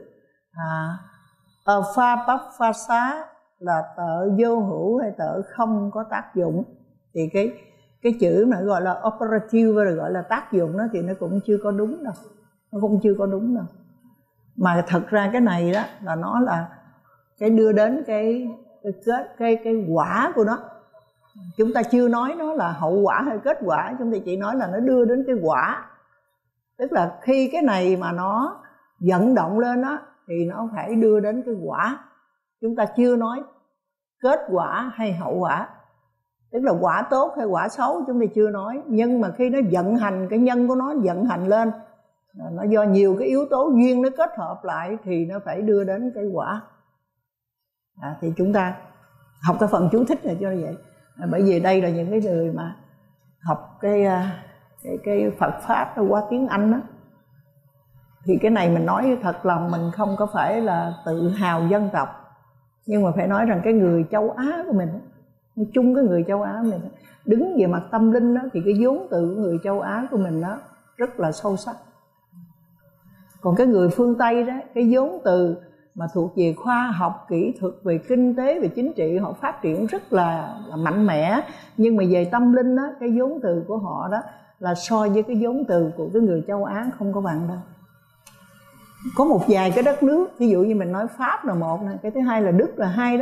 pha bắp pha xá là tợ vô hữu hay tợ không có tác dụng. Thì cái chữ mà gọi là operative rồi gọi là tác dụng đó thì nó cũng chưa có đúng đâu. Nó cũng chưa có đúng đâu. Mà thật ra cái này đó là nó là cái đưa đến cái quả của nó. Chúng ta chưa nói nó là hậu quả hay kết quả, chúng ta chỉ nói là nó đưa đến cái quả. Tức là khi cái này mà nó vận động lên đó thì nó phải đưa đến cái quả. Chúng ta chưa nói kết quả hay hậu quả. Tức là quả tốt hay quả xấu chúng ta chưa nói. Nhưng mà khi nó vận hành, cái nhân của nó vận hành lên, nó do nhiều cái yếu tố duyên nó kết hợp lại thì nó phải đưa đến cái quả. Thì chúng ta học cái phần chú thích này cho nó vậy. Bởi vì đây là những cái người mà học cái Phật Pháp qua tiếng Anh đó. Thì cái này mình nói thật lòng, mình không có phải là tự hào dân tộc, nhưng mà phải nói rằng cái người châu Á của mình, nói chung cái người châu Á của mình, đứng về mặt tâm linh đó, thì cái vốn từ của người châu Á của mình đó rất là sâu sắc. Còn cái người phương Tây đó, cái vốn từ mà thuộc về khoa học, kỹ thuật, về kinh tế, về chính trị, họ phát triển rất là mạnh mẽ. Nhưng mà về tâm linh đó, cái vốn từ của họ đó là so với cái vốn từ của cái người châu Á không có bằng đâu. Có một vài cái đất nước, ví dụ như mình nói Pháp là một này, cái thứ hai là Đức là hai đó,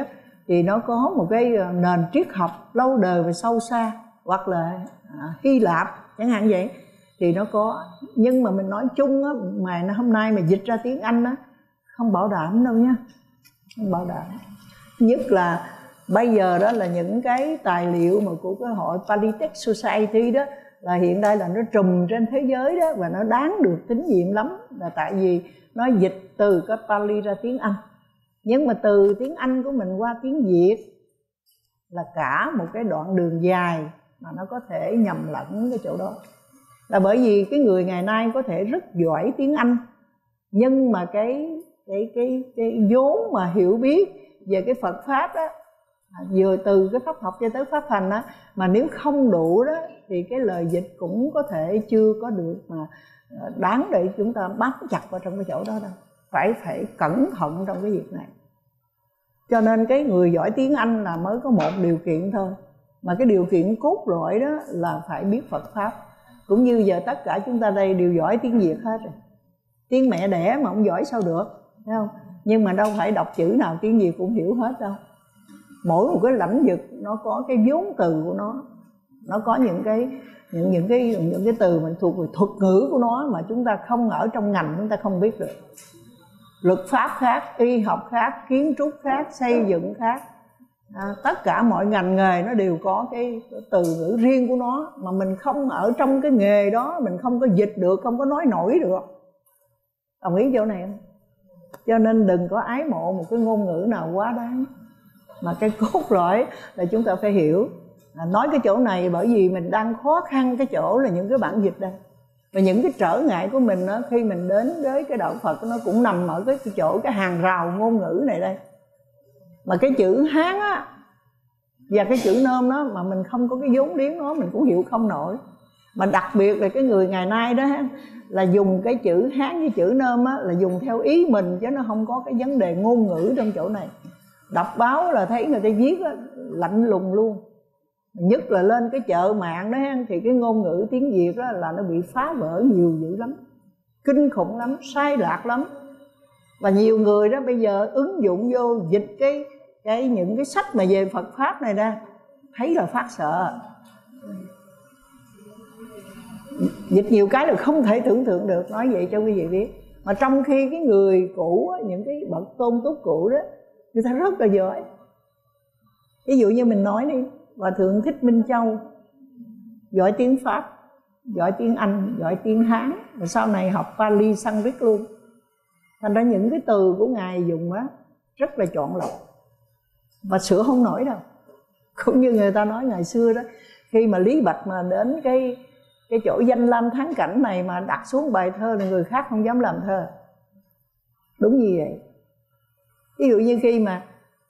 thì nó có một cái nền triết học lâu đời và sâu xa, hoặc là Hy Lạp chẳng hạn vậy, thì nó có. Nhưng mà mình nói chung á, mà hôm nay mà dịch ra tiếng Anh á, không bảo đảm đâu nha, không bảo đảm. Nhất là bây giờ đó là những cái tài liệu mà của cái hội Polytech Society đó, là hiện nay là nó trùm trên thế giới đó, và nó đáng được tín nhiệm lắm, là tại vì nó dịch từ cái Pali ra tiếng Anh. Nhưng mà từ tiếng Anh của mình qua tiếng Việt là cả một cái đoạn đường dài mà nó có thể nhầm lẫn cái chỗ đó. Là bởi vì cái người ngày nay có thể rất giỏi tiếng Anh, nhưng mà cái vốn mà hiểu biết về cái Phật pháp đó, vừa từ cái pháp học cho tới pháp hành đó, mà nếu không đủ đó thì cái lời dịch cũng có thể chưa có được mà đáng để chúng ta bám chặt vào trong cái chỗ đó đâu. Phải cẩn thận trong cái việc này. Cho nên cái người giỏi tiếng Anh là mới có một điều kiện thôi, mà cái điều kiện cốt lõi đó là phải biết Phật pháp. Cũng như giờ tất cả chúng ta đây đều giỏi tiếng Việt hết rồi, tiếng mẹ đẻ mà không giỏi sao được, thấy không? Nhưng mà đâu phải đọc chữ nào tiếng Việt cũng hiểu hết đâu. Mỗi một cái lĩnh vực nó có cái vốn từ của nó có những cái từ mình thuộc về thuật ngữ của nó mà chúng ta không ở trong ngành chúng ta không biết được. Luật pháp khác, y học khác, kiến trúc khác, xây dựng khác, tất cả mọi ngành nghề nó đều có cái từ ngữ riêng của nó, mà mình không ở trong cái nghề đó mình không có dịch được, không có nói nổi được. Đồng ý chỗ này không? Cho nên đừng có ái mộ một cái ngôn ngữ nào quá đáng, mà cái cốt lõi là chúng ta phải hiểu. Nói cái chỗ này bởi vì mình đang khó khăn cái chỗ là những cái bản dịch đây, và những cái trở ngại của mình đó, khi mình đến với cái đạo Phật nó cũng nằm ở cái chỗ cái hàng rào ngôn ngữ này đây. Mà cái chữ Hán á và cái chữ Nôm đó mà mình không có cái vốn liếng nó mình cũng hiểu không nổi. Mà đặc biệt là cái người ngày nay đó là dùng cái chữ Hán với chữ Nôm á là dùng theo ý mình, chứ nó không có cái vấn đề ngôn ngữ trong chỗ này. Đọc báo là thấy người ta viết á, lạnh lùng luôn. Nhất là lên cái chợ mạng đó thì cái ngôn ngữ tiếng Việt đó là nó bị phá vỡ nhiều dữ lắm, kinh khủng lắm, sai lạc lắm. Và nhiều người đó bây giờ ứng dụng vô dịch những cái sách mà về Phật pháp này ra, thấy là phát sợ. Dịch nhiều cái là không thể tưởng tượng được, nói vậy cho quý vị biết. Mà trong khi cái người cũ, những cái bậc tôn túc cũ đó, người ta rất là giỏi. Ví dụ như mình nói đi, Hòa Thượng Thích Minh Châu giỏi tiếng Pháp, giỏi tiếng Anh, giỏi tiếng Hán, rồi sau này học Pali Sanskrit luôn. Thành ra những cái từ của Ngài dùng á rất là chọn lọc và sửa không nổi đâu. Cũng như người ta nói ngày xưa đó, khi mà Lý Bạch mà đến cái chỗ danh lam thắng cảnh này mà đặt xuống bài thơ thì người khác không dám làm thơ. Đúng như vậy. Ví dụ như khi mà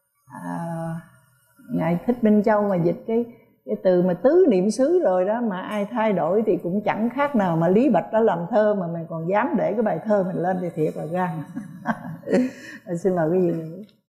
Ngài Thích Minh Châu mà dịch cái từ mà tứ niệm xứ rồi đó, mà ai thay đổi thì cũng chẳng khác nào mà Lý Bạch đã làm thơ, mà mình còn dám để cái bài thơ mình lên thì thiệt là gan. Xin mời quý vị.